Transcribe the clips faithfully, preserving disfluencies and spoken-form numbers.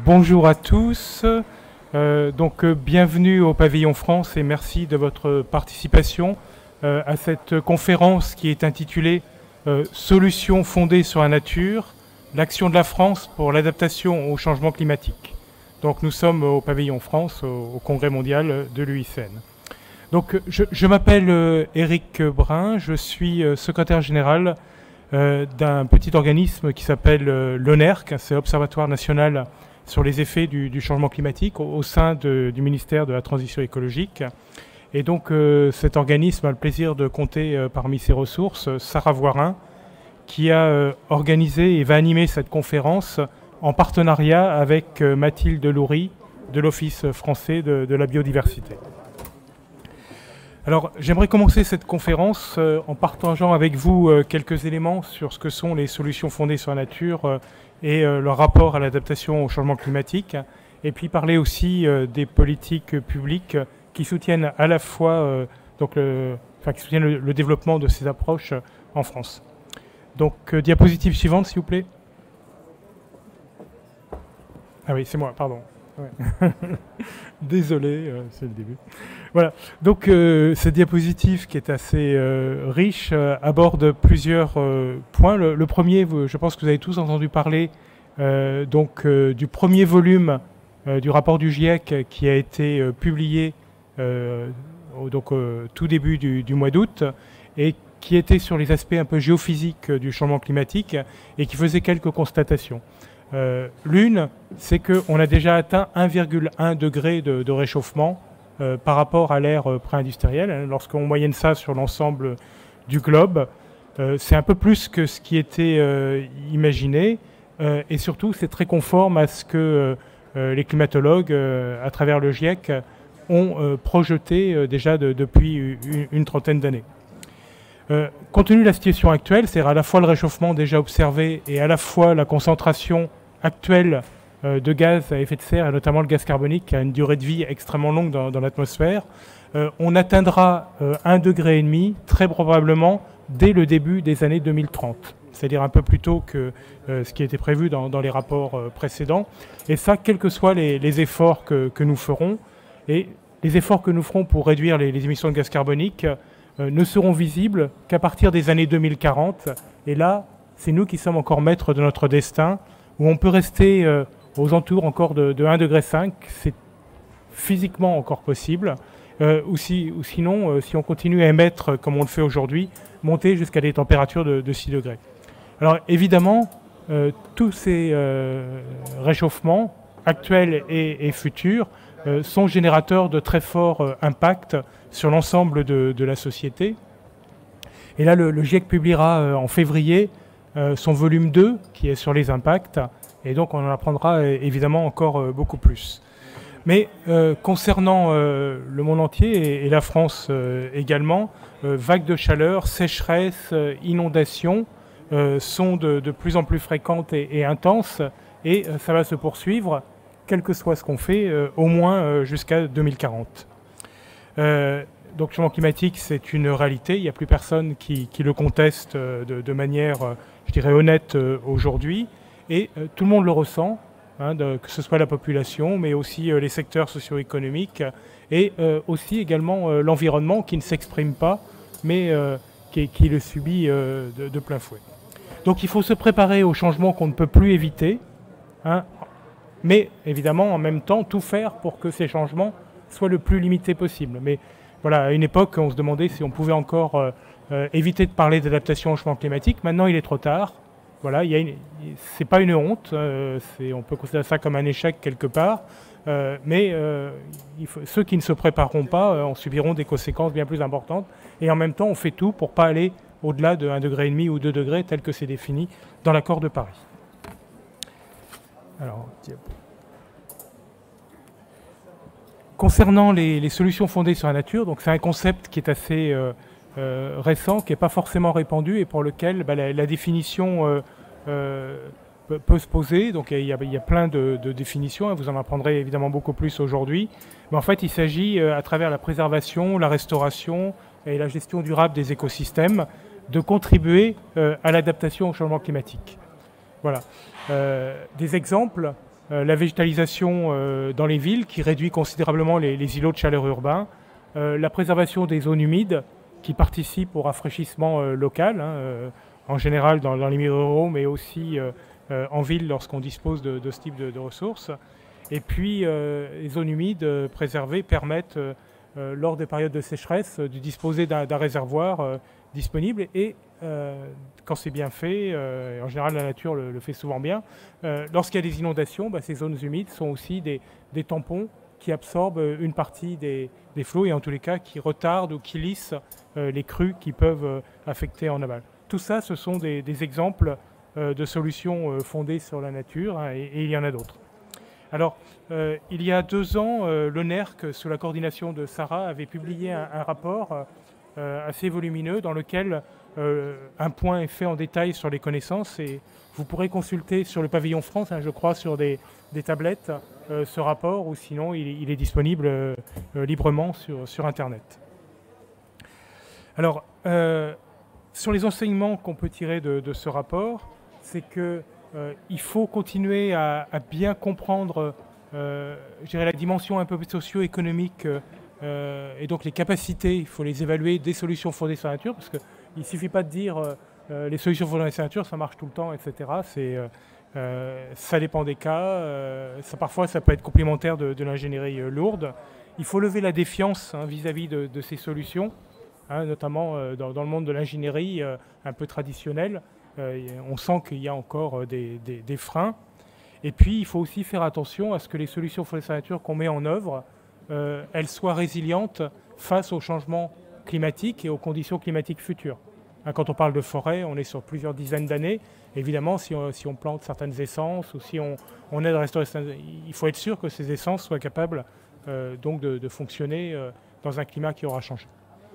bonjour à tous. Euh, donc, euh, bienvenue au Pavillon France et merci de votre participation euh, à cette conférence qui est intitulée euh, « Solutions fondées sur la nature, l'action de la France pour l'adaptation au changement climatique ». Donc, nous sommes au Pavillon France, au, au Congrès mondial de l'U I C N. Donc, je, je m'appelle euh, Éric Brun, je suis euh, secrétaire général euh, d'un petit organisme qui s'appelle euh, l'ONERC, c'est l'Observatoire national sur les effets du, du changement climatique au, au sein de, du ministère de la Transition écologique. Et donc, euh, cet organisme a le plaisir de compter euh, parmi ses ressources Sarah Voirin, qui a euh, organisé et va animer cette conférence en partenariat avec euh, Mathilde Loury de l'Office français de, de la biodiversité. Alors, j'aimerais commencer cette conférence euh, en partageant avec vous euh, quelques éléments sur ce que sont les solutions fondées sur la nature euh, et euh, leur rapport à l'adaptation au changement climatique, et puis parler aussi euh, des politiques publiques qui soutiennent à la fois euh, donc le, enfin, qui soutiennent le, le développement de ces approches euh, en France. Donc, euh, diapositive suivante, s'il vous plaît. Ah oui, c'est moi, pardon. Ouais. Désolé, euh, c'est le début. Voilà, donc euh, cette diapositive qui est assez euh, riche euh, aborde plusieurs euh, points. Le, le premier, vous, je pense que vous avez tous entendu parler euh, donc, euh, du premier volume euh, du rapport du GIEC qui a été euh, publié euh, au donc, euh, tout début du, du mois d'août et qui était sur les aspects un peu géophysiques du changement climatique et qui faisait quelques constatations. Euh, L'une, c'est qu'on a déjà atteint un virgule un degré de, de réchauffement euh, par rapport à l'ère euh, pré-industrielle. Lorsqu'on moyenne ça sur l'ensemble du globe, euh, c'est un peu plus que ce qui était euh, imaginé. Euh, et surtout, c'est très conforme à ce que euh, les climatologues, euh, à travers le GIEC, ont euh, projeté euh, déjà de, depuis une, une trentaine d'années. Euh, compte tenu de la situation actuelle, c'est-à-dire à la fois le réchauffement déjà observé et à la fois la concentration actuelle euh, de gaz à effet de serre, et notamment le gaz carbonique qui a une durée de vie extrêmement longue dans, dans l'atmosphère, euh, on atteindra euh, un degré et demi très probablement dès le début des années deux mille trente, c'est-à-dire un peu plus tôt que euh, ce qui était prévu dans, dans les rapports euh, précédents. Et ça, quels que soient les, les efforts que, que nous ferons, et les efforts que nous ferons pour réduire les, les émissions de gaz carbonique, Euh, ne seront visibles qu'à partir des années deux mille quarante. Et là, c'est nous qui sommes encore maîtres de notre destin, où on peut rester euh, aux entours encore de, de un degré cinq, c'est physiquement encore possible, euh, ou, si, ou sinon, euh, si on continue à émettre comme on le fait aujourd'hui, monter jusqu'à des températures de, de six degrés. Alors évidemment, euh, tous ces euh, réchauffements actuels et, et futurs euh, sont générateurs de très forts euh, impacts sur l'ensemble de, de la société. Et là, le, le GIEC publiera euh, en février euh, son volume deux, qui est sur les impacts, et donc on en apprendra euh, évidemment encore euh, beaucoup plus. Mais euh, concernant euh, le monde entier, et, et la France euh, également, euh, vagues de chaleur, sécheresse, euh, inondations euh, sont de, de plus en plus fréquentes et, et intenses, et euh, ça va se poursuivre, quel que soit ce qu'on fait, euh, au moins euh, jusqu'à deux mille quarante. Euh, donc le changement climatique, c'est une réalité. Il n'y a plus personne qui, qui le conteste euh, de, de manière, euh, je dirais, honnête euh, aujourd'hui. Et euh, tout le monde le ressent, hein, de, que ce soit la population, mais aussi euh, les secteurs socio-économiques et euh, aussi également euh, l'environnement qui ne s'exprime pas, mais euh, qui, qui le subit euh, de, de plein fouet. Donc il faut se préparer aux changements qu'on ne peut plus éviter, hein, mais évidemment en même temps tout faire pour que ces changements soit le plus limité possible. Mais voilà, à une époque, on se demandait si on pouvait encore euh, euh, éviter de parler d'adaptation au changement climatique. Maintenant, il est trop tard. Voilà, il y a une, c'est pas une honte. Euh, c'est, on peut considérer ça comme un échec quelque part. Euh, mais euh, il faut, ceux qui ne se prépareront pas euh, en subiront des conséquences bien plus importantes. Et en même temps, on fait tout pour pas aller au-delà de un degré et demi ou deux degrés, tel que c'est défini dans l'accord de Paris. Alors, concernant les, les solutions fondées sur la nature, donc c'est un concept qui est assez euh, euh, récent, qui n'est pas forcément répandu et pour lequel bah, la, la définition euh, euh, peut, peut se poser. Donc il y a, il y a plein de, de définitions, hein, vous en apprendrez évidemment beaucoup plus aujourd'hui. Mais en fait, il s'agit, euh, à travers la préservation, la restauration et la gestion durable des écosystèmes, de contribuer euh, à l'adaptation au changement climatique. Voilà. Euh, des exemples euh, la végétalisation euh, dans les villes qui réduit considérablement les, les îlots de chaleur urbains, euh, la préservation des zones humides qui participent au rafraîchissement euh, local, hein, euh, en général dans, dans les milieux ruraux, mais aussi euh, euh, en ville lorsqu'on dispose de, de ce type de, de ressources. Et puis, euh, les zones humides euh, préservées permettent, euh, euh, lors des périodes de sécheresse, euh, de disposer d'un, d'un réservoir euh, disponible. Et euh, quand c'est bien fait, euh, en général la nature le, le fait souvent bien, euh, lorsqu'il y a des inondations, bah, ces zones humides sont aussi des, des tampons qui absorbent une partie des, des flots et en tous les cas qui retardent ou qui lissent euh, les crues qui peuvent euh, affecter en aval. Tout ça, ce sont des, des exemples euh, de solutions euh, fondées sur la nature, hein, et, et il y en a d'autres. Alors, euh, il y a deux ans, euh, l'O N E R C, sous la coordination de Sarah, avait publié un, un rapport euh, assez volumineux dans lequel euh, un point est fait en détail sur les connaissances et vous pourrez consulter sur le pavillon France, hein, je crois, sur des, des tablettes, euh, ce rapport, ou sinon il, il est disponible euh, librement sur, sur Internet. Alors, euh, sur les enseignements qu'on peut tirer de, de ce rapport, c'est que Euh, il faut continuer à, à bien comprendre euh, je dirais, la dimension un peu socio-économique euh, et donc les capacités, il faut les évaluer des solutions fondées sur la nature, parce qu'il ne suffit pas de dire euh, les solutions fondées sur la nature, ça marche tout le temps, et cetera. C'est, euh, euh, ça dépend des cas, euh, ça, parfois ça peut être complémentaire de, de l'ingénierie euh, lourde. Il faut lever la défiance, hein, vis-à-vis de, de ces solutions, hein, notamment euh, dans, dans le monde de l'ingénierie euh, un peu traditionnelle. Euh, on sent qu'il y a encore des, des, des freins. Et puis, il faut aussi faire attention à ce que les solutions fondées sur la nature qu'on met en œuvre, euh, elles soient résilientes face aux changements climatiques et aux conditions climatiques futures. Hein, quand on parle de forêt, on est sur plusieurs dizaines d'années. Évidemment, si on, si on plante certaines essences ou si on, on aide à restaurer, il faut être sûr que ces essences soient capables euh, donc de, de fonctionner euh, dans un climat qui aura changé.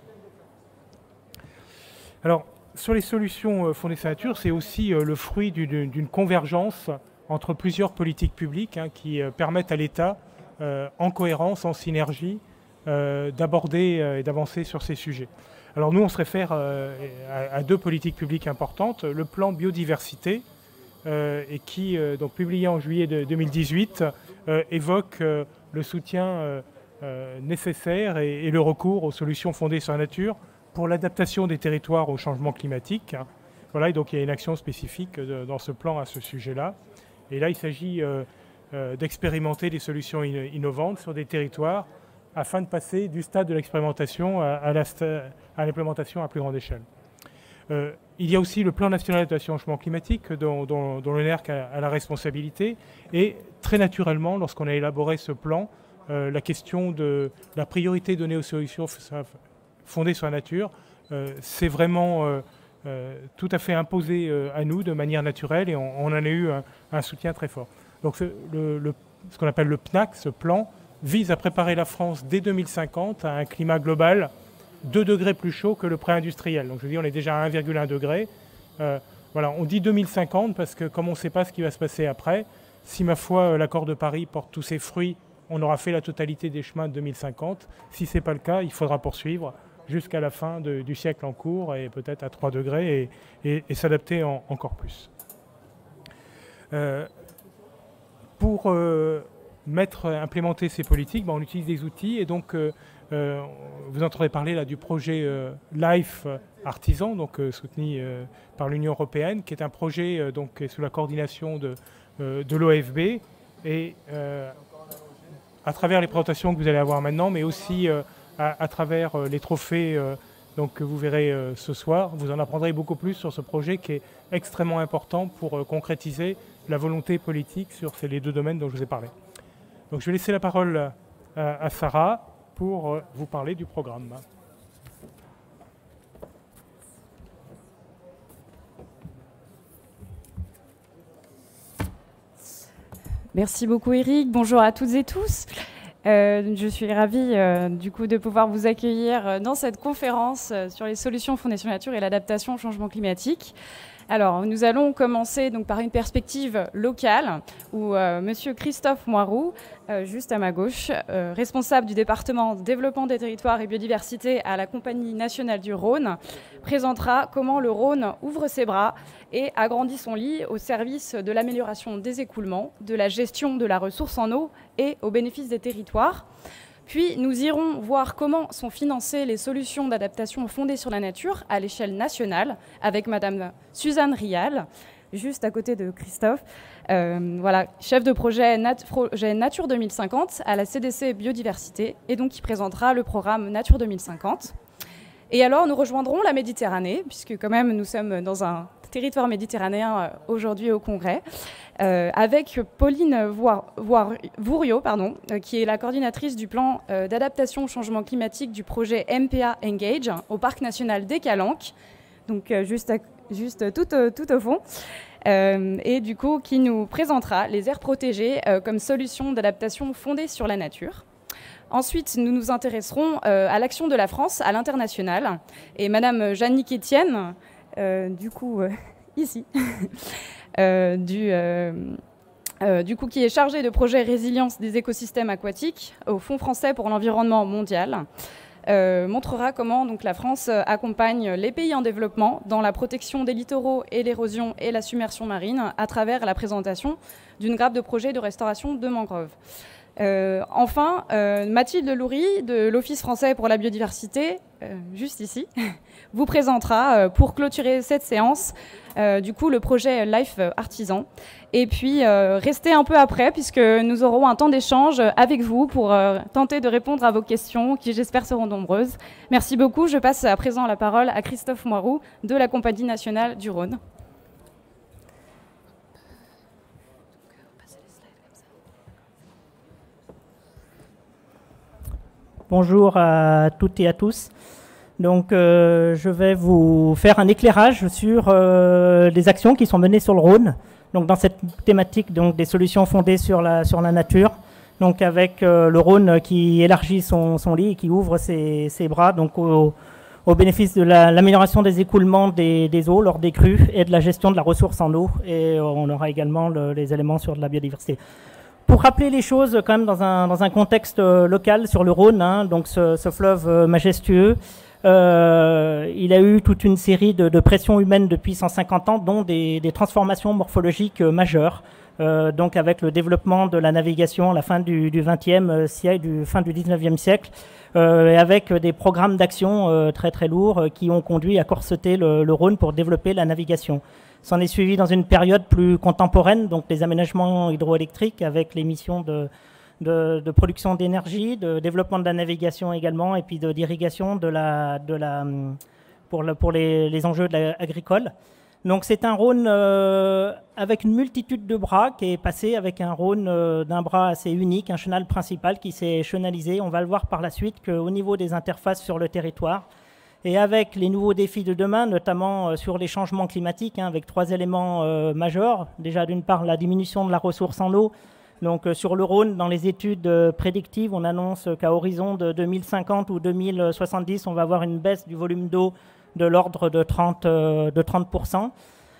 Alors, sur les solutions fondées sur la nature, c'est aussi euh, le fruit d'une, d'une convergence entre plusieurs politiques publiques, hein, qui euh, permettent à l'État, euh, en cohérence, en synergie, euh, d'aborder euh, et d'avancer sur ces sujets. Alors nous, on se réfère euh, à, à deux politiques publiques importantes. Le plan biodiversité, euh, et qui, euh, donc, publié en juillet de deux mille dix-huit, euh, évoque euh, le soutien euh, euh, nécessaire et, et le recours aux solutions fondées sur la nature pour l'adaptation des territoires au changement climatique. Voilà, et donc il y a une action spécifique de, dans ce plan à ce sujet-là. Et là, il s'agit euh, euh, d'expérimenter des solutions in innovantes sur des territoires afin de passer du stade de l'expérimentation à, à, la à l'implémentation à plus grande échelle. Euh, il y a aussi le plan national d'adaptation au changement climatique dont, dont, dont l'O N E R C a, a la responsabilité. Et très naturellement, lorsqu'on a élaboré ce plan, euh, la question de la priorité donnée aux solutions fondées sur la nature, euh, c'est vraiment euh, euh, tout à fait imposé euh, à nous de manière naturelle et on, on en a eu un, un soutien très fort. Donc ce, le, le, ce qu'on appelle le P N A C, ce plan, vise à préparer la France dès deux mille cinquante à un climat global deux degrés plus chaud que le pré-industriel. Donc je dis, on est déjà à un virgule un degré. Euh, voilà, on dit deux mille cinquante parce que comme on ne sait pas ce qui va se passer après, si ma foi l'accord de Paris porte tous ses fruits, on aura fait la totalité des chemins de deux mille cinquante. Si ce n'est pas le cas, il faudra poursuivre jusqu'à la fin de, du siècle en cours et peut-être à trois degrés et, et, et s'adapter en, encore plus. Euh, pour euh, mettre, implémenter ces politiques, ben, on utilise des outils et donc euh, euh, vous entendrez parler là du projet euh, LIFE Artisan, donc euh, soutenu euh, par l'Union européenne, qui est un projet euh, donc, sous la coordination de, euh, de l'O F B et euh, à travers les présentations que vous allez avoir maintenant, mais aussi euh, À, à travers euh, les trophées euh, donc, que vous verrez euh, ce soir. Vous en apprendrez beaucoup plus sur ce projet qui est extrêmement important pour euh, concrétiser la volonté politique sur ces les deux domaines dont je vous ai parlé. Donc, je vais laisser la parole à, à Sarah pour euh, vous parler du programme. Merci beaucoup Eric. Bonjour à toutes et tous. Euh, je suis ravie euh, du coup de pouvoir vous accueillir dans cette conférence euh, sur les solutions fondées sur la nature et l'adaptation au changement climatique. Alors, nous allons commencer donc, par une perspective locale où euh, Monsieur Christophe Moiroux, euh, juste à ma gauche, euh, responsable du département développement des territoires et biodiversité à la Compagnie nationale du Rhône, présentera comment le Rhône ouvre ses bras et agrandit son lit au service de l'amélioration des écoulements, de la gestion de la ressource en eau et au bénéfice des territoires. Puis nous irons voir comment sont financées les solutions d'adaptation fondées sur la nature à l'échelle nationale avec Madame Suzanne Rial, juste à côté de Christophe, euh, voilà, chef de projet, Nat projet Nature deux mille cinquante à la C D C Biodiversité, et donc qui présentera le programme Nature deux mille cinquante. Et alors nous rejoindrons la Méditerranée, puisque quand même nous sommes dans un territoire méditerranéen euh, aujourd'hui au Congrès, euh, avec Pauline Vouriot, pardon, euh, qui est la coordinatrice du plan euh, d'adaptation au changement climatique du projet M P A Engage au Parc national des Calanques, donc euh, juste, à, juste tout, euh, tout au fond, euh, et du coup qui nous présentera les aires protégées euh, comme solution d'adaptation fondée sur la nature. Ensuite, nous nous intéresserons euh, à l'action de la France à l'international, et Madame Jannick Etienne, Euh, du coup, euh, ici, euh, du, euh, euh, du coup, qui est chargé de projet résilience des écosystèmes aquatiques au Fonds français pour l'environnement mondial, euh, montrera comment donc, la France accompagne les pays en développement dans la protection des littoraux et l'érosion et la submersion marine à travers la présentation d'une grappe de projets de restauration de mangroves. Euh, enfin, euh, Mathilde Loury de l'Office français pour la biodiversité, euh, juste ici, vous présentera euh, pour clôturer cette séance euh, du coup le projet Life Artisan. Et puis euh, restez un peu après puisque nous aurons un temps d'échange avec vous pour euh, tenter de répondre à vos questions qui j'espère seront nombreuses. Merci beaucoup. Je passe à présent la parole à Christophe Moiroux de la Compagnie nationale du Rhône. Bonjour à toutes et à tous. Donc, euh, je vais vous faire un éclairage sur euh, les actions qui sont menées sur le Rhône. Donc, dans cette thématique, donc des solutions fondées sur la sur la nature. Donc, avec euh, le Rhône qui élargit son, son lit et qui ouvre ses, ses bras, donc au, au bénéfice de la, l'amélioration des écoulements des, des eaux lors des crues et de la gestion de la ressource en eau. Et on aura également le, les éléments sur de la biodiversité. Pour rappeler les choses quand même dans un, dans un contexte euh, local sur le Rhône, hein, donc ce, ce fleuve euh, majestueux, euh, il a eu toute une série de, de pressions humaines depuis cent cinquante ans, dont des, des transformations morphologiques euh, majeures. Euh, donc avec le développement de la navigation à la fin du, du vingtième siècle, du fin du dix-neuvième siècle, euh, et avec des programmes d'action euh, très très lourds euh, qui ont conduit à corseter le, le Rhône pour développer la navigation. S'en est suivi dans une période plus contemporaine, donc les aménagements hydroélectriques avec les missions de, de, de production d'énergie, de développement de la navigation également, et puis de, d'irrigation de la, de la, pour, le, pour les, les enjeux de la, agricoles. Donc c'est un Rhône euh, avec une multitude de bras qui est passé avec un Rhône euh, d'un bras assez unique, un chenal principal qui s'est chenalisé. On va le voir par la suite qu'au niveau des interfaces sur le territoire, et avec les nouveaux défis de demain, notamment euh, sur les changements climatiques, hein, avec trois éléments euh, majeurs. Déjà, d'une part, la diminution de la ressource en eau. Donc, euh, sur le Rhône, dans les études euh, prédictives, on annonce qu'à horizon de deux mille cinquante ou deux mille soixante-dix, on va avoir une baisse du volume d'eau de l'ordre de trente, euh, de trente pour cent.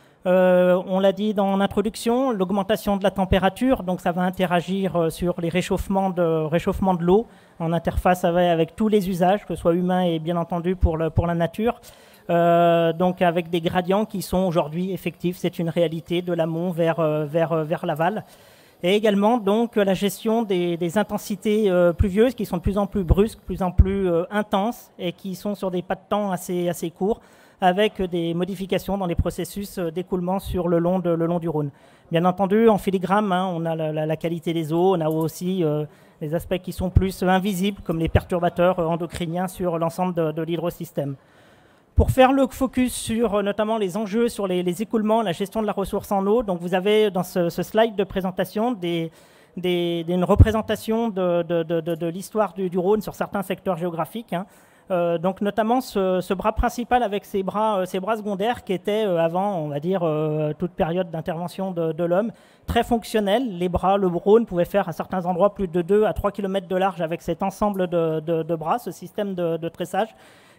Euh, on l'a dit dans l'introduction, l'augmentation de la température, donc ça va interagir euh, sur les réchauffements de, réchauffement de l'eau, en interface avec, avec tous les usages, que ce soit humains et bien entendu pour, le, pour la nature. Euh, donc avec des gradients qui sont aujourd'hui effectifs, c'est une réalité de l'amont vers, euh, vers, euh, vers l'aval. Et également donc la gestion des, des intensités euh, pluvieuses qui sont de plus en plus brusques, de plus en plus euh, intenses et qui sont sur des pas de temps assez, assez courts, avec des modifications dans les processus d'écoulement sur le long, de, le long du Rhône. Bien entendu, en filigrane, hein, on a la, la, la qualité des eaux, on a aussi euh, les aspects qui sont plus invisibles, comme les perturbateurs endocriniens sur l'ensemble de, de l'hydrosystème. Pour faire le focus sur euh, notamment les enjeux sur les, les écoulements, la gestion de la ressource en eau, donc vous avez dans ce, ce slide de présentation des, des, des, une représentation de, de, de, de, de l'histoire du, du Rhône sur certains secteurs géographiques, hein. Euh, donc notamment ce, ce bras principal avec ses bras, euh, ses bras secondaires qui étaient euh, avant, on va dire, euh, toute période d'intervention de, de l'homme, très fonctionnels. Les bras, le Rhône pouvait faire à certains endroits plus de deux à trois kilomètres de large avec cet ensemble de, de, de bras, ce système de, de tressage.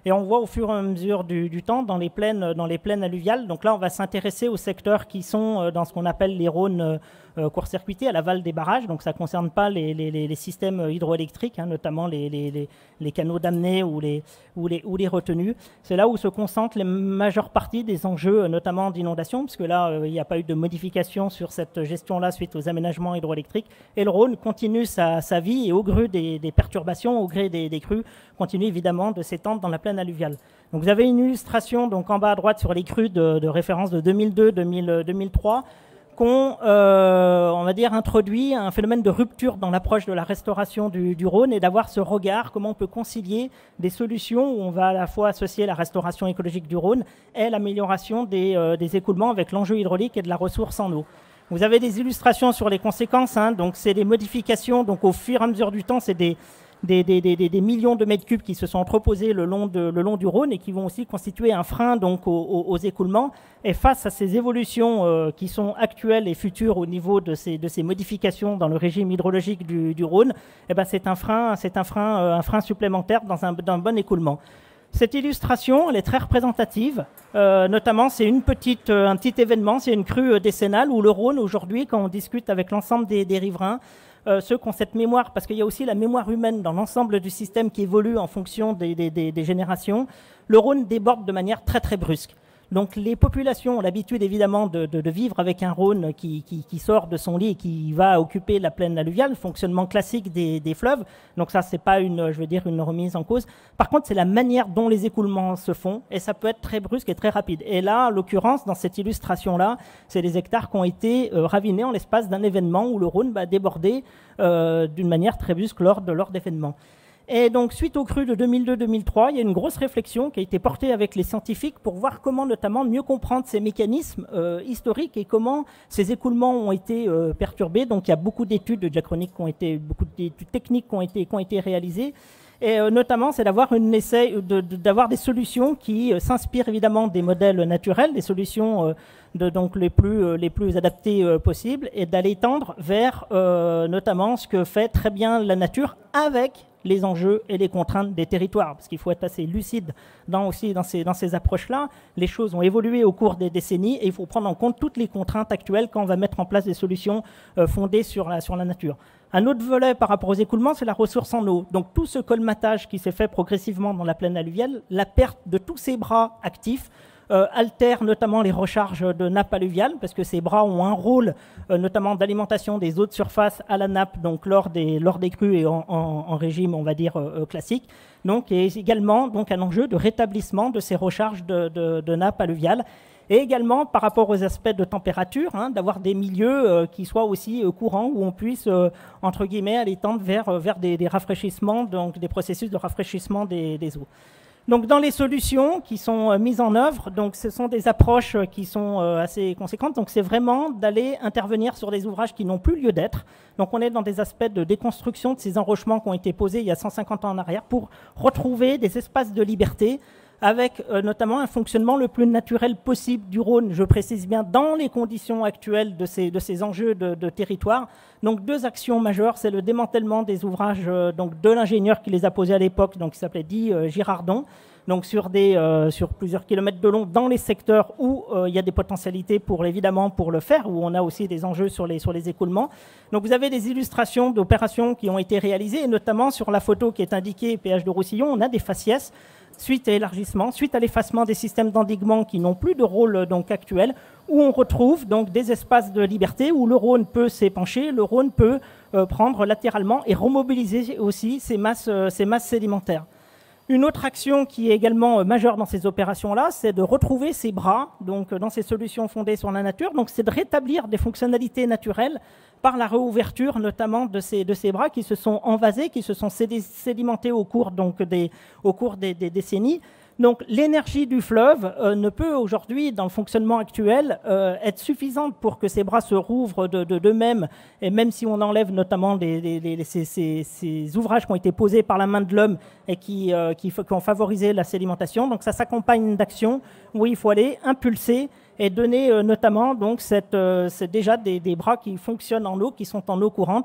Et on voit au fur et à mesure du, du temps dans les plaines, dans les plaines alluviales. Donc là, on va s'intéresser aux secteurs qui sont dans ce qu'on appelle les Rhônes euh, court-circuités à l'aval des barrages. Donc ça ne concerne pas les, les, les systèmes hydroélectriques, hein, notamment les, les, les, les canaux d'amener ou les, ou, les, ou les retenues. C'est là où se concentrent les majeures parties des enjeux, notamment d'inondation, parce que là, euh, il n'y a pas eu de modification sur cette gestion-là suite aux aménagements hydroélectriques. Et le Rhône continue sa, sa vie et au gré des, des perturbations, au gré des, des crues, continue évidemment de s'étendre dans la plaine alluviale. Donc vous avez une illustration donc en bas à droite sur les crues de, de référence de deux mille deux deux mille trois qu'on euh, on va dire introduit un phénomène de rupture dans l'approche de la restauration du, du Rhône et d'avoir ce regard, comment on peut concilier des solutions où on va à la fois associer la restauration écologique du Rhône et l'amélioration des, euh, des écoulements avec l'enjeu hydraulique et de la ressource en eau. Vous avez des illustrations sur les conséquences, hein, donc c'est des modifications, donc au fur et à mesure du temps, c'est des Des, des, des, des millions de mètres cubes qui se sont entreposés le long, de, le long du Rhône et qui vont aussi constituer un frein donc, aux, aux, aux écoulements. Et face à ces évolutions euh, qui sont actuelles et futures au niveau de ces, de ces modifications dans le régime hydrologique du, du Rhône, eh ben, c'est un frein, c'est un frein, euh, un frein supplémentaire dans un, dans un bon écoulement. Cette illustration, elle est très représentative. Euh, notamment, c'est une petite, euh, un petit événement, c'est une crue euh, décennale où le Rhône, aujourd'hui, quand on discute avec l'ensemble des, des riverains, Euh, ceux qui ont cette mémoire, parce qu'il y a aussi la mémoire humaine dans l'ensemble du système qui évolue en fonction des, des, des, des générations, le Rhône déborde de manière très très brusque. Donc les populations ont l'habitude évidemment de, de, de vivre avec un Rhône qui, qui, qui sort de son lit et qui va occuper la plaine alluviale, le fonctionnement classique des, des fleuves. Donc ça, c'est pas une, je veux dire, une remise en cause. Par contre, c'est la manière dont les écoulements se font et ça peut être très brusque et très rapide. Et là, en l'occurrence, dans cette illustration-là, c'est des hectares qui ont été euh, ravinés en l'espace d'un événement où le Rhône va déborder euh, d'une manière très brusque lors de lors d'événements. Et donc, suite aux crues de deux mille deux deux mille trois, il y a une grosse réflexion qui a été portée avec les scientifiques pour voir comment notamment mieux comprendre ces mécanismes euh, historiques et comment ces écoulements ont été euh, perturbés. Donc, il y a beaucoup d'études diachroniques qui ont été, beaucoup d'études techniques qui ont été, qui ont été réalisées. Et euh, notamment, c'est d'avoir une essai, de, de, d'avoir des solutions qui euh, s'inspirent évidemment des modèles naturels, des solutions euh, de, donc les plus, euh, les plus adaptées euh, possibles, et d'aller tendre vers euh, notamment ce que fait très bien la nature avec les enjeux et les contraintes des territoires, parce qu'il faut être assez lucide dans, aussi dans ces, dans ces approches-là. Les choses ont évolué au cours des décennies et il faut prendre en compte toutes les contraintes actuelles quand on va mettre en place des solutions euh, fondées sur la, sur la nature. Un autre volet par rapport aux écoulements, c'est la ressource en eau. Donc tout ce colmatage qui s'est fait progressivement dans la plaine alluviale, la perte de tous ces bras actifs, Euh, altère notamment les recharges de nappes alluviales parce que ces bras ont un rôle euh, notamment d'alimentation des eaux de surface à la nappe donc lors des, lors des crues et en, en, en régime on va dire euh, classique. Donc et également donc un enjeu de rétablissement de ces recharges de, de, de nappes alluviales et également par rapport aux aspects de température, hein, d'avoir des milieux euh, qui soient aussi euh, courants où on puisse euh, entre guillemets aller tendre vers, vers des, des rafraîchissements, donc des processus de rafraîchissement des, des eaux. Donc, dans les solutions qui sont euh, mises en œuvre, donc ce sont des approches euh, qui sont euh, assez conséquentes. Donc, c'est vraiment d'aller intervenir sur des ouvrages qui n'ont plus lieu d'être. Donc, on est dans des aspects de déconstruction de ces enrochements qui ont été posés il y a cent cinquante ans en arrière pour retrouver des espaces de liberté avec euh, notamment un fonctionnement le plus naturel possible du Rhône, je précise bien, dans les conditions actuelles de ces, de ces enjeux de, de territoire. Donc deux actions majeures, c'est le démantèlement des ouvrages euh, donc de l'ingénieur qui les a posés à l'époque, donc qui s'appelait dit euh, Girardon, donc sur, des, euh, sur plusieurs kilomètres de long dans les secteurs où euh, il y a des potentialités pour évidemment pour le faire, où on a aussi des enjeux sur les, sur les écoulements. Donc vous avez des illustrations d'opérations qui ont été réalisées, et notamment sur la photo qui est indiquée péage de Roussillon, on a des faciès suite à élargissement, suite à l'effacement des systèmes d'endiguement qui n'ont plus de rôle donc actuel, où on retrouve donc des espaces de liberté où le Rhône peut s'épancher, le Rhône peut euh, prendre latéralement et remobiliser aussi ces masses, euh, ces masses sédimentaires. Une autre action qui est également euh, majeure dans ces opérations-là, c'est de retrouver ces bras, donc euh, dans ces solutions fondées sur la nature. Donc, c'est de rétablir des fonctionnalités naturelles par la réouverture, notamment de ces de ces bras qui se sont envasés, qui se sont sédimentés au cours donc des au cours des, des décennies. Donc, l'énergie du fleuve euh, ne peut aujourd'hui, dans le fonctionnement actuel, euh, être suffisante pour que ces bras se rouvrent de, de, d'eux-mêmes. Et même si on enlève notamment les, les, les, ces, ces, ces ouvrages qui ont été posés par la main de l'homme et qui, euh, qui, qui ont favorisé la sédimentation, donc ça s'accompagne d'actions où il faut aller impulser et donner euh, notamment donc cette, euh, c'est déjà des, des bras qui fonctionnent en eau, qui sont en eau courante,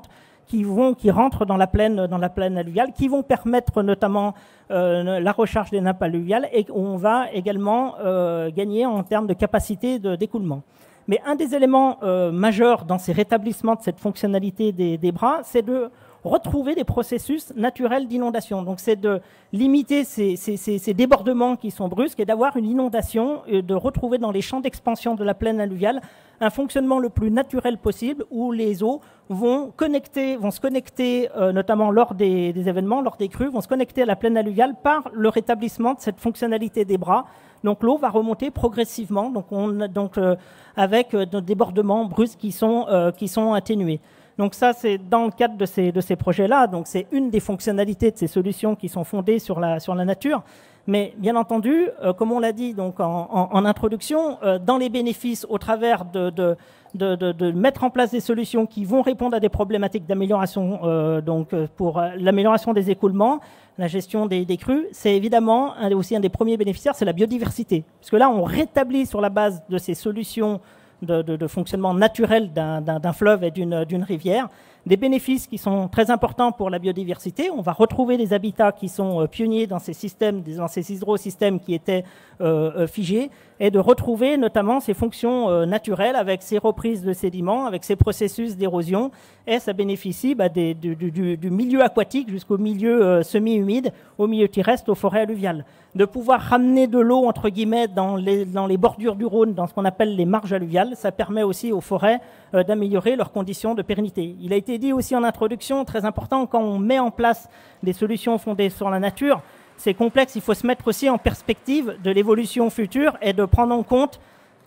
qui, vont, qui rentrent dans la plaine, dans la plaine alluviale, qui vont permettre notamment euh, la recharge des nappes alluviales et on va également euh, gagner en termes de capacité de, d'écoulement. Mais un des éléments euh, majeurs dans ces rétablissements de cette fonctionnalité des, des bras, c'est de retrouver des processus naturels d'inondation. Donc c'est de limiter ces, ces, ces, ces débordements qui sont brusques et d'avoir une inondation, et de retrouver dans les champs d'expansion de la plaine alluviale un fonctionnement le plus naturel possible où les eaux vont, connecter, vont se connecter, euh, notamment lors des, des événements, lors des crues, vont se connecter à la plaine alluviale par le rétablissement de cette fonctionnalité des bras. Donc l'eau va remonter progressivement, donc, on, donc, euh, avec euh, des débordements brusques qui sont, euh, qui sont atténués. Donc ça, c'est dans le cadre de ces, de ces projets-là. Donc c'est une des fonctionnalités de ces solutions qui sont fondées sur la, sur la nature. Mais bien entendu, euh, comme on l'a dit donc en, en, en introduction, euh, dans les bénéfices au travers de, de, de, de, de mettre en place des solutions qui vont répondre à des problématiques d'amélioration, euh, donc pour euh, l'amélioration des écoulements, la gestion des, des crues, c'est évidemment un, aussi un des premiers bénéficiaires, c'est la biodiversité. Parce que là, on rétablit sur la base de ces solutions De, de, de fonctionnement naturel d'un, d'un, d'un fleuve et d'une, d'une rivière, des bénéfices qui sont très importants pour la biodiversité. On va retrouver des habitats qui sont euh, pionniers dans ces systèmes, dans ces hydrosystèmes qui étaient euh, euh, figés, et de retrouver notamment ces fonctions euh, naturelles avec ces reprises de sédiments, avec ces processus d'érosion, et ça bénéficie bah, des, du, du, du milieu aquatique jusqu'au milieu euh, semi-humide, au milieu terrestre, aux forêts alluviales. De pouvoir ramener de l'eau, entre guillemets, dans les, dans les bordures du Rhône, dans ce qu'on appelle les marges alluviales, ça permet aussi aux forêts euh, d'améliorer leurs conditions de pérennité. Il a été dit aussi en introduction, très important, quand on met en place des solutions fondées sur la nature, c'est complexe, il faut se mettre aussi en perspective de l'évolution future et de prendre en compte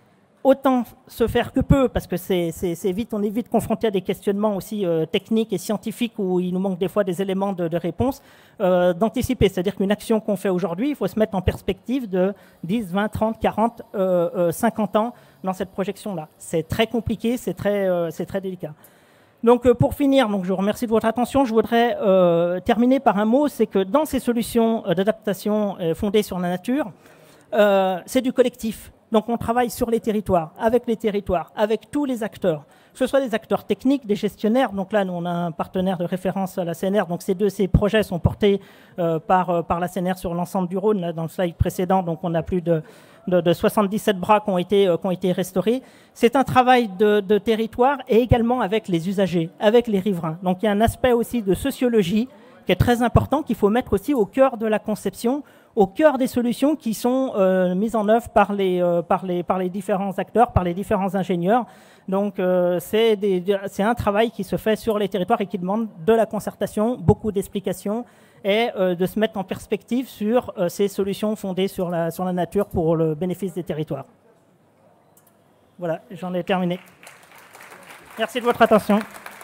autant se faire que peu, parce que c'est, c'est, c'est vite, on est vite confronté à des questionnements aussi euh, techniques et scientifiques où il nous manque des fois des éléments de, de réponse, euh, d'anticiper. C'est-à-dire qu'une action qu'on fait aujourd'hui, il faut se mettre en perspective de dix, vingt, trente, quarante, euh, euh, cinquante ans dans cette projection-là. C'est très compliqué, c'est très, euh, c'est très délicat. Donc euh, pour finir, donc je vous remercie de votre attention. Je voudrais euh, terminer par un mot, c'est que dans ces solutions euh, d'adaptation euh, fondées sur la nature, euh, c'est du collectif. Donc on travaille sur les territoires, avec les territoires, avec tous les acteurs, que ce soit des acteurs techniques, des gestionnaires. Donc là, nous, on a un partenaire de référence à la C N R. Donc ces deux ces projets sont portés euh, par, euh, par la C N R sur l'ensemble du Rhône. Là, dans le slide précédent, donc on a plus de, de, de soixante-dix-sept bras qui ont été, euh, qui ont été restaurés. C'est un travail de, de territoire et également avec les usagers, avec les riverains. Donc il y a un aspect aussi de sociologie qui est très important, qu'il faut mettre aussi au cœur de la conception, au cœur des solutions qui sont euh, mises en œuvre par les, euh, par, les, par les différents acteurs, par les différents ingénieurs. Donc euh, c'est, des, c'est un travail qui se fait sur les territoires et qui demande de la concertation, beaucoup d'explications et euh, de se mettre en perspective sur euh, ces solutions fondées sur la, sur la nature pour le bénéfice des territoires. Voilà, j'en ai terminé. Merci de votre attention.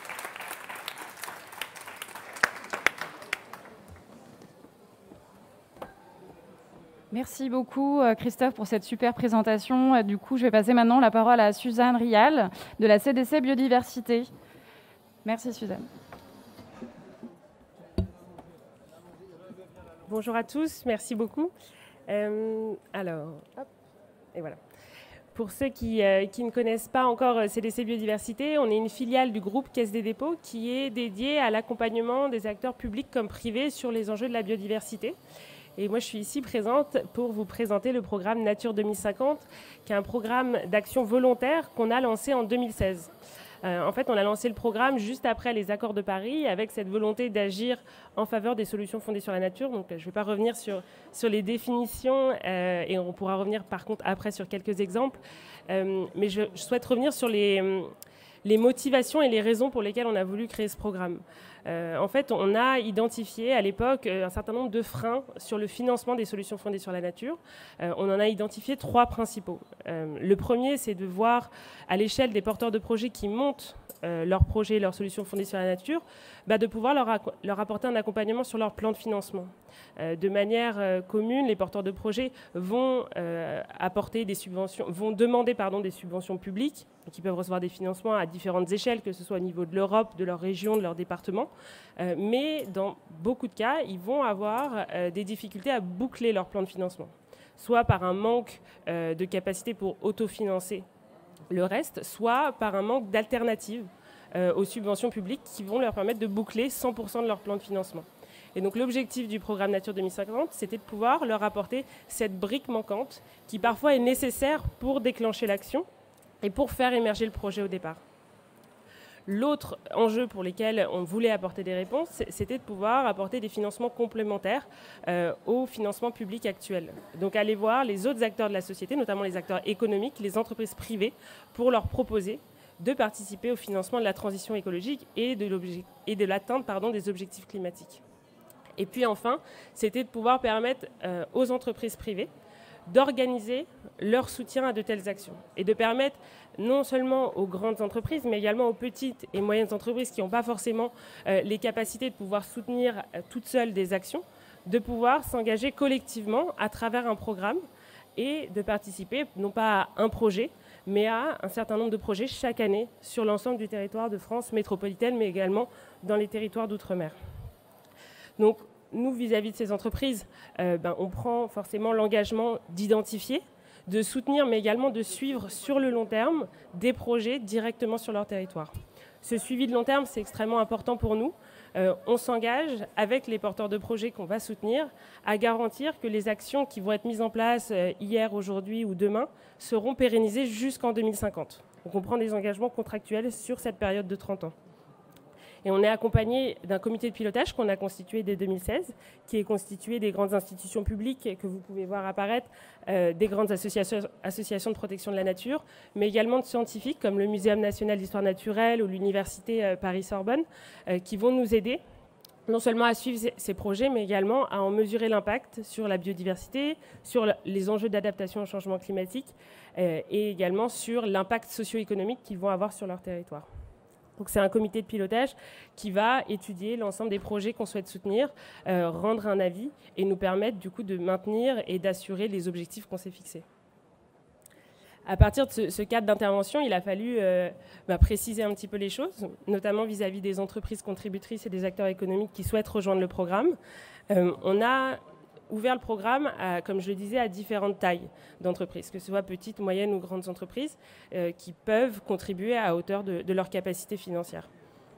Merci beaucoup Christophe pour cette super présentation. Du coup, je vais passer maintenant la parole à Suzanne Rial de la C D C Biodiversité. Merci Suzanne. Bonjour à tous, merci beaucoup. Euh, alors, hop, et voilà. Pour ceux qui, euh, qui ne connaissent pas encore C D C Biodiversité, on est une filiale du groupe Caisse des dépôts qui est dédiée à l'accompagnement des acteurs publics comme privés sur les enjeux de la biodiversité. Et moi, je suis ici présente pour vous présenter le programme Nature deux mille cinquante, qui est un programme d'action volontaire qu'on a lancé en deux mille seize. Euh, en fait, on a lancé le programme juste après les accords de Paris, avec cette volonté d'agir en faveur des solutions fondées sur la nature. Donc, je ne vais pas revenir sur, sur les définitions, euh, et on pourra revenir par contre après sur quelques exemples. Euh, mais je, je souhaite revenir sur les, les motivations et les raisons pour lesquelles on a voulu créer ce programme. Euh, en fait, on a identifié à l'époque un certain nombre de freins sur le financement des solutions fondées sur la nature. Euh, on en a identifié trois principaux. Euh, le premier, c'est de voir à l'échelle des porteurs de projets qui montent euh, leurs projets, leurs solutions fondées sur la nature, bah, de pouvoir leur, leur apporter un accompagnement sur leur plan de financement. Euh, de manière euh, commune, les porteurs de projets vont euh, apporter des subventions, vont demander pardon, des subventions publiques, qui peuvent recevoir des financements à différentes échelles, que ce soit au niveau de l'Europe, de leur région, de leur département. Euh, mais dans beaucoup de cas, ils vont avoir euh, des difficultés à boucler leur plan de financement, soit par un manque euh, de capacité pour autofinancer le reste, soit par un manque d'alternatives euh, aux subventions publiques qui vont leur permettre de boucler cent pour cent de leur plan de financement. Et donc l'objectif du programme Nature deux mille cinquante, c'était de pouvoir leur apporter cette brique manquante qui parfois est nécessaire pour déclencher l'action et pour faire émerger le projet au départ. L'autre enjeu pour lequel on voulait apporter des réponses, c'était de pouvoir apporter des financements complémentaires euh, aux financements publics actuels. Donc aller voir les autres acteurs de la société, notamment les acteurs économiques, les entreprises privées, pour leur proposer de participer au financement de la transition écologique et de l'atteinte pardon, des objectifs climatiques. Et puis enfin, c'était de pouvoir permettre euh, aux entreprises privées d'organiser leur soutien à de telles actions et de permettre non seulement aux grandes entreprises, mais également aux petites et moyennes entreprises qui n'ont pas forcément euh, les capacités de pouvoir soutenir euh, toutes seules des actions, de pouvoir s'engager collectivement à travers un programme et de participer non pas à un projet, mais à un certain nombre de projets chaque année sur l'ensemble du territoire de France métropolitaine, mais également dans les territoires d'outre-mer. Donc, nous, vis-à-vis de ces entreprises, euh, ben, on prend forcément l'engagement d'identifier, de soutenir, mais également de suivre sur le long terme des projets directement sur leur territoire. Ce suivi de long terme, c'est extrêmement important pour nous. Euh, on s'engage avec les porteurs de projets qu'on va soutenir à garantir que les actions qui vont être mises en place euh, hier, aujourd'hui ou demain seront pérennisées jusqu'en deux mille cinquante. Donc on prend des engagements contractuels sur cette période de trente ans. Et on est accompagné d'un comité de pilotage qu'on a constitué dès deux mille seize, qui est constitué des grandes institutions publiques que vous pouvez voir apparaître, euh, des grandes associations, associations de protection de la nature, mais également de scientifiques comme le Muséum national d'histoire naturelle ou l'Université euh, Paris-Sorbonne, euh, qui vont nous aider non seulement à suivre ces, ces projets, mais également à en mesurer l'impact sur la biodiversité, sur le, les enjeux d'adaptation au changement climatique euh, et également sur l'impact socio-économique qu'ils vont avoir sur leur territoire. Donc c'est un comité de pilotage qui va étudier l'ensemble des projets qu'on souhaite soutenir, euh, rendre un avis et nous permettre du coup de maintenir et d'assurer les objectifs qu'on s'est fixés. À partir de ce, ce cadre d'intervention, il a fallu euh, bah, préciser un petit peu les choses, notamment vis-à-vis des entreprises contributrices et des acteurs économiques qui souhaitent rejoindre le programme. Euh, on a ouvert le programme, à, comme je le disais, à différentes tailles d'entreprises, que ce soit petites, moyennes ou grandes entreprises, euh, qui peuvent contribuer à hauteur de, de leur capacité financière.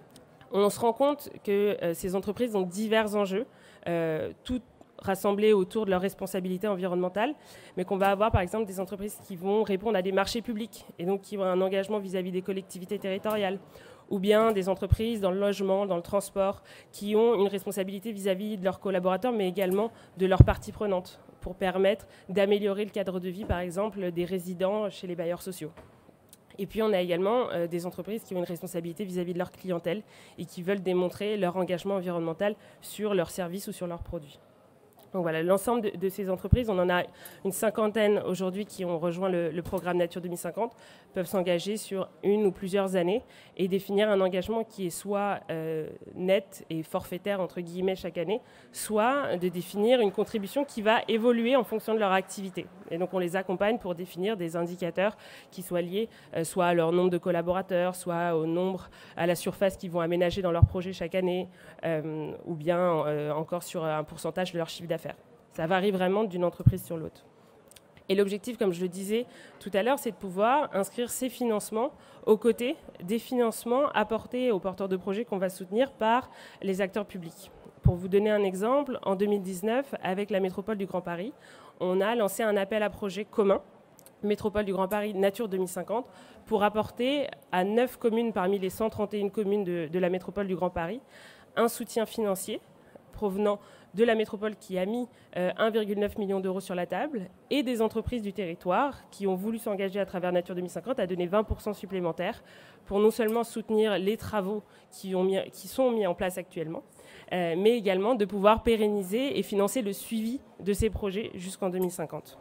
On se rend compte que euh, ces entreprises ont divers enjeux, euh, toutes rassemblés autour de leurs responsabilités environnementales, mais qu'on va avoir par exemple des entreprises qui vont répondre à des marchés publics et donc qui ont un engagement vis-à-vis des collectivités territoriales, ou bien des entreprises dans le logement, dans le transport, qui ont une responsabilité vis-à-vis de leurs collaborateurs, mais également de leurs parties prenantes, pour permettre d'améliorer le cadre de vie, par exemple, des résidents chez les bailleurs sociaux. Et puis on a également euh, des entreprises qui ont une responsabilité vis-à-vis de leur clientèle et qui veulent démontrer leur engagement environnemental sur leurs services ou sur leurs produits. Donc voilà, l'ensemble de, de ces entreprises, on en a une cinquantaine aujourd'hui qui ont rejoint le, le programme Nature deux mille cinquante, peuvent s'engager sur une ou plusieurs années et définir un engagement qui est soit euh, net et forfaitaire, entre guillemets, chaque année, soit de définir une contribution qui va évoluer en fonction de leur activité. Et donc on les accompagne pour définir des indicateurs qui soient liés euh, soit à leur nombre de collaborateurs, soit au nombre, à la surface qu'ils vont aménager dans leur projet chaque année, euh, ou bien euh, encore sur un pourcentage de leur chiffre d'affaires. Ça varie vraiment d'une entreprise sur l'autre. Et l'objectif, comme je le disais tout à l'heure, c'est de pouvoir inscrire ces financements aux côtés des financements apportés aux porteurs de projets qu'on va soutenir par les acteurs publics. Pour vous donner un exemple, en deux mille dix-neuf, avec la métropole du Grand Paris, on a lancé un appel à projet commun, Métropole du Grand Paris Nature deux mille cinquante, pour apporter à neuf communes parmi les cent trente et une communes de, de la métropole du Grand Paris un soutien financier provenant de la métropole qui a mis euh, un virgule neuf million d'euros sur la table et des entreprises du territoire qui ont voulu s'engager à travers Nature deux mille cinquante à donner vingt pour cent supplémentaires pour non seulement soutenir les travaux qui, ont mis, qui sont mis en place actuellement, euh, mais également de pouvoir pérenniser et financer le suivi de ces projets jusqu'en deux mille cinquante.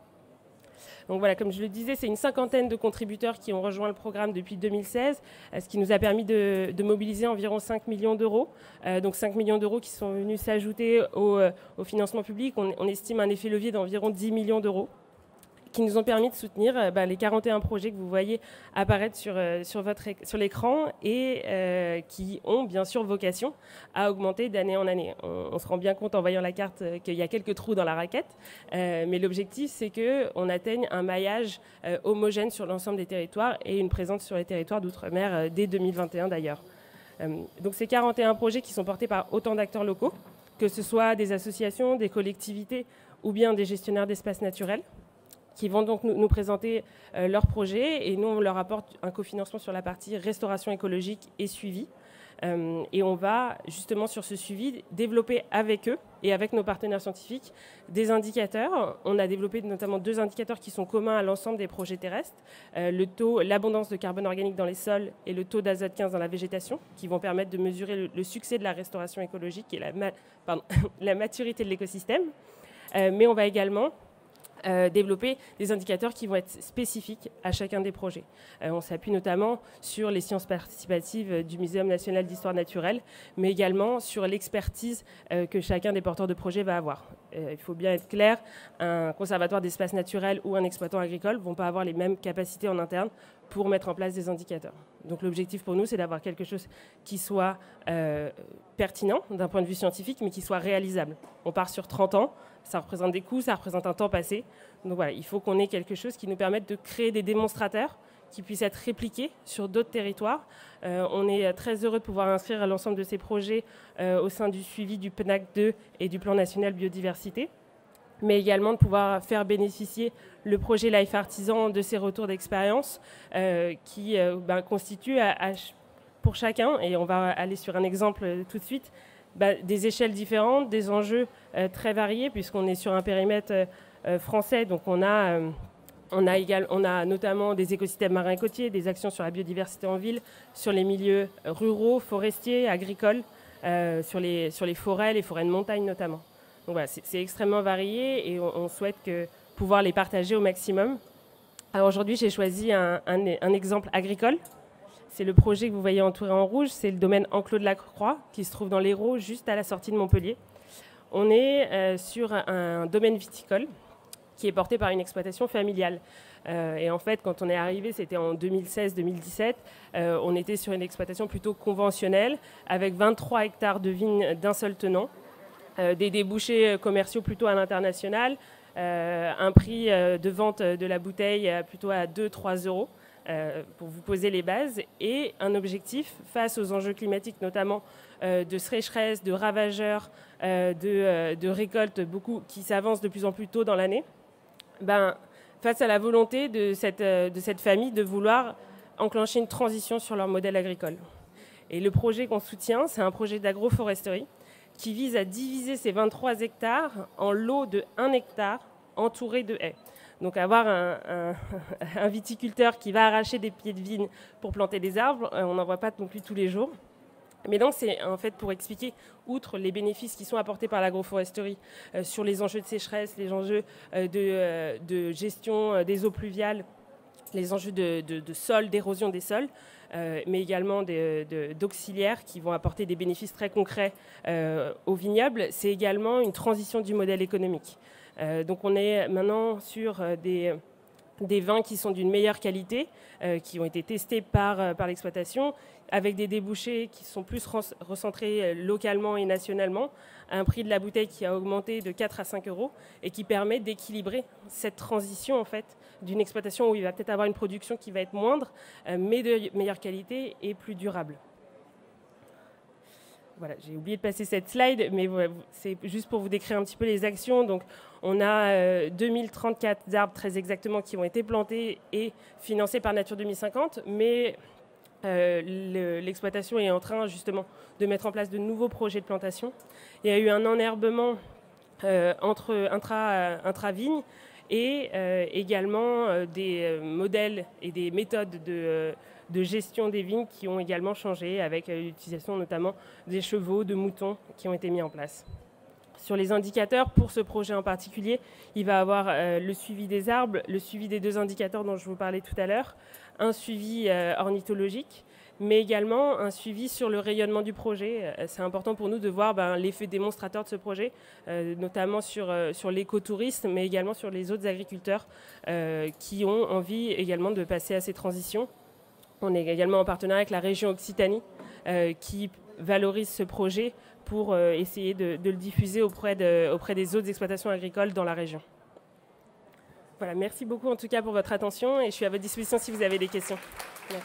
Donc voilà, comme je le disais, c'est une cinquantaine de contributeurs qui ont rejoint le programme depuis deux mille seize, ce qui nous a permis de, de mobiliser environ cinq millions d'euros. Euh, donc cinq millions d'euros qui sont venus s'ajouter au, au financement public. On, on estime un effet levier d'environ dix millions d'euros qui nous ont permis de soutenir euh, bah, les quarante et un projets que vous voyez apparaître sur, euh, sur, votre éc- sur l'écran et euh, qui ont bien sûr vocation à augmenter d'année en année. On, on se rend bien compte en voyant la carte euh, qu'il y a quelques trous dans la raquette, euh, mais l'objectif c'est qu'on atteigne un maillage euh, homogène sur l'ensemble des territoires et une présence sur les territoires d'outre-mer euh, dès deux mille vingt et un d'ailleurs. Euh, donc ces quarante et un projets qui sont portés par autant d'acteurs locaux, que ce soit des associations, des collectivités ou bien des gestionnaires d'espaces naturels, qui vont donc nous, nous présenter euh, leurs projets et nous on leur apporte un cofinancement sur la partie restauration écologique et suivi. Euh, et on va justement sur ce suivi développer avec eux et avec nos partenaires scientifiques des indicateurs. On a développé notamment deux indicateurs qui sont communs à l'ensemble des projets terrestres, euh, le taux, l'abondance de carbone organique dans les sols et le taux d'azote quinze dans la végétation, qui vont permettre de mesurer le, le succès de la restauration écologique et la, ma- pardon, la maturité de l'écosystème. Euh, mais on va également Euh, développer des indicateurs qui vont être spécifiques à chacun des projets. Euh, on s'appuie notamment sur les sciences participatives du Muséum national d'histoire naturelle, mais également sur l'expertise euh, que chacun des porteurs de projets va avoir. Euh, il faut bien être clair, un conservatoire d'espaces naturels ou un exploitant agricole ne vont pas avoir les mêmes capacités en interne pour mettre en place des indicateurs. Donc l'objectif pour nous, c'est d'avoir quelque chose qui soit euh, pertinent d'un point de vue scientifique, mais qui soit réalisable. On part sur trente ans, ça représente des coûts, ça représente un temps passé. Donc voilà, il faut qu'on ait quelque chose qui nous permette de créer des démonstrateurs qui puissent être répliqués sur d'autres territoires. Euh, on est très heureux de pouvoir inscrire l'ensemble de ces projets euh, au sein du suivi du P N A C deux et du Plan national biodiversité, mais également de pouvoir faire bénéficier le projet Life Artisan de ces retours d'expérience euh, qui euh, ben, constituent à, à, pour chacun, et on va aller sur un exemple tout de suite, bah, des échelles différentes, des enjeux euh, très variés, puisqu'on est sur un périmètre euh, français, donc on a, euh, on, a égal, on a notamment des écosystèmes marins et côtiers, des actions sur la biodiversité en ville, sur les milieux ruraux, forestiers, agricoles, euh, sur, les, sur les forêts, les forêts de montagne notamment. Donc voilà, c'est, c'est extrêmement varié et on, on souhaite que, pouvoir les partager au maximum. Alors aujourd'hui, j'ai choisi un, un, un exemple agricole. C'est le projet que vous voyez entouré en rouge, c'est le domaine Enclos de la Croix, qui se trouve dans l'Hérault, juste à la sortie de Montpellier. On est euh, sur un domaine viticole qui est porté par une exploitation familiale. Euh, et en fait, quand on est arrivé, c'était en deux mille seize deux mille dix-sept, euh, on était sur une exploitation plutôt conventionnelle, avec vingt-trois hectares de vignes d'un seul tenant, euh, des débouchés commerciaux plutôt à l'international, euh, un prix euh, de vente de la bouteille euh, plutôt à deux à trois euros. Euh, pour vous poser les bases, et un objectif face aux enjeux climatiques, notamment euh, de sécheresse, de ravageurs, euh, de, euh, de récoltes beaucoup, qui s'avancent de plus en plus tôt dans l'année, ben, face à la volonté de cette, euh, de cette famille de vouloir enclencher une transition sur leur modèle agricole. Et le projet qu'on soutient, c'est un projet d'agroforesterie qui vise à diviser ces vingt-trois hectares en lots de un hectare entourés de haies. Donc avoir un, un, un viticulteur qui va arracher des pieds de vigne pour planter des arbres, on n'en voit pas non plus tous les jours. Mais donc c'est en fait pour expliquer, outre les bénéfices qui sont apportés par l'agroforesterie euh, sur les enjeux de sécheresse, les enjeux euh, de, euh, de gestion euh, des eaux pluviales, les enjeux de, de, de sol, d'érosion des sols, euh, mais également de, de, d'auxiliaires qui vont apporter des bénéfices très concrets euh, aux vignobles, c'est également une transition du modèle économique. Euh, donc on est maintenant sur euh, des, des vins qui sont d'une meilleure qualité, euh, qui ont été testés par, euh, par l'exploitation, avec des débouchés qui sont plus ren- recentrés euh, localement et nationalement, à un prix de la bouteille qui a augmenté de quatre à cinq euros et qui permet d'équilibrer cette transition en fait, d'une exploitation où il va peut-être avoir une production qui va être moindre, euh, mais de meilleure qualité et plus durable. Voilà, j'ai oublié de passer cette slide, mais voilà, c'est juste pour vous décrire un petit peu les actions. Donc, on a euh, deux mille trente-quatre arbres très exactement qui ont été plantés et financés par Nature deux mille cinquante, mais euh, le, l'exploitation est en train justement de mettre en place de nouveaux projets de plantation. Il y a eu un enherbement euh, entre intra, intra-vignes et euh, également euh, des euh, modèles et des méthodes de... Euh, de gestion des vignes qui ont également changé avec l'utilisation notamment des chevaux, de moutons qui ont été mis en place. Sur les indicateurs, pour ce projet en particulier, il va avoir euh, le suivi des arbres, le suivi des deux indicateurs dont je vous parlais tout à l'heure, un suivi euh, ornithologique, mais également un suivi sur le rayonnement du projet. C'est important pour nous de voir ben, l'effet démonstrateur de ce projet, euh, notamment sur, euh, sur l'écotourisme, mais également sur les autres agriculteurs euh, qui ont envie également de passer à ces transitions. On est également en partenariat avec la région Occitanie euh, qui valorise ce projet pour euh, essayer de, de le diffuser auprès, de, auprès des autres exploitations agricoles dans la région. Voilà, merci beaucoup en tout cas pour votre attention et je suis à votre disposition si vous avez des questions. Merci.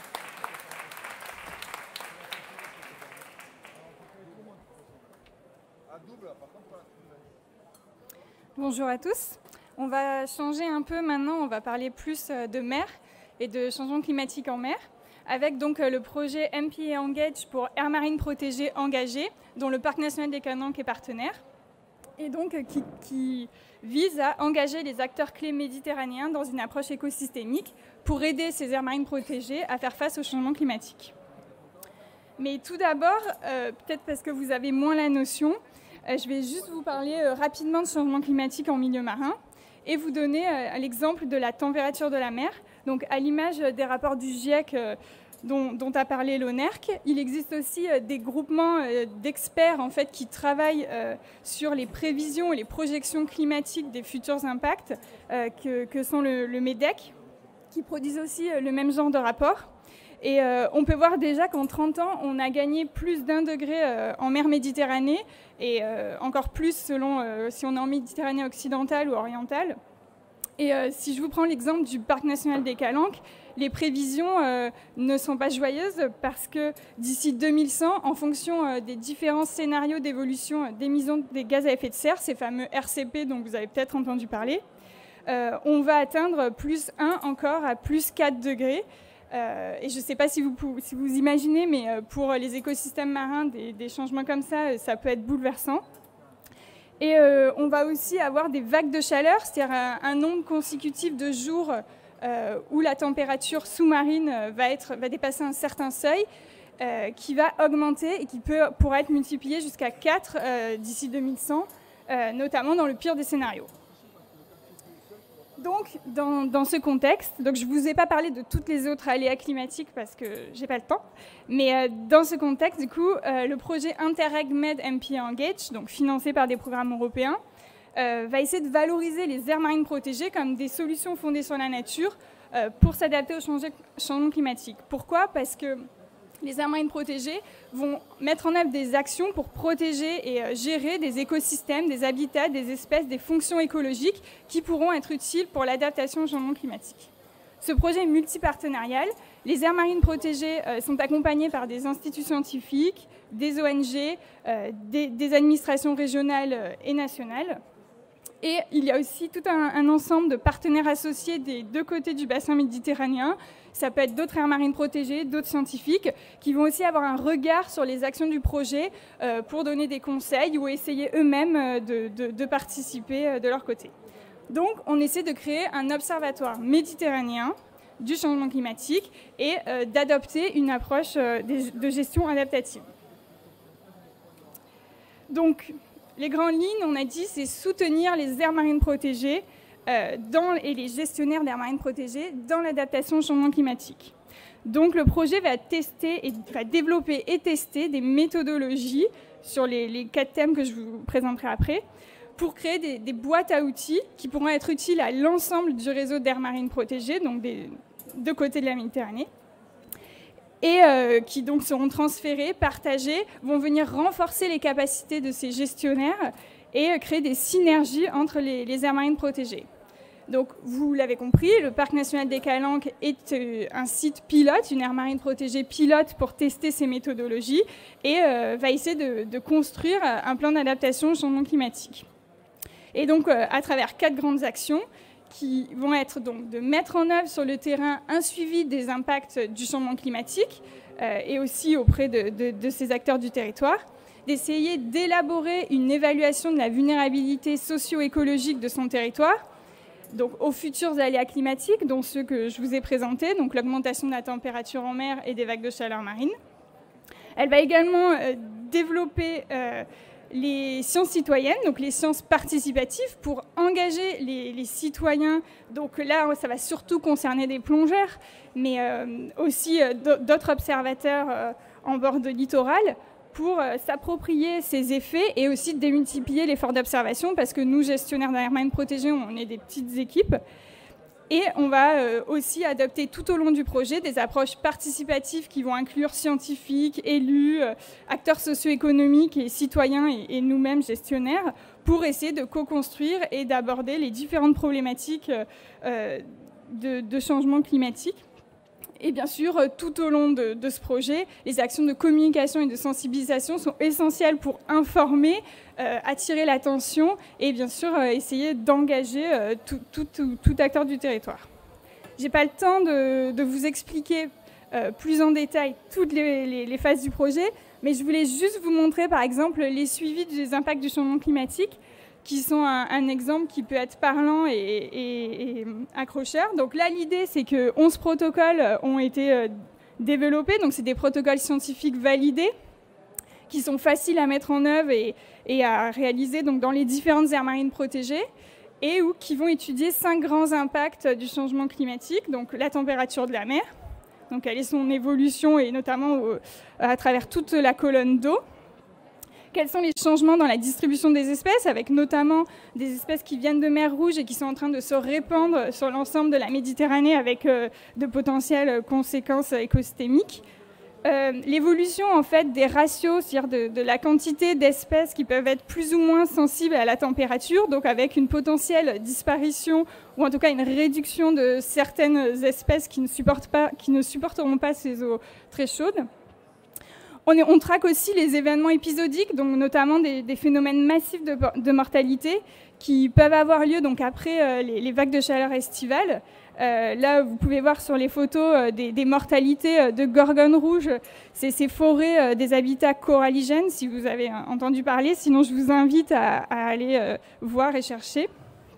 Bonjour à tous. On va changer un peu maintenant, on va parler plus de mer et de changement climatique en mer, avec donc le projet M P A Engage pour aires marines protégées engagées, dont le Parc national des Calanques est partenaire, et donc qui, qui vise à engager les acteurs clés méditerranéens dans une approche écosystémique pour aider ces aires marines protégées à faire face au changement climatique. Mais tout d'abord, euh, peut-être parce que vous avez moins la notion, euh, je vais juste vous parler euh, rapidement de changement climatique en milieu marin et vous donner euh, l'exemple de la température de la mer. Donc à l'image des rapports du GIEC euh, dont, dont a parlé l'O N E R C, il existe aussi euh, des groupements euh, d'experts en fait, qui travaillent euh, sur les prévisions et les projections climatiques des futurs impacts euh, que, que sont le, le MEDEC, qui produisent aussi euh, le même genre de rapport. Et euh, on peut voir déjà qu'en trente ans, on a gagné plus d'un degré euh, en mer Méditerranée et euh, encore plus selon euh, si on est en Méditerranée occidentale ou orientale. Et euh, si je vous prends l'exemple du Parc national des Calanques, les prévisions euh, ne sont pas joyeuses parce que d'ici deux mille cent, en fonction euh, des différents scénarios d'évolution euh, d'émissions des gaz à effet de serre, ces fameux R C P dont vous avez peut-être entendu parler, euh, on va atteindre plus un encore à plus quatre degrés. Euh, et je ne sais pas si vous, si vous imaginez, mais euh, pour les écosystèmes marins, des, des changements comme ça, ça peut être bouleversant. Et euh, on va aussi avoir des vagues de chaleur, c'est-à-dire un, un nombre consécutif de jours euh, où la température sous-marine va, être, va dépasser un certain seuil, euh, qui va augmenter et qui peut, pourra être multiplié jusqu'à quatre euh, d'ici deux mille cent, euh, notamment dans le pire des scénarios. Donc, dans, dans ce contexte, donc je ne vous ai pas parlé de toutes les autres aléas climatiques parce que je n'ai pas le temps, mais euh, dans ce contexte, du coup, euh, le projet Interreg Med M P A Engage, donc financé par des programmes européens, euh, va essayer de valoriser les aires marines protégées comme des solutions fondées sur la nature euh, pour s'adapter au changement climatique. Pourquoi ? Parce que les aires marines protégées vont mettre en œuvre des actions pour protéger et gérer des écosystèmes, des habitats, des espèces, des fonctions écologiques qui pourront être utiles pour l'adaptation au changement climatique. Ce projet est multipartenarial. Les aires marines protégées sont accompagnées par des instituts scientifiques, des O N G, des, des administrations régionales et nationales. Et il y a aussi tout un, un ensemble de partenaires associés des deux côtés du bassin méditerranéen. Ça peut être d'autres aires marines protégées, d'autres scientifiques, qui vont aussi avoir un regard sur les actions du projet euh, pour donner des conseils ou essayer eux-mêmes de, de, de participer de leur côté. Donc, on essaie de créer un observatoire méditerranéen du changement climatique et euh, d'adopter une approche euh, de gestion adaptative. Donc, les grandes lignes, on a dit, c'est soutenir les aires marines protégées euh, dans, et les gestionnaires d'aires marines protégées dans l'adaptation au changement climatique. Donc le projet va, tester et, va développer et tester des méthodologies sur les, les quatre thèmes que je vous présenterai après pour créer des, des boîtes à outils qui pourront être utiles à l'ensemble du réseau d'aires marines protégées, donc des deux côtés de la Méditerranée, et euh, qui donc seront transférés, partagés, vont venir renforcer les capacités de ces gestionnaires et euh, créer des synergies entre les, les aires marines protégées. Donc, vous l'avez compris, le Parc national des Calanques est euh, un site pilote, une aire marine protégée pilote pour tester ces méthodologies et euh, va essayer de, de construire un plan d'adaptation au changement climatique. Et donc, euh, à travers quatre grandes actions, qui vont être donc de mettre en œuvre sur le terrain un suivi des impacts du changement climatique euh, et aussi auprès de, de, de ces acteurs du territoire, d'essayer d'élaborer une évaluation de la vulnérabilité socio-écologique de son territoire, donc aux futurs aléas climatiques, dont ceux que je vous ai présentés, donc l'augmentation de la température en mer et des vagues de chaleur marine, Elle va également euh, développer euh, les sciences citoyennes, donc les sciences participatives, pour engager les, les citoyens. Donc là, ça va surtout concerner des plongeurs, mais euh, aussi euh, d'autres observateurs euh, en bord de littoral, pour euh, s'approprier ces effets et aussi démultiplier l'effort d'observation, parce que nous, gestionnaires d'aires marines protégées, on est des petites équipes. Et on va euh, aussi adopter tout au long du projet des approches participatives qui vont inclure scientifiques, élus, euh, acteurs socio-économiques et citoyens et, et nous-mêmes gestionnaires, pour essayer de co-construire et d'aborder les différentes problématiques euh, de, de changement climatique. Et bien sûr, tout au long de, de ce projet, les actions de communication et de sensibilisation sont essentielles pour informer, euh, attirer l'attention et bien sûr euh, essayer d'engager euh, tout, tout, tout, tout acteur du territoire. Je n'ai pas le temps de, de vous expliquer euh, plus en détail toutes les, les, les phases du projet, mais je voulais juste vous montrer par exemple les suivis des impacts du changement climatique, qui sont un, un exemple qui peut être parlant et, et, et accrocheur. Donc là, l'idée, c'est que onze protocoles ont été euh, développés. Donc c'est des protocoles scientifiques validés qui sont faciles à mettre en œuvre et, et à réaliser donc, dans les différentes aires marines protégées et où, qui vont étudier cinq grands impacts du changement climatique. Donc la température de la mer, donc quelle est son évolution et notamment au, à travers toute la colonne d'eau. Quels sont les changements dans la distribution des espèces, avec notamment des espèces qui viennent de mer Rouge et qui sont en train de se répandre sur l'ensemble de la Méditerranée avec euh, de potentielles conséquences écosystémiques. Euh, L'évolution en fait des ratios, c'est-à-dire de, de la quantité d'espèces qui peuvent être plus ou moins sensibles à la température, donc avec une potentielle disparition ou en tout cas une réduction de certaines espèces qui ne, supportent pas, qui ne supporteront pas ces eaux très chaudes. On, est, on traque aussi les événements épisodiques, donc notamment des, des phénomènes massifs de, de mortalité qui peuvent avoir lieu donc après euh, les, les vagues de chaleur estivales. Euh, là, vous pouvez voir sur les photos euh, des, des mortalités euh, de gorgones rouges. C'est ces forêts euh, des habitats coralligènes, si vous avez euh, entendu parler. Sinon, je vous invite à, à aller euh, voir et chercher,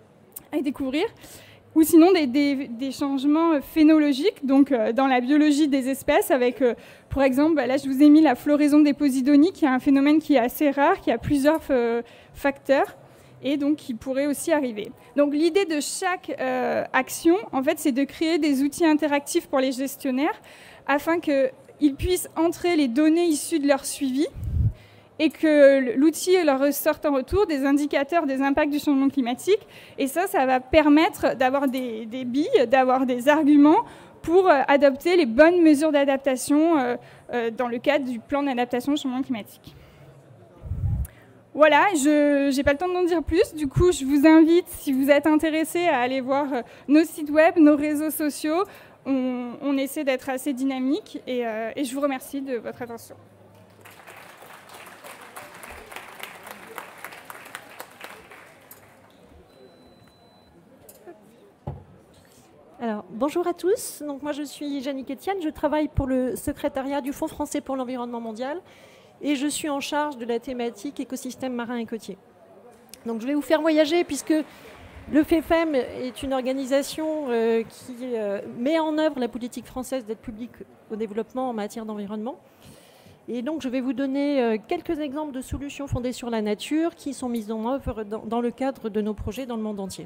à découvrir. Ou sinon des, des, des changements phénologiques, donc euh, dans la biologie des espèces, avec, euh, par exemple, bah, là je vous ai mis la floraison des posidonies, qui est un phénomène qui est assez rare, qui a plusieurs euh, facteurs, et donc qui pourrait aussi arriver. Donc l'idée de chaque euh, action, en fait, c'est de créer des outils interactifs pour les gestionnaires, afin qu'ils puissent entrer les données issues de leur suivi, et que l'outil leur ressorte en retour des indicateurs des impacts du changement climatique. Et ça, ça va permettre d'avoir des, des billes, d'avoir des arguments pour euh, adopter les bonnes mesures d'adaptation euh, euh, dans le cadre du plan d'adaptation au changement climatique. Voilà, je n'ai pas le temps d'en dire plus. Du coup, je vous invite, si vous êtes intéressés, à aller voir euh, nos sites web, nos réseaux sociaux. On, on essaie d'être assez dynamique et, euh, et je vous remercie de votre attention. Alors, bonjour à tous. Donc, moi, je suis Jannick Etienne. Je travaille pour le secrétariat du Fonds français pour l'environnement mondial et je suis en charge de la thématique écosystèmes marins et côtiers. Donc, je vais vous faire voyager puisque le F E F E M est une organisation euh, qui euh, met en œuvre la politique française d'aide publique au développement en matière d'environnement. Et donc, je vais vous donner euh, quelques exemples de solutions fondées sur la nature qui sont mises en œuvre dans, dans le cadre de nos projets dans le monde entier.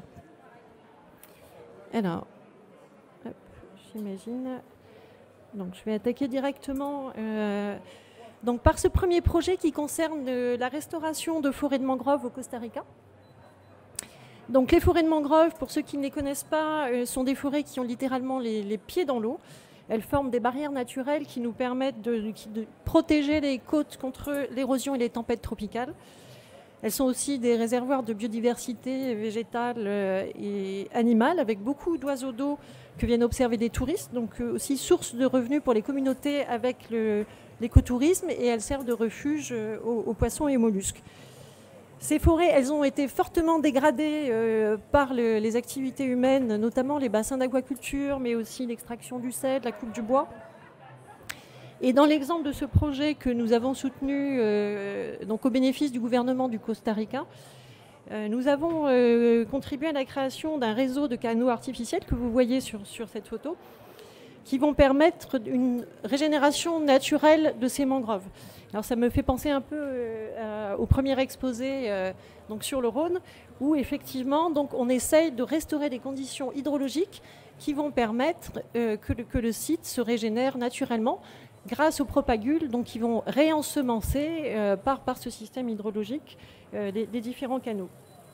Alors, j'imagine. Donc, je vais attaquer directement euh, donc, par ce premier projet qui concerne euh, la restauration de forêts de mangroves au Costa Rica. Donc, les forêts de mangroves, pour ceux qui ne les connaissent pas, euh, sont des forêts qui ont littéralement les, les pieds dans l'eau. Elles forment des barrières naturelles qui nous permettent de, de, de protéger les côtes contre l'érosion et les tempêtes tropicales. Elles sont aussi des réservoirs de biodiversité végétale euh, et animale, avec beaucoup d'oiseaux d'eau que viennent observer des touristes, donc euh, aussi source de revenus pour les communautés avec l'écotourisme, et elles servent de refuge euh, aux, aux poissons et aux mollusques. Ces forêts, elles ont été fortement dégradées euh, par le, les activités humaines, notamment les bassins d'aquaculture, mais aussi l'extraction du sel, la coupe du bois. Et dans l'exemple de ce projet que nous avons soutenu euh, donc au bénéfice du gouvernement du Costa Rica, euh, nous avons euh, contribué à la création d'un réseau de canaux artificiels que vous voyez sur, sur cette photo. qui vont permettre une régénération naturelle de ces mangroves. Alors ça me fait penser un peu euh, au premier exposé euh, donc sur le Rhône, où effectivement donc, on essaye de restaurer des conditions hydrologiques qui vont permettre euh, que, le, que le site se régénère naturellement grâce aux propagules donc, qui vont réensemencer euh, par, par ce système hydrologique euh, des, des différents canaux.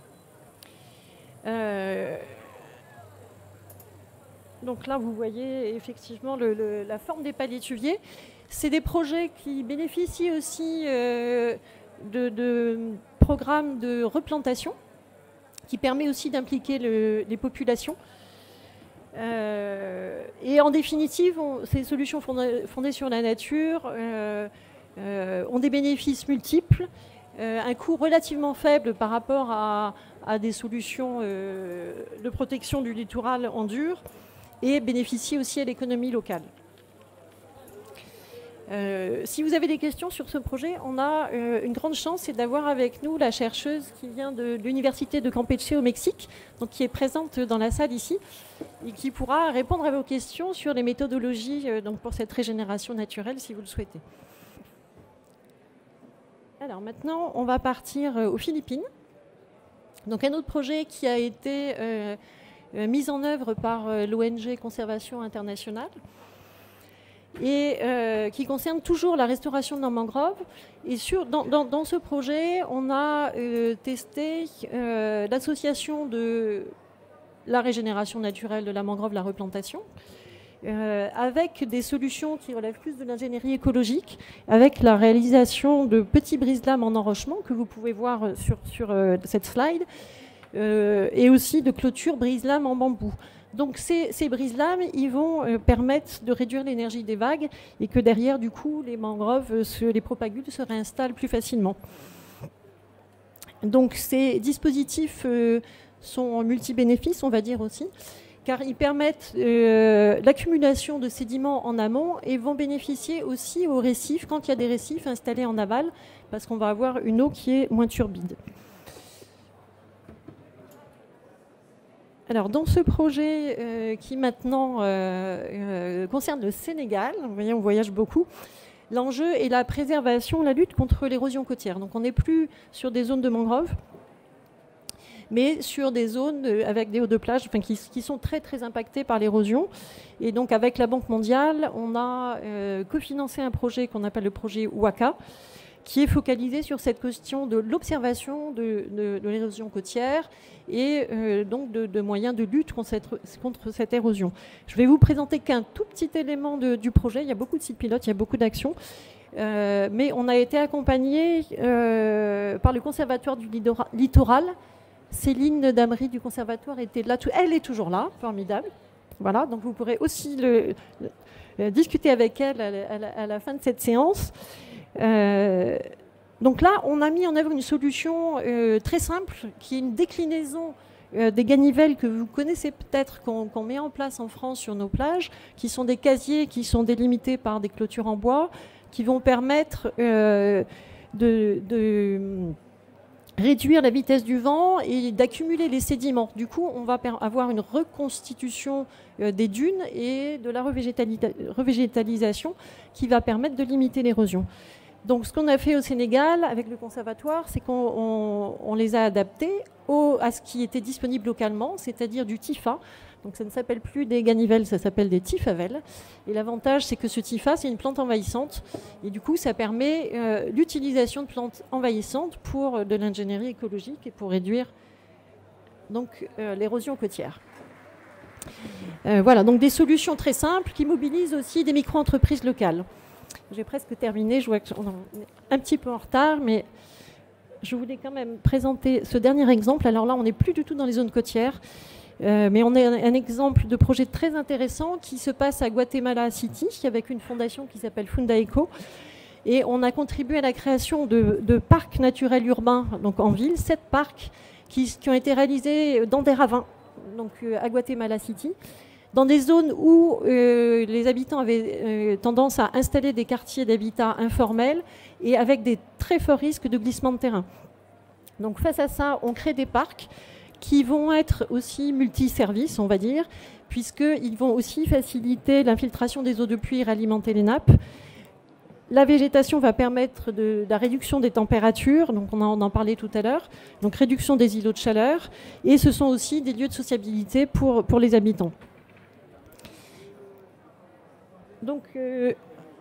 Euh, donc là, vous voyez effectivement le, le, la forme des palétuviers. C'est des projets qui bénéficient aussi euh, de, de programmes de replantation, qui permet aussi d'impliquer le, les populations. Euh, et en définitive, on, ces solutions fondées, fondées sur la nature euh, euh, ont des bénéfices multiples, euh, un coût relativement faible par rapport à, à des solutions euh, de protection du littoral en dur, et bénéficient aussi à l'économie locale. Euh, si vous avez des questions sur ce projet, on a euh, une grande chance, c'est d'avoir avec nous la chercheuse qui vient de, de l'université de Campeche au Mexique, donc qui est présente dans la salle ici, et qui pourra répondre à vos questions sur les méthodologies euh, donc pour cette régénération naturelle, si vous le souhaitez. Alors maintenant, on va partir euh, aux Philippines. Donc un autre projet qui a été euh, euh, mis en œuvre par euh, l'O N G Conservation Internationale, et euh, qui concerne toujours la restauration de nos mangroves. Et sur, dans, dans, dans ce projet, on a euh, testé euh, l'association de la régénération naturelle de la mangrove, la replantation, euh, avec des solutions qui relèvent plus de l'ingénierie écologique, avec la réalisation de petits brise-lames en enrochement, que vous pouvez voir sur, sur euh, cette slide, euh, et aussi de clôtures brise-lames en bambou. Donc ces, ces brise-lames, ils vont euh, permettre de réduire l'énergie des vagues et que derrière, du coup, les mangroves, se, les propagules se réinstallent plus facilement. Donc ces dispositifs euh, sont multi-bénéfices, on va dire aussi, car ils permettent euh, l'accumulation de sédiments en amont et vont bénéficier aussi aux récifs, quand il y a des récifs installés en aval, parce qu'on va avoir une eau qui est moins turbide. Alors, dans ce projet euh, qui maintenant euh, euh, concerne le Sénégal, vous voyez, on voyage beaucoup, l'enjeu est la préservation, la lutte contre l'érosion côtière. Donc, on n'est plus sur des zones de mangroves, mais sur des zones avec des hauts de plage enfin, qui, qui sont très, très impactées par l'érosion. Et donc, avec la Banque mondiale, on a euh, cofinancé un projet qu'on appelle le projet WACA, qui est focalisé sur cette question de l'observation de, de, de l'érosion côtière et euh, donc de, de moyens de lutte contre cette, contre cette érosion. Je vais vous présenter qu'un tout petit élément de, du projet. Il y a beaucoup de sites pilotes, il y a beaucoup d'actions. Euh, mais on a été accompagné euh, par le Conservatoire du Littoral. Céline Damery du Conservatoire était là. Elle est toujours là, formidable. Voilà, donc vous pourrez aussi le, le, discuter avec elle à la, à la fin de cette séance. Euh, donc là, on a mis en œuvre une solution euh, très simple, qui est une déclinaison euh, des ganivelles que vous connaissez peut-être, qu'on qu'on met en place en France sur nos plages, qui sont des casiers qui sont délimités par des clôtures en bois, qui vont permettre euh, de, de réduire la vitesse du vent et d'accumuler les sédiments. Du coup, on va avoir une reconstitution euh, des dunes et de la revégétalisation qui va permettre de limiter l'érosion. Donc, ce qu'on a fait au Sénégal avec le conservatoire, c'est qu'on on, on les a adaptés au, à ce qui était disponible localement, c'est-à-dire du Tifa. Donc, ça ne s'appelle plus des ganivelles, ça s'appelle des tifavelles. Et l'avantage, c'est que ce Tifa, c'est une plante envahissante. Et du coup, ça permet euh, l'utilisation de plantes envahissantes pour euh, de l'ingénierie écologique et pour réduire donc euh, l'érosion côtière. Euh, voilà, donc des solutions très simples qui mobilisent aussi des micro-entreprises locales. J'ai presque terminé, je vois qu'on est un petit peu en retard, mais je voulais quand même présenter ce dernier exemple. Alors là, on n'est plus du tout dans les zones côtières, euh, mais on a un, un exemple de projet très intéressant qui se passe à Guatemala City, avec une fondation qui s'appelle Fundaeco. Et on a contribué à la création de, de parcs naturels urbains, donc en ville, sept parcs qui, qui ont été réalisés dans des ravins, donc euh, à Guatemala City, dans des zones où euh, les habitants avaient euh, tendance à installer des quartiers d'habitat informels et avec des très forts risques de glissement de terrain. Donc face à ça, on crée des parcs qui vont être aussi multiservices, on va dire, puisqu'ils vont aussi faciliter l'infiltration des eaux de pluie et alimenter les nappes. La végétation va permettre de, de la réduction des températures, donc on en, on en parlait tout à l'heure, donc réduction des îlots de chaleur, et ce sont aussi des lieux de sociabilité pour, pour les habitants. Donc, euh,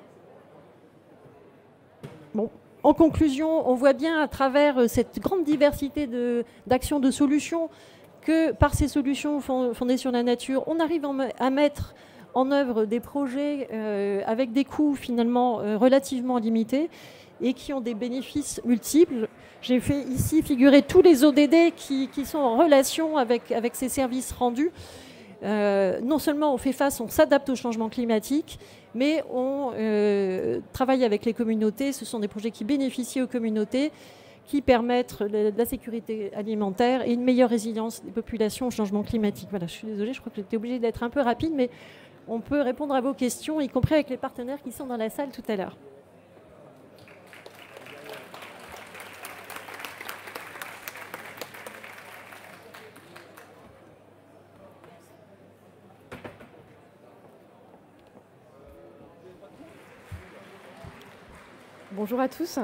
bon, en conclusion, on voit bien à travers cette grande diversité de, d'actions, de solutions, que par ces solutions fondées sur la nature, on arrive à mettre en œuvre des projets euh, avec des coûts finalement euh, relativement limités et qui ont des bénéfices multiples. J'ai fait ici figurer tous les O D D qui, qui sont en relation avec, avec ces services rendus. Euh, non seulement on fait face, on s'adapte au changement climatique, mais on euh, travaille avec les communautés. Ce sont des projets qui bénéficient aux communautés, qui permettent de la sécurité alimentaire et une meilleure résilience des populations au changement climatique. Voilà, je suis désolée, je crois que j'étais obligée d'être un peu rapide, mais on peut répondre à vos questions, y compris avec les partenaires qui sont dans la salle tout à l'heure. Bonjour à tous.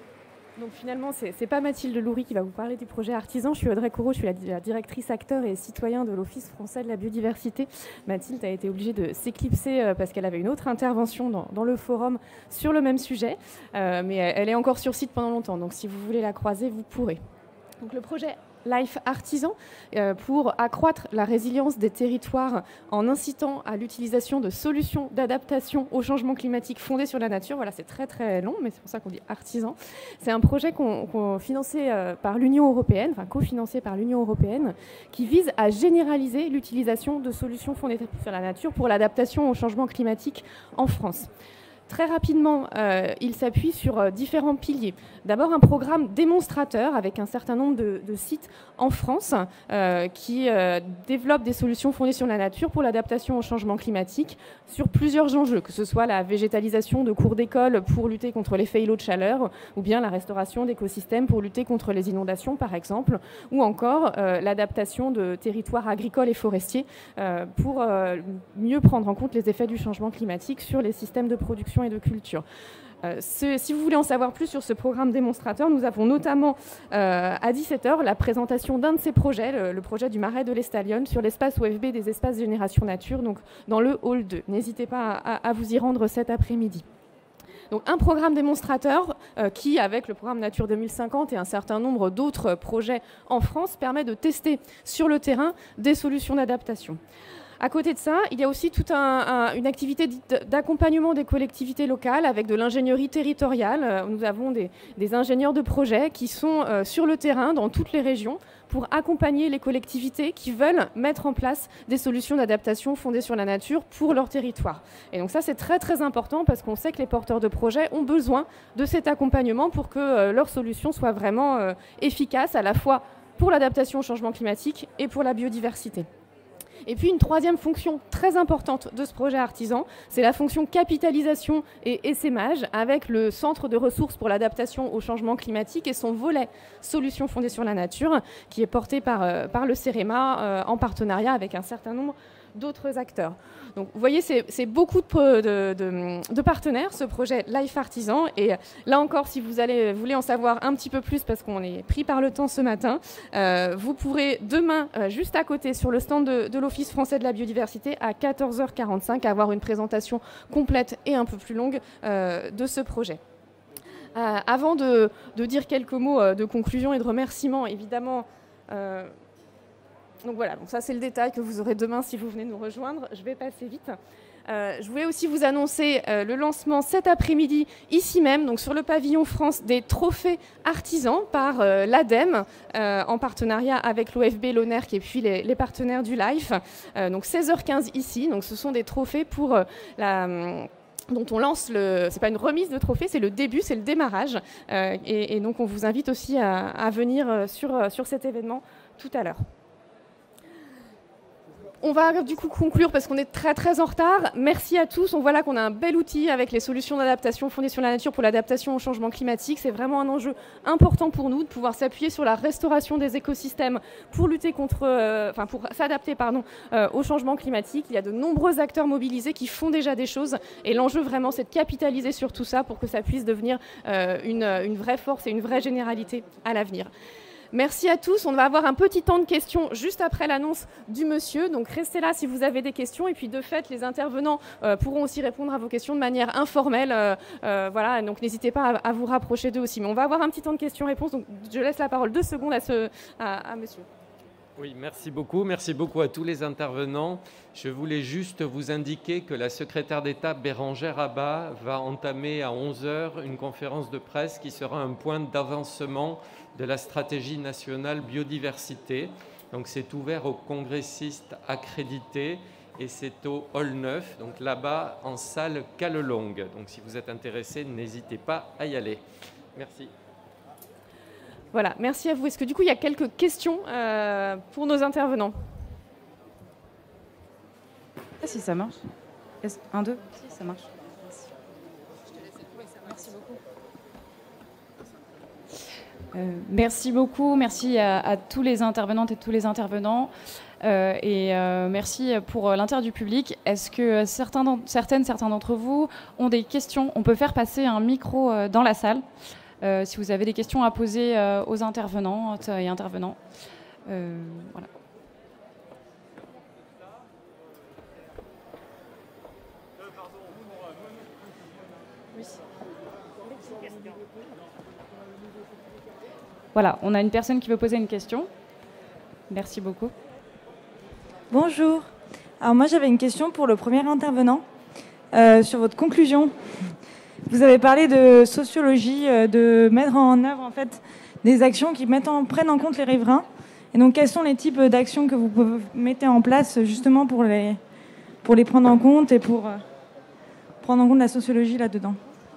Donc finalement, ce n'est pas Mathilde Loury qui va vous parler du projet Artisan. Je suis Audrey Corot, je suis la, la directrice acteur et citoyen de l'Office français de la biodiversité. Mathilde a été obligée de s'éclipser euh, parce qu'elle avait une autre intervention dans, dans le forum sur le même sujet. Euh, mais elle est encore sur site pendant longtemps, donc si vous voulez la croiser, vous pourrez. Donc le projet Life Artisan, euh, pour accroître la résilience des territoires en incitant à l'utilisation de solutions d'adaptation au changement climatique fondées sur la nature. Voilà, c'est très très long, mais c'est pour ça qu'on dit artisan. C'est un projet qu'on, qu'on financé euh, par l'Union européenne, enfin cofinancé par l'Union européenne, qui vise à généraliser l'utilisation de solutions fondées sur la nature pour l'adaptation au changement climatique en France. Très rapidement, euh, il s'appuie sur euh, différents piliers. D'abord, un programme démonstrateur avec un certain nombre de, de sites en France euh, qui euh, développent des solutions fondées sur la nature pour l'adaptation au changement climatique sur plusieurs enjeux, que ce soit la végétalisation de cours d'école pour lutter contre l'effet îlot de chaleur, ou bien la restauration d'écosystèmes pour lutter contre les inondations, par exemple, ou encore euh, l'adaptation de territoires agricoles et forestiers euh, pour euh, mieux prendre en compte les effets du changement climatique sur les systèmes de production et de culture. Euh, ce, si vous voulez en savoir plus sur ce programme démonstrateur, nous avons notamment euh, à dix-sept heures la présentation d'un de ces projets, le, le projet du Marais de l'Estalion, sur l'espace O F B des espaces Génération Nature, donc dans le hall deux. N'hésitez pas à, à, à vous y rendre cet après-midi. Donc un programme démonstrateur euh, qui, avec le programme Nature deux mille cinquante et un certain nombre d'autres projets en France, permet de tester sur le terrain des solutions d'adaptation. À côté de ça, il y a aussi toute un, un, une activité d'accompagnement des collectivités locales avec de l'ingénierie territoriale. Nous avons des, des ingénieurs de projet qui sont euh, sur le terrain dans toutes les régions pour accompagner les collectivités qui veulent mettre en place des solutions d'adaptation fondées sur la nature pour leur territoire. Et donc ça, c'est très très important parce qu'on sait que les porteurs de projets ont besoin de cet accompagnement pour que euh, leurs solutions soient vraiment euh, efficaces à la fois pour l'adaptation au changement climatique et pour la biodiversité. Et puis une troisième fonction très importante de ce projet artisan, c'est la fonction capitalisation et essaimage avec le Centre de ressources pour l'adaptation au changement climatique et son volet solutions fondées sur la nature qui est porté par, euh, par le CEREMA euh, en partenariat avec un certain nombre d'autres acteurs. Donc vous voyez, c'est beaucoup de, de, de, de partenaires, ce projet Life Artisan. Et là encore, si vous allez, voulez en savoir un petit peu plus, parce qu'on est pris par le temps ce matin, euh, vous pourrez demain, euh, juste à côté, sur le stand de, de l'Office français de la biodiversité, à quatorze heures quarante-cinq, avoir une présentation complète et un peu plus longue euh, de ce projet. Euh, avant de, de dire quelques mots euh, de conclusion et de remerciement, évidemment, euh, donc voilà, donc ça c'est le détail que vous aurez demain si vous venez nous rejoindre. Je vais passer vite. Euh, je voulais aussi vous annoncer euh, le lancement cet après-midi, ici même, donc sur le pavillon France, des trophées artisans par euh, l'ADEME, euh, en partenariat avec l'O F B, l'O N E R C et puis les, les partenaires du LIFE. Euh, donc seize heures quinze ici, donc ce sont des trophées pour euh, la... dont on lance le... C'est pas une remise de trophée, c'est le début, c'est le démarrage. Euh, et, et donc on vous invite aussi à, à venir sur, sur cet événement tout à l'heure. On va du coup conclure parce qu'on est très très en retard. Merci à tous. On voit là qu'on a un bel outil avec les solutions d'adaptation fondées sur la nature pour l'adaptation au changement climatique. C'est vraiment un enjeu important pour nous de pouvoir s'appuyer sur la restauration des écosystèmes pour lutter contre, euh, enfin pour s'adapter pardon euh, au changement climatique. Il y a de nombreux acteurs mobilisés qui font déjà des choses et l'enjeu vraiment c'est de capitaliser sur tout ça pour que ça puisse devenir euh, une, une vraie force et une vraie généralité à l'avenir. Merci à tous. On va avoir un petit temps de questions juste après l'annonce du monsieur. Donc restez là si vous avez des questions. Et puis de fait, les intervenants euh, pourront aussi répondre à vos questions de manière informelle. Euh, euh, voilà, donc n'hésitez pas à, à vous rapprocher d'eux aussi. Mais on va avoir un petit temps de questions-réponses. Donc je laisse la parole deux secondes à, ce, à, à monsieur. Oui, merci beaucoup. Merci beaucoup à tous les intervenants. Je voulais juste vous indiquer que la secrétaire d'État Bérangère Abba va entamer à onze heures une conférence de presse qui sera un point d'avancement de la stratégie nationale biodiversité. Donc c'est ouvert aux congressistes accrédités et c'est au hall neuf, donc là-bas en salle Callelongue. Donc si vous êtes intéressés, n'hésitez pas à y aller. Merci. Voilà, merci à vous. Est-ce que du coup il y a quelques questions euh, pour nos intervenants? Si ça marche. Un, deux, si ça marche. Merci beaucoup. Euh, merci beaucoup, merci à, à tous les intervenantes et tous les intervenants euh, et euh, merci pour l'intérêt du public. Est-ce que certains, certaines, certains d'entre vous ont des questions? On peut faire passer un micro euh, dans la salle euh, si vous avez des questions à poser euh, aux intervenantes et intervenants. Euh, voilà. Voilà, on a une personne qui veut poser une question. Merci beaucoup. Bonjour. Alors moi j'avais une question pour le premier intervenant euh, sur votre conclusion. Vous avez parlé de sociologie, euh, de mettre en œuvre en fait des actions qui mettent en, prennent en compte les riverains. Et donc quels sont les types d'actions que vous mettez en place justement pour les, pour les prendre en compte et pour euh, prendre en compte la sociologie là-dedans?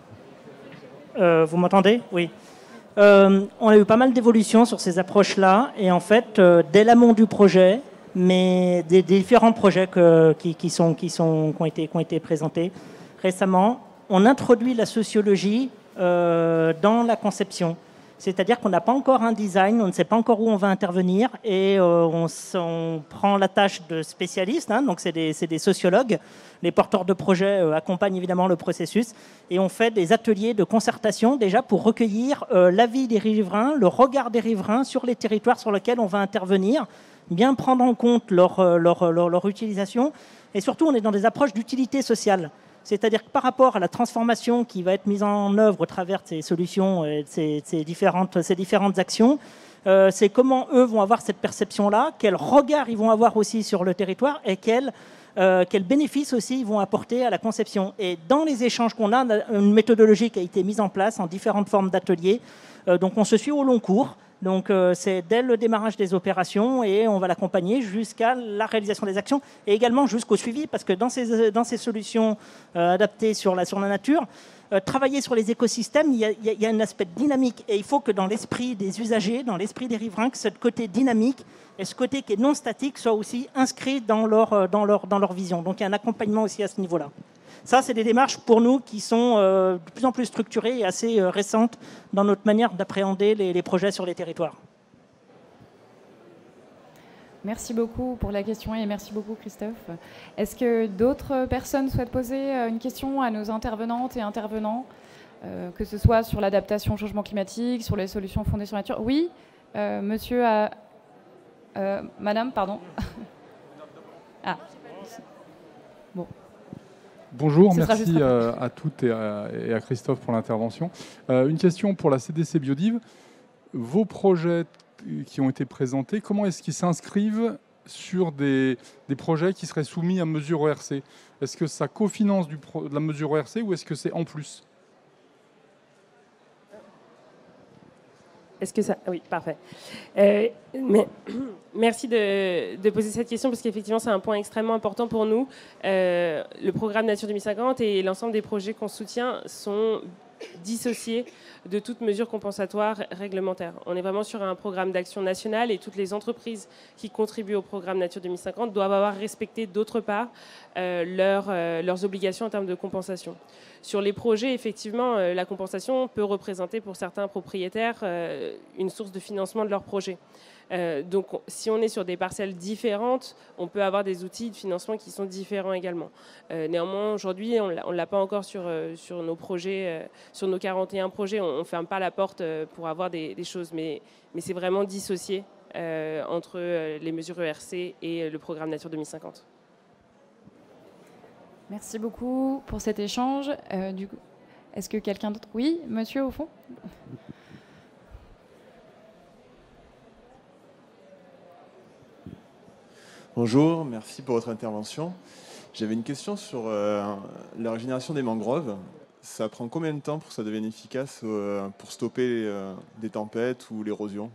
euh, Vous m'entendez? Oui. Euh, on a eu pas mal d'évolutions sur ces approches-là, et en fait, euh, dès l'amont du projet, mais des, des différents projets que, qui, qui, sont, qui, sont, qui, ont été, qui ont été présentés récemment, on introduit la sociologie euh, dans la conception. C'est-à-dire qu'on n'a pas encore un design, on ne sait pas encore où on va intervenir, et euh, on, on prend la tâche de spécialistes, hein, donc c'est des, c'est des sociologues. Les porteurs de projets euh, accompagnent évidemment le processus, et on fait des ateliers de concertation déjà pour recueillir euh, l'avis des riverains, le regard des riverains sur les territoires sur lesquels on va intervenir, bien prendre en compte leur, leur, leur, leur utilisation, et surtout on est dans des approches d'utilité sociale. C'est-à-dire que par rapport à la transformation qui va être mise en œuvre au travers de ces solutions et de ces, ces, différentes, ces différentes actions, euh, c'est comment eux vont avoir cette perception-là, quel regard ils vont avoir aussi sur le territoire et quels euh, quel bénéfices aussi ils vont apporter à la conception. Et dans les échanges qu'on a, une méthodologie qui a été mise en place en différentes formes d'ateliers. Euh, donc on se suit au long cours. Donc euh, c'est dès le démarrage des opérations et on va l'accompagner jusqu'à la réalisation des actions et également jusqu'au suivi, parce que dans ces, dans ces solutions euh, adaptées sur la, sur la nature, euh, travailler sur les écosystèmes, il y, a, il y a un aspect dynamique, et il faut que dans l'esprit des usagers, dans l'esprit des riverains, que ce côté dynamique et ce côté qui est non statique soit aussi inscrit dans leur, dans leur, dans leur vision. Donc il y a un accompagnement aussi à ce niveau-là. Ça, c'est des démarches pour nous qui sont euh, de plus en plus structurées et assez euh, récentes dans notre manière d'appréhender les, les projets sur les territoires. Merci beaucoup pour la question et merci beaucoup Christophe. Est-ce que d'autres personnes souhaitent poser une question à nos intervenantes et intervenants, euh, que ce soit sur l'adaptation au changement climatique, sur les solutions fondées sur la nature? Oui, euh, monsieur, a, euh, madame, pardon. Ah, bon. Bonjour, merci euh, à toutes et à, et à Christophe pour l'intervention. Euh, une question pour la C D C Biodiv. Vos projets qui ont été présentés, comment est-ce qu'ils s'inscrivent sur des, des projets qui seraient soumis à mesure O R C? Est-ce que ça cofinance du pro, de la mesure O R C ou est-ce que c'est en plus? Est-ce que ça... Oui, parfait. Euh, mais, merci de, de poser cette question parce qu'effectivement, c'est un point extrêmement important pour nous. Euh, le programme Nature deux mille cinquante et l'ensemble des projets qu'on soutient sont dissocié de toute mesure compensatoire réglementaire. On est vraiment sur un programme d'action nationale et toutes les entreprises qui contribuent au programme Nature deux mille cinquante doivent avoir respecté d'autre part euh, leur, euh, leurs obligations en termes de compensation. Sur les projets, effectivement, euh, la compensation peut représenter pour certains propriétaires euh, une source de financement de leur projet. Euh, donc, si on est sur des parcelles différentes, on peut avoir des outils de financement qui sont différents également. Euh, néanmoins, aujourd'hui, on ne l'a pas encore sur, euh, sur nos projets, euh, sur nos quarante et un projets. On ne ferme pas la porte euh, pour avoir des, des choses, mais, mais c'est vraiment dissocié euh, entre euh, les mesures E R C et euh, le programme Nature deux mille cinquante. Merci beaucoup pour cet échange. Euh, du coup, est-ce que quelqu'un d'autre? Oui, monsieur, au fond. Bonjour, merci pour votre intervention. J'avais une question sur euh, la régénération des mangroves. Ça prend combien de temps pour que ça devienne efficace euh, pour stopper euh, des tempêtes ou l'érosion?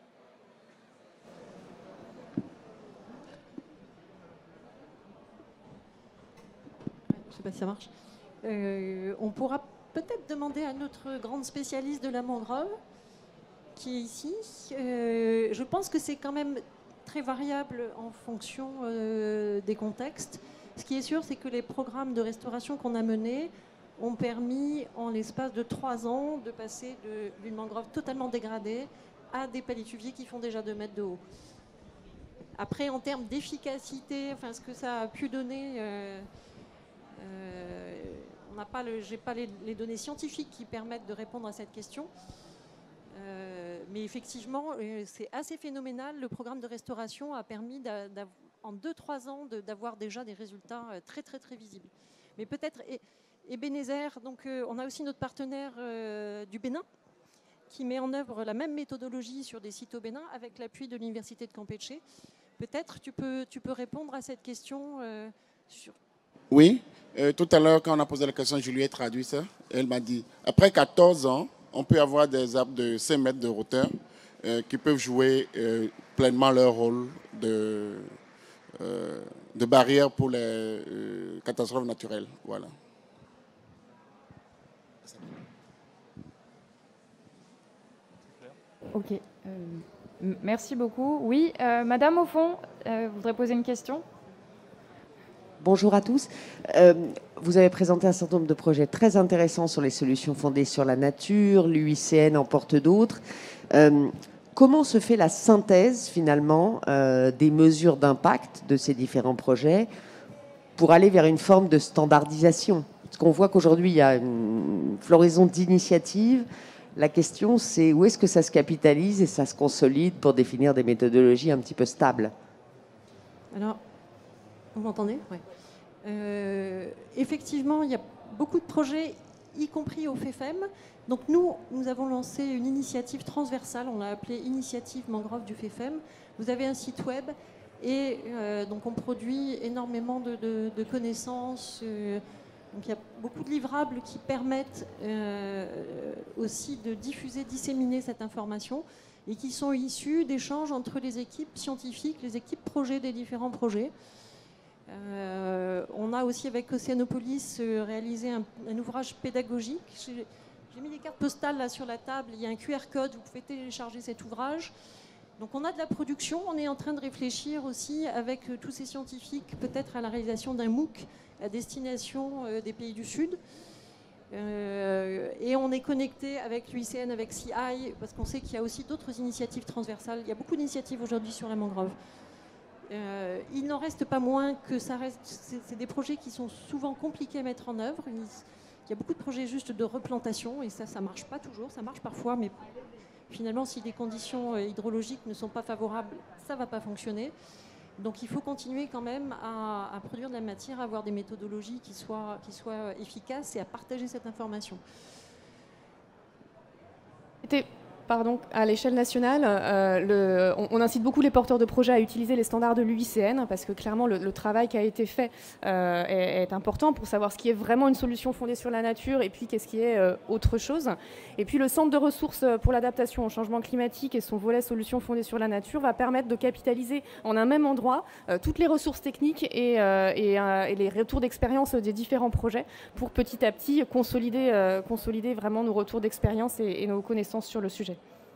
Je ne sais pas si ça marche. Euh, on pourra peut-être demander à notre grande spécialiste de la mangrove, qui est ici. Euh, je pense que c'est quand même très variable en fonction euh, des contextes. Ce qui est sûr, c'est que les programmes de restauration qu'on a menés ont permis, en l'espace de trois ans, de passer d'une mangrove totalement dégradée à des palétuviers qui font déjà deux mètres de haut. Après, en termes d'efficacité, enfin, ce que ça a pu donner, euh, euh, on n'a pas le, j'ai pas les, les données scientifiques qui permettent de répondre à cette question. Euh, mais effectivement, euh, c'est assez phénoménal. Le programme de restauration a permis, en deux trois ans, d'avoir déjà des résultats euh, très, très, très visibles. Mais peut-être Ebenezer, donc, euh, on a aussi notre partenaire euh, du Bénin, qui met en œuvre la même méthodologie sur des sites au Bénin, avec l'appui de l'Université de Campeche. Peut-être tu peux, tu peux répondre à cette question euh, sur... Oui, euh, tout à l'heure, quand on a posé la question, je lui ai traduit ça. Elle m'a dit, après quatorze ans, on peut avoir des arbres de cinq mètres de hauteur euh, qui peuvent jouer euh, pleinement leur rôle de, euh, de barrière pour les euh, catastrophes naturelles. Voilà. Ok. Euh, merci beaucoup. Oui, euh, madame, au fond, euh, vous voudrez poser une question? Bonjour à tous. Euh, vous avez présenté un certain nombre de projets très intéressants sur les solutions fondées sur la nature. L'U I C N en porte d'autres. Euh, comment se fait la synthèse, finalement, euh, des mesures d'impact de ces différents projets pour aller vers une forme de standardisation? Parce qu'on voit qu'aujourd'hui, il y a une floraison d'initiatives. La question, c'est où est-ce que ça se capitalise et ça se consolide pour définir des méthodologies un petit peu stables? Alors, vous m'entendez? Oui. Euh, effectivement, il y a beaucoup de projets, y compris au F E F E M. Donc nous, nous avons lancé une initiative transversale, on l'a appelée Initiative Mangrove du F E F E M. Vous avez un site web et euh, donc on produit énormément de, de, de connaissances. Euh, donc il y a beaucoup de livrables qui permettent euh, aussi de diffuser, disséminer cette information et qui sont issus d'échanges entre les équipes scientifiques, les équipes projets des différents projets. Euh, on a aussi avec Océanopolis euh, réalisé un, un ouvrage pédagogique. J'ai mis des cartes postales là sur la table, il y a un Q R code, vous pouvez télécharger cet ouvrage. Donc on a de la production, on est en train de réfléchir aussi avec euh, tous ces scientifiques peut-être à la réalisation d'un MOOC à destination euh, des pays du Sud. Euh, et on est connecté avec l'U I C N, avec C I, parce qu'on sait qu'il y a aussi d'autres initiatives transversales. Il y a beaucoup d'initiatives aujourd'hui sur la mangrove. Euh, il n'en reste pas moins que ça reste. C'est des projets qui sont souvent compliqués à mettre en œuvre. Il y a beaucoup de projets juste de replantation et ça, ça ne marche pas toujours. Ça marche parfois, mais finalement, si les conditions hydrologiques ne sont pas favorables, ça ne va pas fonctionner. Donc il faut continuer quand même à, à produire de la matière, à avoir des méthodologies qui soient, qui soient efficaces et à partager cette information. C'était Pardon, à l'échelle nationale, euh, le, on, on incite beaucoup les porteurs de projets à utiliser les standards de l'U I C N parce que clairement le, le travail qui a été fait euh, est, est important pour savoir ce qui est vraiment une solution fondée sur la nature et puis qu'est-ce qui est euh, autre chose. Et puis le Centre de ressources pour l'adaptation au changement climatique et son volet solutions fondées sur la nature va permettre de capitaliser en un même endroit euh, toutes les ressources techniques et, euh, et, euh, et les retours d'expérience des différents projets pour petit à petit consolider, euh, consolider vraiment nos retours d'expérience et, et nos connaissances sur le sujet.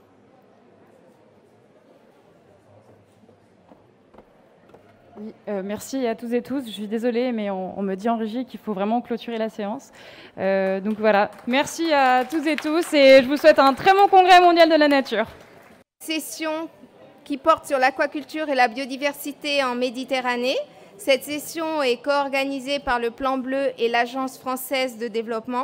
Oui, euh, merci à tous et tous. Je suis désolée, mais on, on me dit en régie qu'il faut vraiment clôturer la séance. Euh, donc voilà, merci à tous et tous et je vous souhaite un très bon congrès mondial de la nature. Session qui porte sur l'aquaculture et la biodiversité en Méditerranée. Cette session est co-organisée par le Plan Bleu et l'Agence française de développement.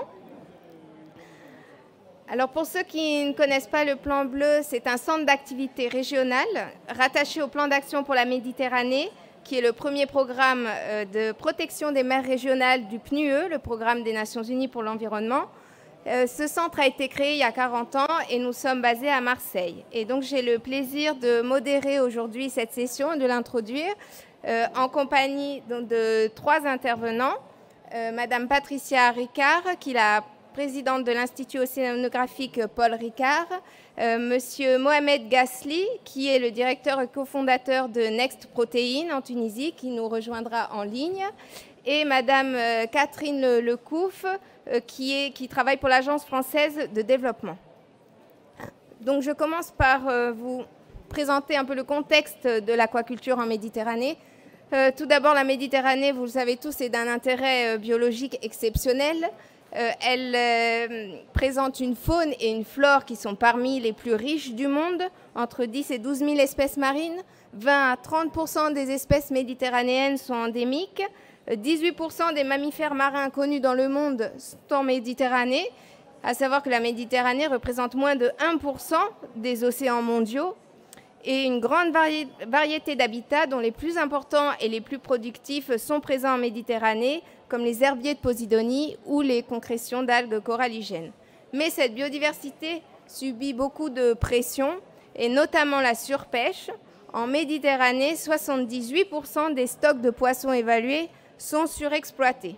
Alors pour ceux qui ne connaissent pas le Plan Bleu, c'est un centre d'activité régional rattaché au Plan d'action pour la Méditerranée, qui est le premier programme de protection des mers régionales du P N U E, le programme des Nations Unies pour l'environnement. Ce centre a été créé il y a quarante ans et nous sommes basés à Marseille. Et donc j'ai le plaisir de modérer aujourd'hui cette session et de l'introduire euh, en compagnie donc, de trois intervenants. Euh, Madame Patricia Ricard, qui est la présidente de l'Institut océanographique Paul Ricard, euh, Monsieur Mohamed Ghasli, qui est le directeur et cofondateur de Next Protein en Tunisie, qui nous rejoindra en ligne, et Madame euh, Catherine Lecouf, euh, qui, est, qui travaille pour l'Agence française de développement. Donc je commence par euh, vous présenter un peu le contexte de l'aquaculture en Méditerranée. Euh, tout d'abord, la Méditerranée, vous le savez tous, est d'un intérêt euh, biologique exceptionnel. Euh, elle euh, présente une faune et une flore qui sont parmi les plus riches du monde, entre dix et douze mille espèces marines, vingt à trente pour cent des espèces méditerranéennes sont endémiques, dix-huit pour cent des mammifères marins connus dans le monde sont en Méditerranée, à savoir que la Méditerranée représente moins de un pour cent des océans mondiaux, et une grande vari variété d'habitats dont les plus importants et les plus productifs sont présents en Méditerranée, comme les herbiers de Posidonie ou les concrétions d'algues coralligènes. Mais cette biodiversité subit beaucoup de pression, et notamment la surpêche. En Méditerranée, soixante-dix-huit pour cent des stocks de poissons évalués sont surexploités.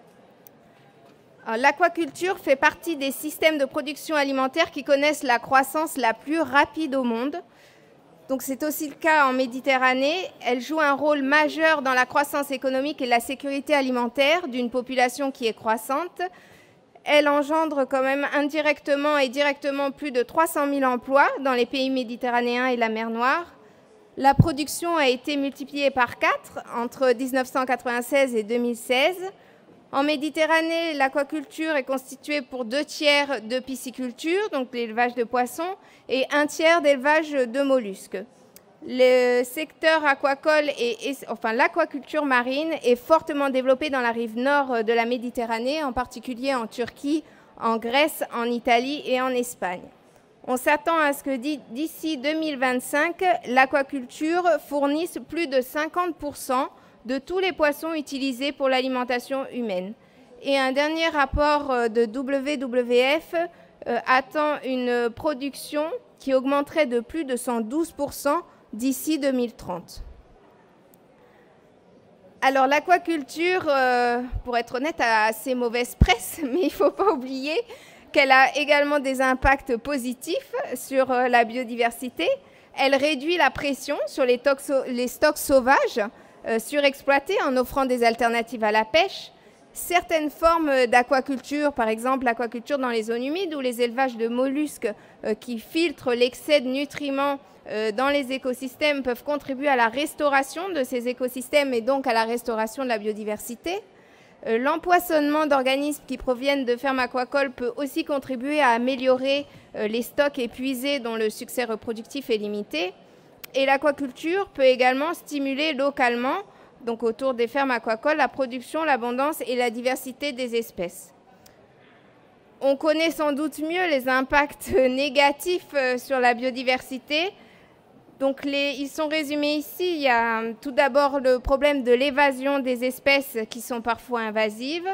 L'aquaculture fait partie des systèmes de production alimentaire qui connaissent la croissance la plus rapide au monde. Donc c'est aussi le cas en Méditerranée. Elle joue un rôle majeur dans la croissance économique et la sécurité alimentaire d'une population qui est croissante. Elle engendre quand même indirectement et directement plus de trois cent mille emplois dans les pays méditerranéens et la mer Noire. La production a été multipliée par quatre entre mille neuf cent quatre-vingt-seize et deux mille seize. En Méditerranée, l'aquaculture est constituée pour deux tiers de pisciculture, donc l'élevage de poissons, et un tiers d'élevage de mollusques. Le secteur aquacole, et, et, enfin l'aquaculture marine, est fortement développé dans la rive nord de la Méditerranée, en particulier en Turquie, en Grèce, en Italie et en Espagne. On s'attend à ce que d'ici deux mille vingt-cinq, l'aquaculture fournisse plus de cinquante pour cent de tous les poissons utilisés pour l'alimentation humaine. Et un dernier rapport de W W F euh, attend une production qui augmenterait de plus de cent douze pour cent d'ici deux mille trente. Alors l'aquaculture, euh, pour être honnête, a assez mauvaise presse, mais il ne faut pas oublier qu'elle a également des impacts positifs sur euh, la biodiversité. Elle réduit la pression sur les, les stocks sauvages Euh, surexploités en offrant des alternatives à la pêche. Certaines formes d'aquaculture, par exemple l'aquaculture dans les zones humides ou les élevages de mollusques euh, qui filtrent l'excès de nutriments euh, dans les écosystèmes, peuvent contribuer à la restauration de ces écosystèmes et donc à la restauration de la biodiversité. Euh, L'empoisonnement d'organismes qui proviennent de fermes aquacoles peut aussi contribuer à améliorer euh, les stocks épuisés dont le succès reproductif est limité. Et l'aquaculture peut également stimuler localement, donc autour des fermes aquacoles, la production, l'abondance et la diversité des espèces. On connaît sans doute mieux les impacts négatifs sur la biodiversité. Donc les, ils sont résumés ici. Il y a tout d'abord le problème de l'évasion des espèces qui sont parfois invasives,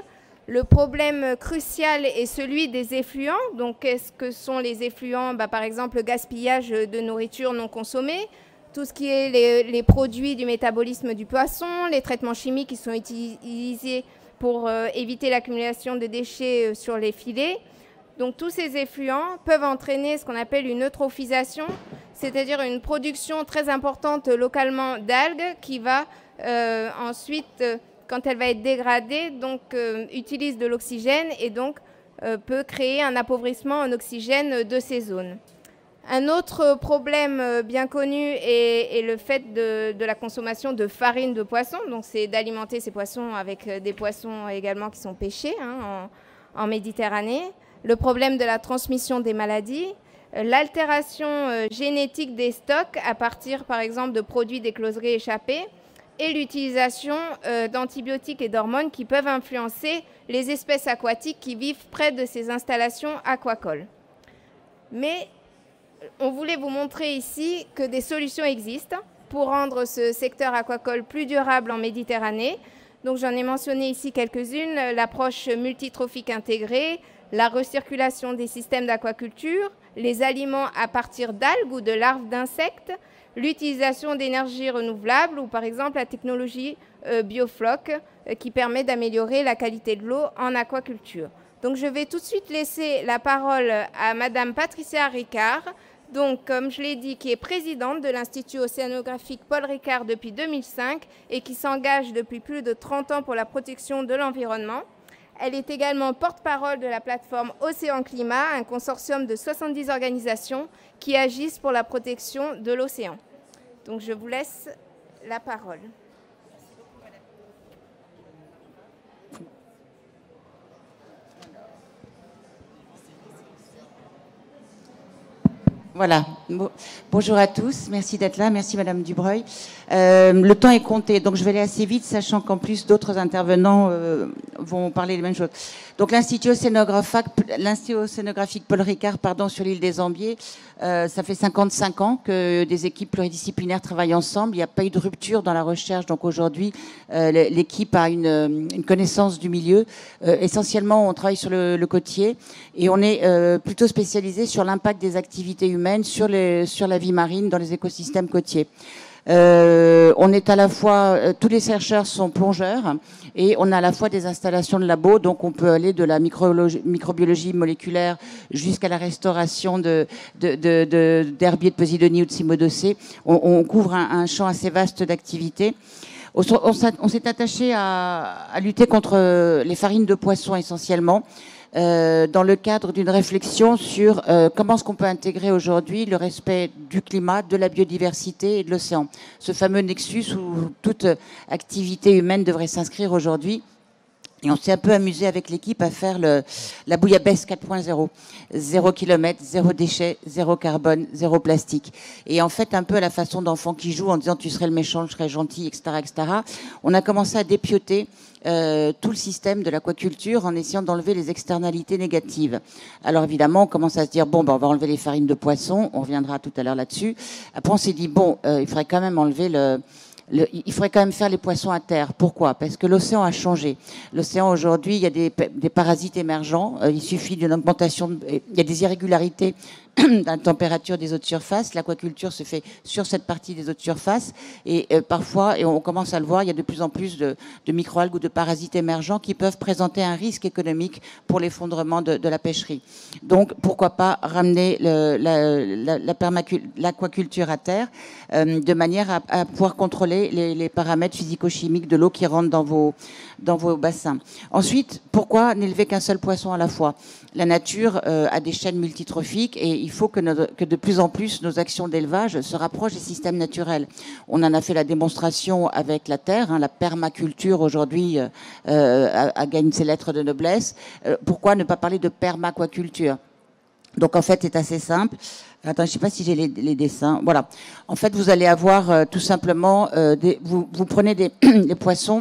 Le problème crucial est celui des effluents. Donc, qu'est-ce que sont les effluents? Bah, par exemple, le gaspillage de nourriture non consommée, tout ce qui est les, les produits du métabolisme du poisson, les traitements chimiques qui sont utilisés pour euh, éviter l'accumulation de déchets euh, sur les filets. Donc, tous ces effluents peuvent entraîner ce qu'on appelle une eutrophisation, c'est-à-dire une production très importante localement d'algues qui va euh, ensuite... Euh, quand elle va être dégradée, donc euh, utilise de l'oxygène et donc euh, peut créer un appauvrissement en oxygène de ces zones. Un autre problème euh, bien connu est, est le fait de, de la consommation de farine de poisson. Donc c'est d'alimenter ces poissons avec euh, des poissons également qui sont pêchés hein, en, en Méditerranée. Le problème de la transmission des maladies, euh, l'altération euh, génétique des stocks à partir par exemple de produits d'écloserie échappés, et l'utilisation euh, d'antibiotiques et d'hormones qui peuvent influencer les espèces aquatiques qui vivent près de ces installations aquacoles. Mais on voulait vous montrer ici que des solutions existent pour rendre ce secteur aquacole plus durable en Méditerranée. Donc j'en ai mentionné ici quelques-unes, l'approche multitrophique intégrée, la recirculation des systèmes d'aquaculture, les aliments à partir d'algues ou de larves d'insectes, l'utilisation d'énergies renouvelables ou par exemple la technologie euh, Biofloc euh, qui permet d'améliorer la qualité de l'eau en aquaculture. Donc je vais tout de suite laisser la parole à Madame Patricia Ricard, donc comme je l'ai dit, qui est présidente de l'Institut océanographique Paul Ricard depuis deux mille cinq et qui s'engage depuis plus de trente ans pour la protection de l'environnement. Elle est également porte-parole de la plateforme Océan Climat, un consortium de soixante-dix organisations qui agissent pour la protection de l'océan. Donc je vous laisse la parole. Voilà. Bon, bonjour à tous. Merci d'être là. Merci Madame Dubreuil. Euh, le temps est compté, donc je vais aller assez vite, sachant qu'en plus d'autres intervenants euh, vont parler les mêmes choses. Donc l'Institut océanographique, l'Institut océanographique Paul Ricard, pardon, sur l'île des Ambiers, euh, ça fait cinquante-cinq ans que des équipes pluridisciplinaires travaillent ensemble. Il n'y a pas eu de rupture dans la recherche. Donc aujourd'hui, euh, l'équipe a une, une connaissance du milieu. Euh, essentiellement, on travaille sur le, le côtier et on est euh, plutôt spécialisé sur l'impact des activités humaines sur, les, sur la vie marine dans les écosystèmes côtiers. Euh, on est à la fois, euh, tous les chercheurs sont plongeurs et on a à la fois des installations de labo, donc on peut aller de la microbiologie moléculaire jusqu'à la restauration de, de, de, de, d'herbiers de Posidonie ou de Cymodocées. On, on couvre un, un champ assez vaste d'activités. On, on, on s'est attaché à, à lutter contre les farines de poisson essentiellement. Euh, dans le cadre d'une réflexion sur euh, comment est-ce qu'on peut intégrer aujourd'hui le respect du climat, de la biodiversité et de l'océan. Ce fameux nexus où toute activité humaine devrait s'inscrire aujourd'hui. Et on s'est un peu amusé avec l'équipe à faire le, la bouillabaisse quatre point zéro. Zéro kilomètre, zéro déchet, zéro carbone, zéro plastique. Et en fait, un peu à la façon d'enfants qui jouent en disant tu serais le méchant, je serais gentil, et cetera, et cetera. On a commencé à dépioter euh, tout le système de l'aquaculture en essayant d'enlever les externalités négatives. Alors évidemment, on commence à se dire bon, ben, on va enlever les farines de poisson. On reviendra tout à l'heure là-dessus. Après, on s'est dit bon, euh, il faudrait quand même enlever le... Le, il faudrait quand même faire les poissons à terre. Pourquoi? Parce que l'océan a changé. L'océan aujourd'hui, il y a des, des parasites émergents. Euh, il suffit d'une augmentation. De, il y a des irrégularités dans la température des eaux de surface. L'aquaculture se fait sur cette partie des eaux de surface. Et euh, parfois, et on commence à le voir, il y a de plus en plus de, de microalgues ou de parasites émergents qui peuvent présenter un risque économique pour l'effondrement de, de la pêcherie. Donc, pourquoi pas ramener le, la, la, la l'aquaculture à terre euh, de manière à, à pouvoir contrôler Les, les paramètres physico-chimiques de l'eau qui rentre dans vos, dans vos bassins. Ensuite, pourquoi n'élever qu'un seul poisson à la fois? La nature euh, a des chaînes multitrophiques et il faut que, notre, que de plus en plus nos actions d'élevage se rapprochent des systèmes naturels. On en a fait la démonstration avec la terre, hein, la permaculture aujourd'hui euh, a, a gagné ses lettres de noblesse. Euh, pourquoi ne pas parler de permaquaculture? Donc en fait, c'est assez simple. Attends, je ne sais pas si j'ai les, les dessins. Voilà. En fait, vous allez avoir euh, tout simplement, euh, des, vous, vous prenez des, des poissons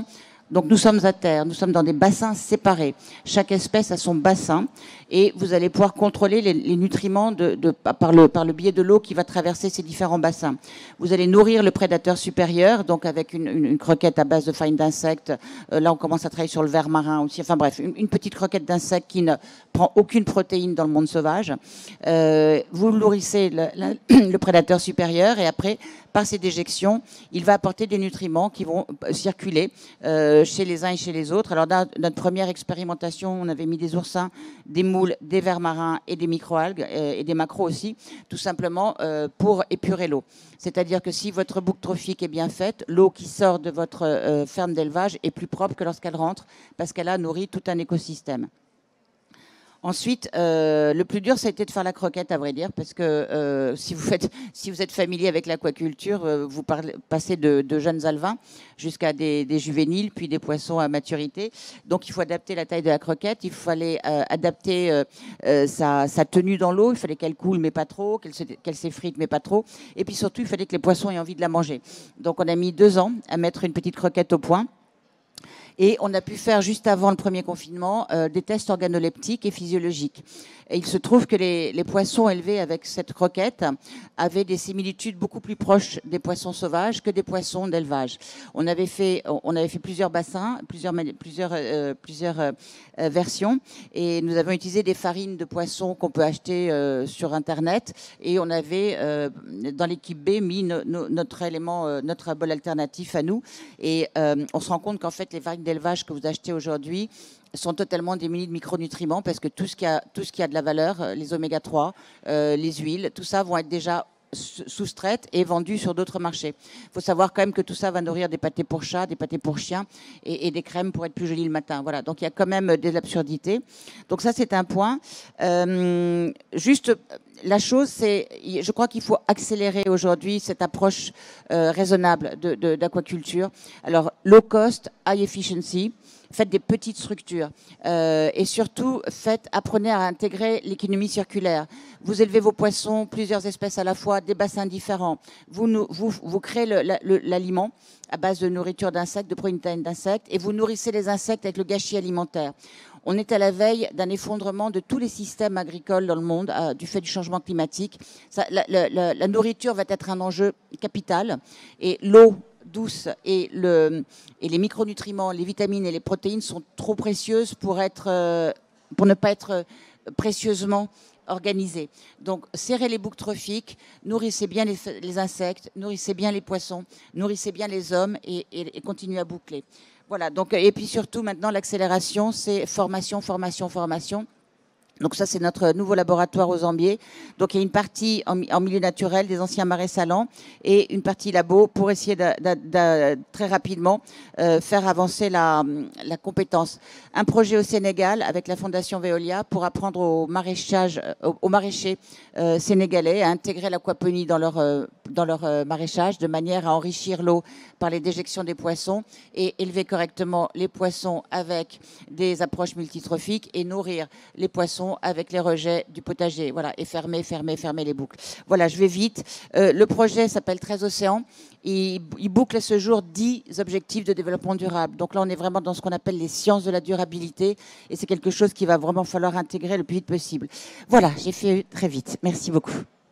Donc nous sommes à terre, nous sommes dans des bassins séparés. Chaque espèce a son bassin et vous allez pouvoir contrôler les, les nutriments de, de, par, le, par le biais de l'eau qui va traverser ces différents bassins. Vous allez nourrir le prédateur supérieur, donc avec une, une, une croquette à base de farine d'insectes. Euh, là, on commence à travailler sur le ver marin aussi. Enfin bref, une, une petite croquette d'insectes qui ne prend aucune protéine dans le monde sauvage. Euh, vous nourrissez le, le, le prédateur supérieur et après, par ces déjections, il va apporter des nutriments qui vont circuler euh, chez les uns et chez les autres. Alors, dans notre première expérimentation, on avait mis des oursins, des moules, des vers marins et des microalgues euh, et des macros aussi, tout simplement euh, pour épurer l'eau. C'est-à-dire que si votre boucle trophique est bien faite, l'eau qui sort de votre euh, ferme d'élevage est plus propre que lorsqu'elle rentre parce qu'elle a nourri tout un écosystème. Ensuite, euh, le plus dur, ça a été de faire la croquette, à vrai dire, parce que euh, si, vous faites, si vous êtes familier avec l'aquaculture, euh, vous parlez, passez de, de jeunes alevins jusqu'à des, des juvéniles, puis des poissons à maturité. Donc, il faut adapter la taille de la croquette, il fallait euh, adapter euh, euh, sa, sa tenue dans l'eau, il fallait qu'elle coule, mais pas trop, qu'elle se, qu'elle s'effrite, mais pas trop. Et puis surtout, il fallait que les poissons aient envie de la manger. Donc, on a mis deux ans à mettre une petite croquette au point. Et on a pu faire, juste avant le premier confinement, euh, des tests organoleptiques et physiologiques. Et il se trouve que les, les poissons élevés avec cette croquette avaient des similitudes beaucoup plus proches des poissons sauvages que des poissons d'élevage. On avait fait, on avait fait plusieurs bassins, plusieurs, plusieurs, euh, plusieurs euh, versions, et nous avons utilisé des farines de poissons qu'on peut acheter euh, sur Internet. Et on avait, euh, dans l'équipe B, mis no, no, notre élément, euh, notre bol alternatif à nous. Et euh, on se rend compte qu'en fait, les farines d'élevage que vous achetez aujourd'hui sont totalement démunis de micronutriments parce que tout ce qui a, tout ce qui a de la valeur, les oméga trois, euh, les huiles, tout ça vont être déjà soustraites et vendues sur d'autres marchés. Il faut savoir quand même que tout ça va nourrir des pâtés pour chats, des pâtés pour chiens et, et des crèmes pour être plus jolies le matin. Voilà, donc il y a quand même des absurdités. Donc ça, c'est un point. Euh, juste, la chose, c'est, je crois qu'il faut accélérer aujourd'hui cette approche euh, raisonnable de, de, d'aquaculture. Alors, low cost, high efficiency. Faites des petites structures euh, et surtout faites, apprenez à intégrer l'économie circulaire. Vous élevez vos poissons, plusieurs espèces à la fois, des bassins différents. Vous, vous, vous créez le, le, l'aliment à base de nourriture d'insectes, de protéines d'insectes, et vous nourrissez les insectes avec le gâchis alimentaire. On est à la veille d'un effondrement de tous les systèmes agricoles dans le monde euh, du fait du changement climatique. Ça, la, la, la nourriture va être un enjeu capital et l'eau douce et, le, et les micronutriments, les vitamines et les protéines sont trop précieuses pour, être, euh, pour ne pas être précieusement organisées. Donc, serrez les boucles trophiques, nourrissez bien les, les insectes, nourrissez bien les poissons, nourrissez bien les hommes et, et, et continuez à boucler. Voilà, donc, et puis surtout maintenant l'accélération, c'est formation, formation, formation. Donc ça, c'est notre nouveau laboratoire aux Ambiers. Donc il y a une partie en, en milieu naturel des anciens marais salants et une partie labo pour essayer de, de, de, très rapidement euh, faire avancer la, la compétence. Un projet au Sénégal avec la Fondation Veolia pour apprendre au maraîchage, aux, aux maraîchers euh, sénégalais à intégrer l'aquaponie dans leur, euh, dans leur euh, maraîchage de manière à enrichir l'eau par les déjections des poissons et élever correctement les poissons avec des approches multitrophiques et nourrir les poissons avec les rejets du potager. Voilà, et fermer, fermer, fermer les boucles. Voilà, je vais vite. Euh, le projet s'appelle treize océans. Il, il boucle à ce jour dix objectifs de développement durable. Donc là, on est vraiment dans ce qu'on appelle les sciences de la durabilité et c'est quelque chose qu'il va vraiment falloir intégrer le plus vite possible. Voilà, j'ai fait très vite. Merci beaucoup.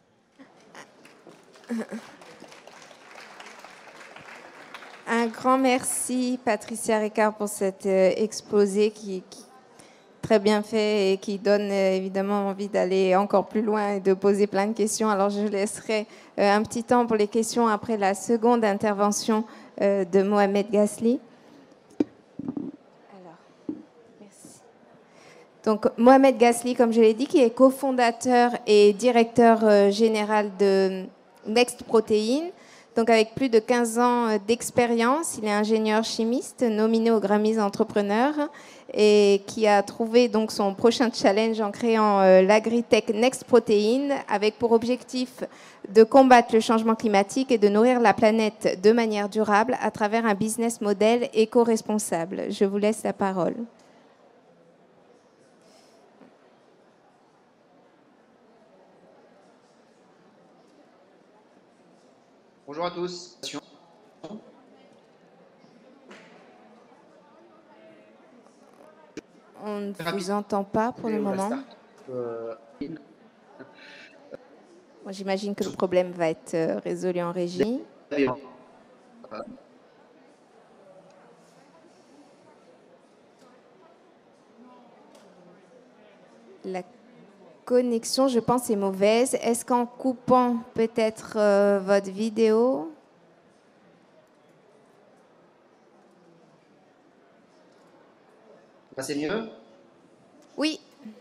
Un grand merci, Patricia Ricard, pour cet euh, exposé qui, qui très bien fait et qui donne euh, évidemment envie d'aller encore plus loin et de poser plein de questions. Alors je laisserai euh, un petit temps pour les questions après la seconde intervention euh, de Mohamed Ghazli. Alors, merci. Donc Mohamed Ghazli, comme je l'ai dit, qui est cofondateur et directeur euh, général de Next Protein. Donc avec plus de quinze ans d'expérience, il est ingénieur chimiste nominé au Grammys Entrepreneur et qui a trouvé donc son prochain challenge en créant euh, l'agritech Next Protein avec pour objectif de combattre le changement climatique et de nourrir la planète de manière durable à travers un business model éco-responsable. Je vous laisse la parole. Bonjour à tous. ne vous entend pas pour le moment. Moi, j'imagine que le problème va être euh, résolu en régie. La connexion, je pense, est mauvaise. Est-ce qu'en coupant peut-être euh, votre vidéo? C'est mieux? Oui.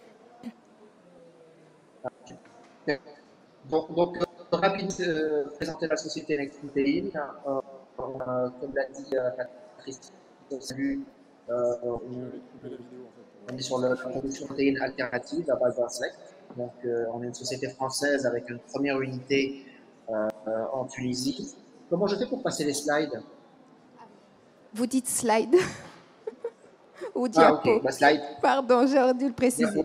Donc, donc euh, rapide, euh, présenter la société Next Protein. Euh, euh, comme l'a dit euh, Patrice, salut, euh, on, on est sur la production de protéines alternatives à base d'insectes. Donc, euh, on est une société française avec une première unité euh, en Tunisie. Comment je fais pour passer les slides? Vous dites slide ou diapo? Ah, ok, bah, slide. Pardon, j'aurais dû le préciser.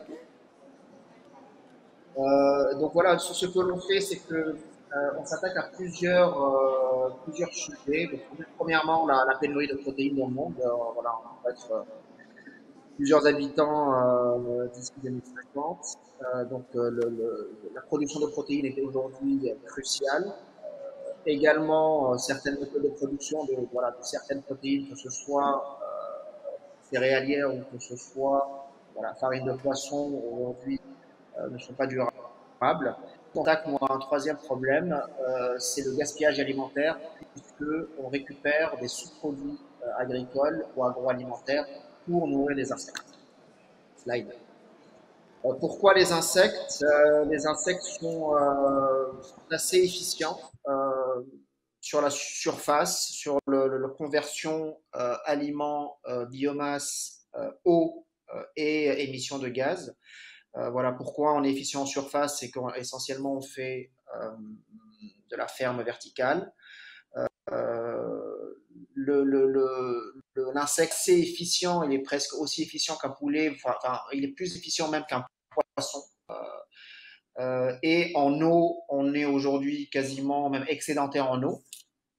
Euh, donc voilà, ce que l'on fait, c'est que euh, on s'attaque à plusieurs, euh, plusieurs sujets. Donc, premièrement, la, la pénurie de protéines dans le monde. Euh, voilà, on va être euh, plusieurs habitants euh, d'ici deux mille cinquante. Euh, donc euh, le, le, la production de protéines est aujourd'hui cruciale. Euh, également, euh, certaines méthodes de production de, voilà, de certaines protéines, que ce soit euh, céréalières ou que ce soit voilà, farine de poisson, aujourd'hui euh, ne sont pas durables. On attaque, moi, un troisième problème, euh, c'est le gaspillage alimentaire, puisque on récupère des sous-produits euh, agricoles ou agroalimentaires pour nourrir les insectes. Slide. Euh, pourquoi les insectes? euh, Les insectes sont, euh, sont assez efficients euh, sur la surface, sur le, le, la conversion euh, aliments, euh, biomasse, euh, eau euh, et émissions de gaz. Euh, voilà pourquoi on est efficient en surface, c'est qu'essentiellement on fait euh, de la ferme verticale. Euh, le, le, le, l'insecte c'est efficient, il est presque aussi efficient qu'un poulet, enfin il est plus efficient même qu'un poisson. Euh, euh, et en eau, on est aujourd'hui quasiment même excédentaire en eau.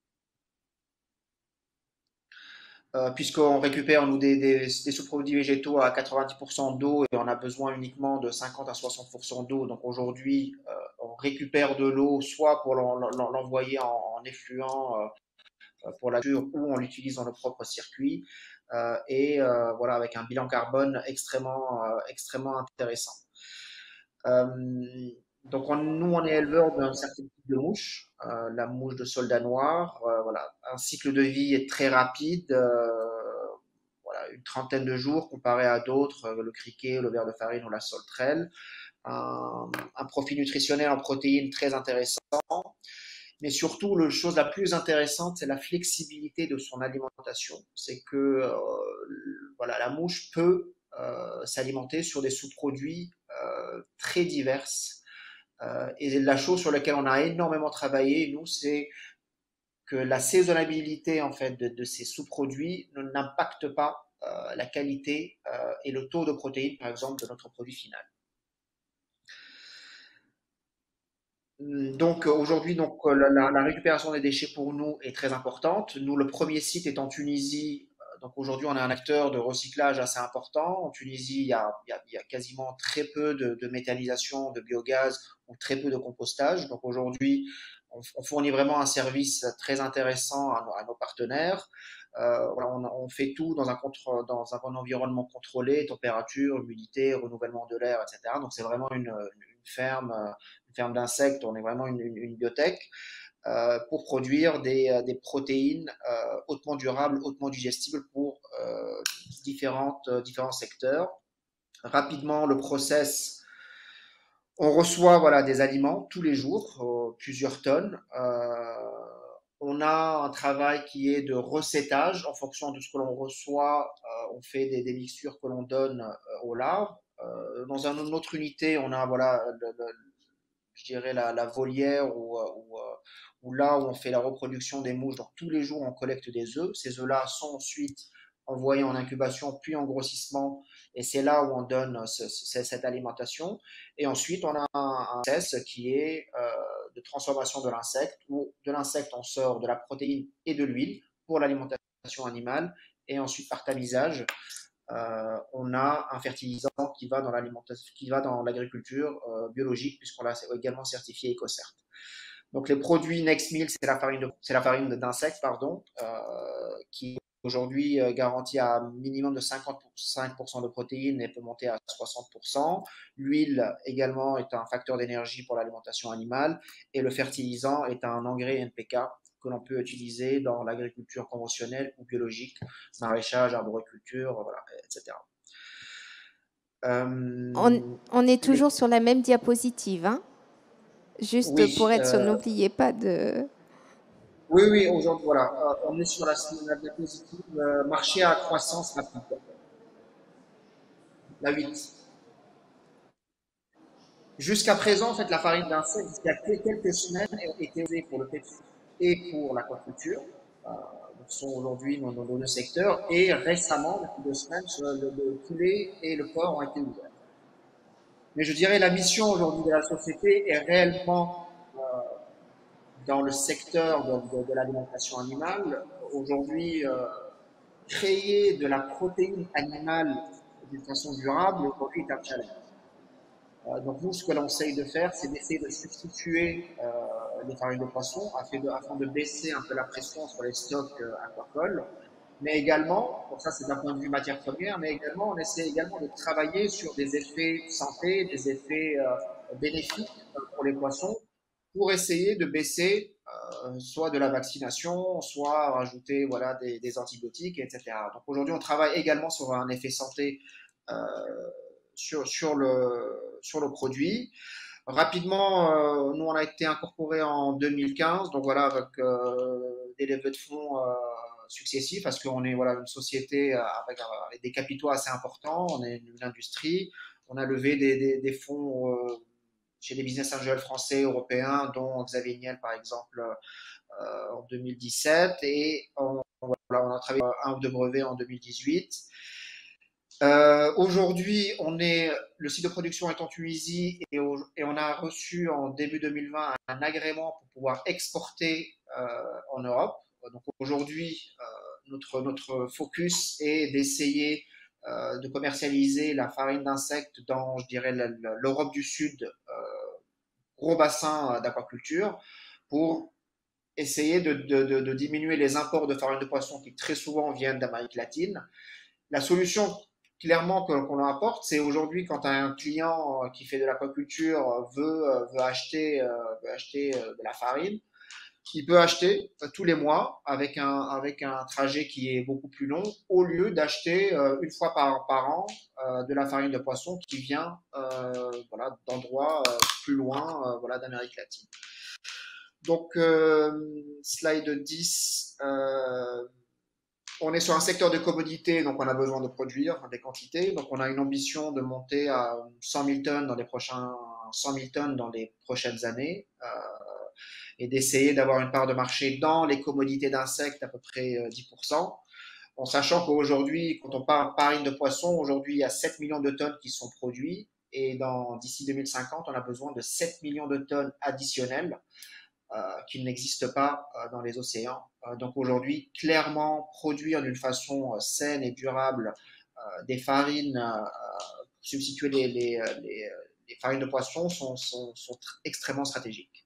Euh, puisqu'on récupère nous des, des, des sous-produits végétaux à quatre-vingt-dix pour cent d'eau et on a besoin uniquement de cinquante à soixante pour cent d'eau. Donc aujourd'hui, euh, on récupère de l'eau soit pour l'envoyer en, en effluent euh, pour la nature ou on l'utilise dans nos propres circuits euh, et euh, voilà avec un bilan carbone extrêmement, euh, extrêmement intéressant. Euh, donc on, nous, on est éleveurs d'un certain type de mouche, euh, la mouche de soldat noir. Euh, voilà, un cycle de vie est très rapide, euh, voilà, une trentaine de jours comparé à d'autres, euh, le criquet, le ver de farine ou la sauterelle. Un, un profil nutritionnel en protéines très intéressant. Mais surtout, la chose la plus intéressante, c'est la flexibilité de son alimentation. C'est que euh, voilà, la mouche peut euh, s'alimenter sur des sous-produits euh, très diverses. Euh, et la chose sur laquelle on a énormément travaillé, nous, c'est que la saisonnabilité en fait de, de ces sous-produits n'impacte pas euh, la qualité euh, et le taux de protéines, par exemple, de notre produit final. Donc aujourd'hui, donc la, la récupération des déchets pour nous est très importante. Nous, le premier site est en Tunisie. Donc aujourd'hui, on a un acteur de recyclage assez important. En Tunisie, il y a, il y a, il y a quasiment très peu de, de méthanisation, de biogaz ou très peu de compostage. Donc aujourd'hui, on, on fournit vraiment un service très intéressant à nos, à nos partenaires. Euh, voilà, on, on fait tout dans un, contre, dans un environnement contrôlé, température, humidité, renouvellement de l'air, et cetera. Donc c'est vraiment une, une ferme, une ferme d'insectes. On est vraiment une, une, une biotech. Euh, pour produire des, des protéines euh, hautement durables, hautement digestibles pour euh, différentes, euh, différents secteurs. Rapidement, le process, on reçoit voilà, des aliments tous les jours, euh, plusieurs tonnes. Euh, on a un travail qui est de recettage en fonction de ce que l'on reçoit. Euh, on fait des, des mixtures que l'on donne euh, aux larves. Euh, dans une autre unité, on a voilà, le, le, je dirais la, la volière ou, ou, ou là où on fait la reproduction des mouches. Donc tous les jours, on collecte des œufs. Ces œufs-là sont ensuite envoyés en incubation, puis en grossissement. Et c'est là où on donne ce, ce, cette alimentation. Et ensuite, on a un, un process qui est euh, de transformation de l'insecte, où de l'insecte, on sort de la protéine et de l'huile pour l'alimentation animale. Et ensuite, par tamisage, euh, on a un fertilisant qui va dans l'alimentation, qui va dans l'agriculture euh, biologique, puisqu'on l'a également certifié EcoCert. Donc les produits NextMill, c'est la farine de, c'est la farine d'insectes, pardon, euh, qui aujourd'hui euh, garantit à un minimum de cinquante-cinq pour cent de protéines et peut monter à soixante pour cent. L'huile également est un facteur d'énergie pour l'alimentation animale et le fertilisant est un engrais N P K que l'on peut utiliser dans l'agriculture conventionnelle ou biologique, maraîchage, arboriculture, voilà, et cetera. Euh, on, on est toujours les... sur la même diapositive, hein? Juste oui, pour être sûr, euh... n'oubliez pas de... Oui, oui, aujourd'hui, voilà, euh, on est sur la, la diapositive euh, marché à croissance rapide. La huit. Jusqu'à présent, en fait, la farine d'insectes, il y a quelques semaines, était usée pour le pétrole et pour l'aquaculture. Euh, ce sont aujourd'hui dans, dans nos deux secteurs. Et récemment, depuis deux semaines, le, le poulet et le porc ont été ouverts. Mais je dirais la mission aujourd'hui de la société est réellement euh, dans le secteur de, de, de l'alimentation animale. Aujourd'hui, euh, créer de la protéine animale d'une façon durable, aujourd'hui est un challenge. Euh, donc nous, ce que l'on essaye de faire, c'est d'essayer de substituer euh, les farines de poisson afin de, afin de baisser un peu la pression sur les stocks euh, aquacoles. Mais également, pour ça c'est d'un point de vue matière première, mais également on essaie également de travailler sur des effets santé, des effets euh, bénéfiques pour les poissons, pour essayer de baisser euh, soit de la vaccination, soit rajouter voilà, des, des antibiotiques, et cetera. Donc aujourd'hui, on travaille également sur un effet santé euh, sur, sur, le, sur le produit. Rapidement, euh, nous, on a été incorporés en deux mille quinze, donc voilà, avec euh, des levées de fonds euh, successifs, parce qu'on est voilà, une société avec, avec des capitaux assez importants, on est une industrie, on a levé des, des, des fonds euh, chez des business angels français, européens, dont Xavier Niel, par exemple, euh, en deux mille dix-sept, et on, voilà, on a travaillé un ou deux brevets en deux mille dix-huit. Euh, Aujourd'hui, on est, le site de production est en Tunisie et, au, et on a reçu en début deux mille vingt un agrément pour pouvoir exporter euh, en Europe. Donc aujourd'hui, euh, notre, notre focus est d'essayer euh, de commercialiser la farine d'insectes dans, je dirais, l'Europe du Sud, euh, gros bassin d'aquaculture, pour essayer de, de, de, de diminuer les imports de farine de poisson qui très souvent viennent d'Amérique latine. La solution clairement que qu'on apporte, c'est aujourd'hui quand un client qui fait de l'aquaculture veut, veut acheter, veut acheter de la farine, il peut acheter tous les mois avec un, avec un trajet qui est beaucoup plus long, au lieu d'acheter une fois par, par an de la farine de poisson qui vient euh, voilà, d'endroits plus loin euh, voilà, d'Amérique latine. Donc, euh, slide dix. Euh, On est sur un secteur de commodité, donc on a besoin de produire des quantités. Donc on a une ambition de monter à cent mille tonnes dans les prochains cent mille tonnes dans les prochaines années euh, et d'essayer d'avoir une part de marché dans les commodités d'insectes à peu près dix pour cent. En sachant qu'aujourd'hui, quand on parle farine de poisson, aujourd'hui il y a sept millions de tonnes qui sont produites et dans d'ici deux mille cinquante, on a besoin de sept millions de tonnes additionnelles. Euh, qui n'existent pas euh, dans les océans. Euh, donc aujourd'hui, clairement, produire d'une façon euh, saine et durable euh, des farines, euh, substituer les, les, les, les farines de poisson sont, sont, sont extrêmement stratégiques.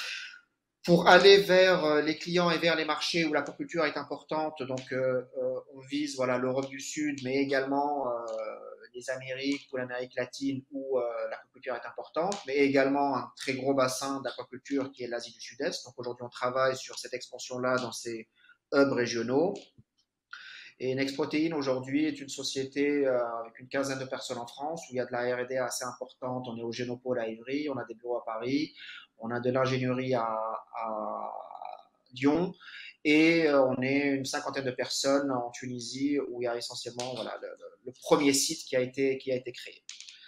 Pour aller vers les clients et vers les marchés où l'aquaculture est importante, donc euh, on vise voilà, l'Europe du Sud, mais également euh, les Amériques ou l'Amérique latine où euh, l'aquaculture est importante, mais également un très gros bassin d'aquaculture qui est l'Asie du Sud-Est. Donc aujourd'hui, on travaille sur cette expansion-là dans ces hubs régionaux. Et Nexprotein aujourd'hui est une société euh, avec une quinzaine de personnes en France où il y a de la R et D assez importante. On est au Génopôle à Ivry, on a des bureaux à Paris, on a de l'ingénierie à, à Lyon. Et on est une cinquantaine de personnes en Tunisie où il y a essentiellement voilà, le, le premier site qui a été, qui a été créé.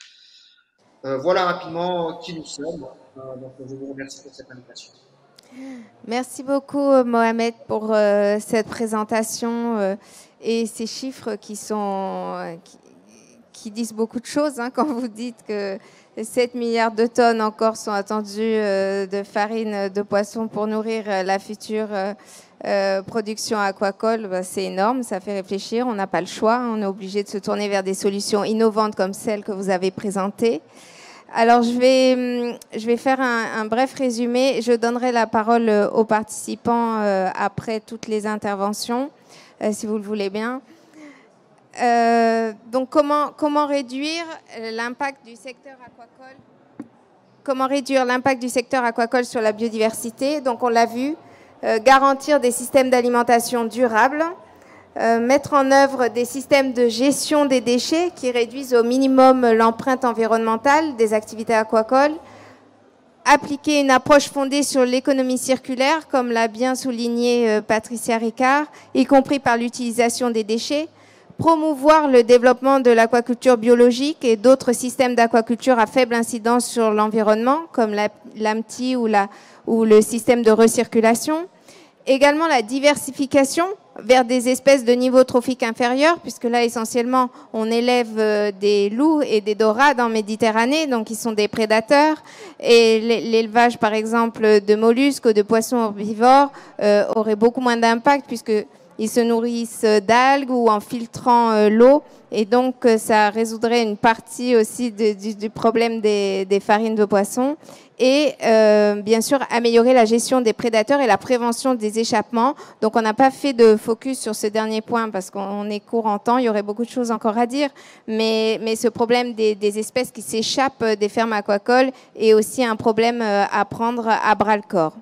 Euh, voilà rapidement qui nous sommes. Euh, donc je vous remercie pour cette invitation. Merci beaucoup Mohamed pour euh, cette présentation euh, et ces chiffres qui, sont, euh, qui, qui disent beaucoup de choses hein, quand vous dites que sept milliards de tonnes encore sont attendues euh, de farine de poisson pour nourrir euh, la future euh, euh, production aquacole. Bah, c'est énorme, ça fait réfléchir. On n'a pas le choix. On est obligé de se tourner vers des solutions innovantes comme celles que vous avez présentées. Alors, je vais, je vais faire un, un bref résumé. Je donnerai la parole aux participants euh, après toutes les interventions, euh, si vous le voulez bien. Euh, donc, comment, comment réduire l'impact du secteur aquacole Comment réduire l'impact du secteur aquacole sur la biodiversité? Donc, on l'a vu, euh, garantir des systèmes d'alimentation durables, euh, mettre en œuvre des systèmes de gestion des déchets qui réduisent au minimum l'empreinte environnementale des activités aquacoles, appliquer une approche fondée sur l'économie circulaire, comme l'a bien souligné euh, Patricia Ricard, y compris par l'utilisation des déchets, promouvoir le développement de l'aquaculture biologique et d'autres systèmes d'aquaculture à faible incidence sur l'environnement, comme l'A M T I ou, la, ou le système de recirculation. Également la diversification vers des espèces de niveau trophique inférieur, puisque là, essentiellement, on élève euh, des loups et des dorades en Méditerranée, donc ils sont des prédateurs. Et l'élevage, par exemple, de mollusques ou de poissons herbivores euh, aurait beaucoup moins d'impact, puisque ils se nourrissent d'algues ou en filtrant euh, l'eau. Et donc, euh, ça résoudrait une partie aussi de, du, du problème des, des farines de poissons. Et euh, bien sûr, améliorer la gestion des prédateurs et la prévention des échappements. Donc, on n'a pas fait de focus sur ce dernier point parce qu'on est court en temps. Il y aurait beaucoup de choses encore à dire. Mais, mais ce problème des, des espèces qui s'échappent des fermes aquacoles est aussi un problème à prendre à bras-le-corps.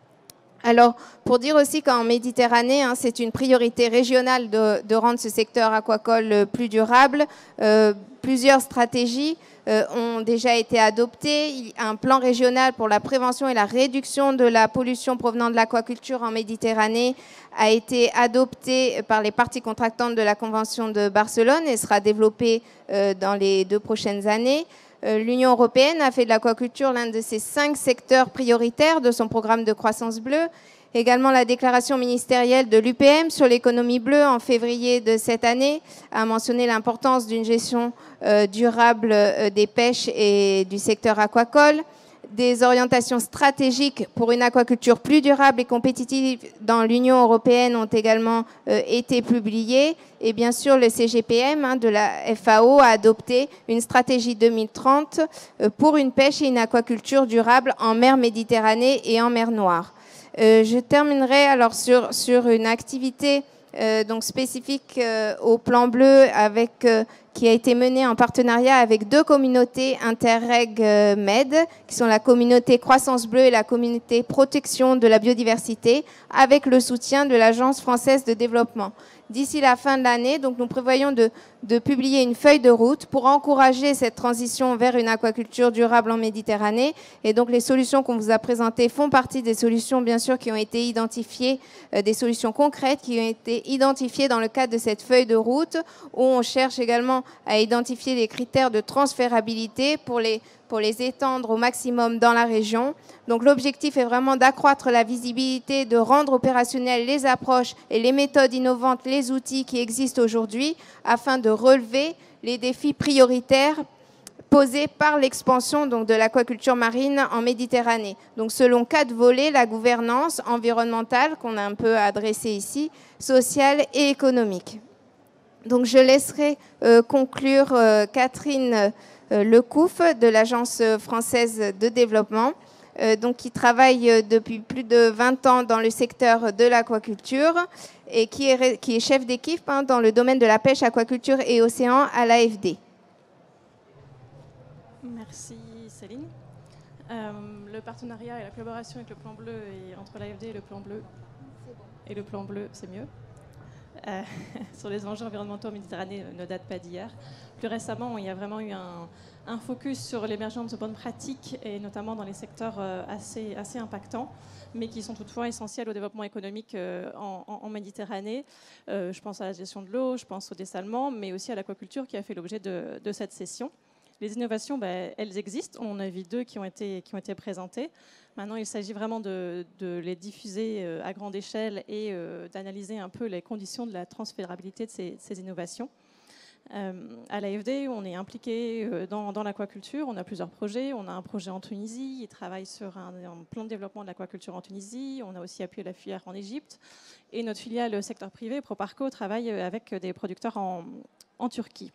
Alors, pour dire aussi qu'en Méditerranée, hein, c'est une priorité régionale de, de rendre ce secteur aquacole plus durable. Euh, plusieurs stratégies euh, ont déjà été adoptées. Un plan régional pour la prévention et la réduction de la pollution provenant de l'aquaculture en Méditerranée a été adopté par les parties contractantes de la Convention de Barcelone et sera développé euh, dans les deux prochaines années. L'Union européenne a fait de l'aquaculture l'un de ses cinq secteurs prioritaires de son programme de croissance bleue. Également, la déclaration ministérielle de l'U P M sur l'économie bleue en février de cette année a mentionné l'importance d'une gestion euh, durable euh, des pêches et du secteur aquacole. Des orientations stratégiques pour une aquaculture plus durable et compétitive dans l'Union européenne ont également euh, été publiées. Et bien sûr, le C G P M hein, de la F A O a adopté une stratégie deux mille trente euh, pour une pêche et une aquaculture durable en mer Méditerranée et en mer Noire. Euh, je terminerai alors sur, sur une activité euh, donc spécifique euh, au plan bleu avec... Euh, qui a été menée en partenariat avec deux communautés Interreg Med, qui sont la communauté Croissance Bleue et la communauté Protection de la Biodiversité, avec le soutien de l'Agence française de développement. D'ici la fin de l'année, donc nous prévoyons de, de publier une feuille de route pour encourager cette transition vers une aquaculture durable en Méditerranée. Et donc les solutions qu'on vous a présentées font partie des solutions, bien sûr, qui ont été identifiées, euh, des solutions concrètes qui ont été identifiées dans le cadre de cette feuille de route, où on cherche également à identifier les critères de transférabilité pour les, pour les étendre au maximum dans la région. Donc l'objectif est vraiment d'accroître la visibilité, de rendre opérationnelles les approches et les méthodes innovantes, les outils qui existent aujourd'hui, afin de relever les défis prioritaires posés par l'expansion donc, de l'aquaculture marine en Méditerranée. Donc selon quatre volets, la gouvernance environnementale, qu'on a un peu adressée ici, sociale et économique. Donc je laisserai euh, conclure euh, Catherine euh, Lecouf de l'Agence française de développement, euh, donc qui travaille euh, depuis plus de vingt ans dans le secteur de l'aquaculture et qui est, qui est chef d'équipe hein, dans le domaine de la pêche, aquaculture et océan à l'A F D. Merci Céline. Euh, le partenariat et la collaboration avec le plan bleu et entre l'A F D et le plan bleu, et le plan bleu, c'est mieux. Euh, sur les enjeux environnementaux en Méditerranée ne date pas d'hier. Plus récemment, il y a vraiment eu un, un focus sur l'émergence de bonnes pratiques, et notamment dans les secteurs euh, assez, assez impactants, mais qui sont toutefois essentiels au développement économique euh, en, en, en Méditerranée. Euh, je pense à la gestion de l'eau, je pense au dessalement, mais aussi à l'aquaculture qui a fait l'objet de, de cette session. Les innovations, ben, elles existent. On a vu deux qui ont été, qui ont été présentées. Maintenant, il s'agit vraiment de, de les diffuser à grande échelle et euh, d'analyser un peu les conditions de la transférabilité de ces, ces innovations. Euh, à l'A F D, on est impliqué euh, dans, dans l'aquaculture, on a plusieurs projets. On a un projet en Tunisie, il travaille sur un, un plan de développement de l'aquaculture en Tunisie. On a aussi appuyé la filière en Égypte. Et notre filiale secteur privé, Proparco, travaille avec des producteurs en, en Turquie.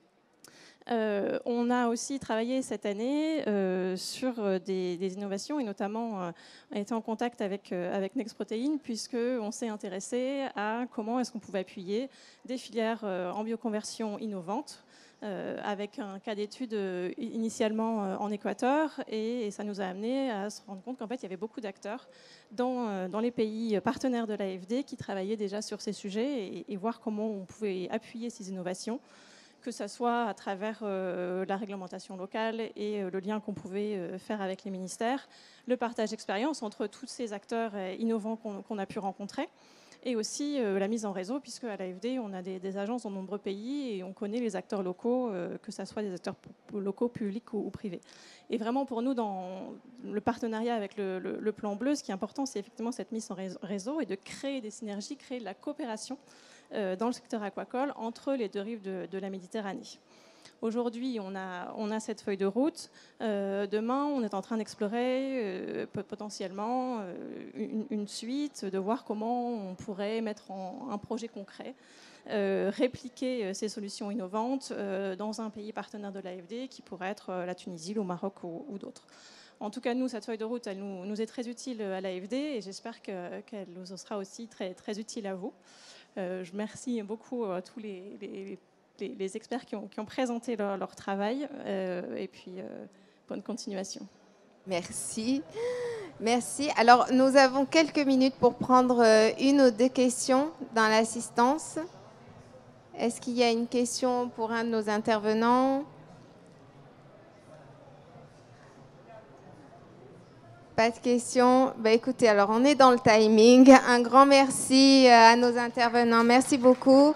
Euh, on a aussi travaillé cette année euh, sur des, des innovations et notamment euh, on a été en contact avec, euh, avec Nexprotein puisqu'on s'est intéressé à comment est-ce qu'on pouvait appuyer des filières euh, en bioconversion innovantes euh, avec un cas d'étude euh, initialement euh, en Équateur et, et ça nous a amené à se rendre compte qu'en fait il y avait beaucoup d'acteurs dans, euh, dans les pays partenaires de l'A F D qui travaillaient déjà sur ces sujets et, et voir comment on pouvait appuyer ces innovations, que ce soit à travers euh, la réglementation locale et euh, le lien qu'on pouvait euh, faire avec les ministères, le partage d'expérience entre tous ces acteurs euh, innovants qu'on qu'on a pu rencontrer, et aussi euh, la mise en réseau, puisque à l'A F D, on a des, des agences dans de nombreux pays et on connaît les acteurs locaux, euh, que ce soit des acteurs locaux, publics ou, ou privés. Et vraiment, pour nous, dans le partenariat avec le, le, le Plan Bleu, ce qui est important, c'est effectivement cette mise en réseau et de créer des synergies, créer de la coopération dans le secteur aquacole entre les deux rives de, de la Méditerranée. Aujourd'hui, on a, on a cette feuille de route. Euh, demain, on est en train d'explorer euh, potentiellement euh, une, une suite, de voir comment on pourrait mettre en un projet concret, euh, répliquer ces solutions innovantes euh, dans un pays partenaire de l'A F D qui pourrait être la Tunisie, le Maroc ou, ou d'autres. En tout cas, nous, cette feuille de route, elle nous, nous est très utile à l'A F D et j'espère que, qu'elle nous sera aussi très, très utile à vous. Euh, je remercie beaucoup euh, tous les, les, les, les experts qui ont, qui ont présenté leur, leur travail euh, et puis euh, bonne continuation. Merci. Merci. Alors, nous avons quelques minutes pour prendre une ou deux questions dans l'assistance. Est-ce qu'il y a une question pour un de nos intervenants ? Pas de questions. Bah, écoutez, alors on est dans le timing. Un grand merci à nos intervenants. Merci beaucoup.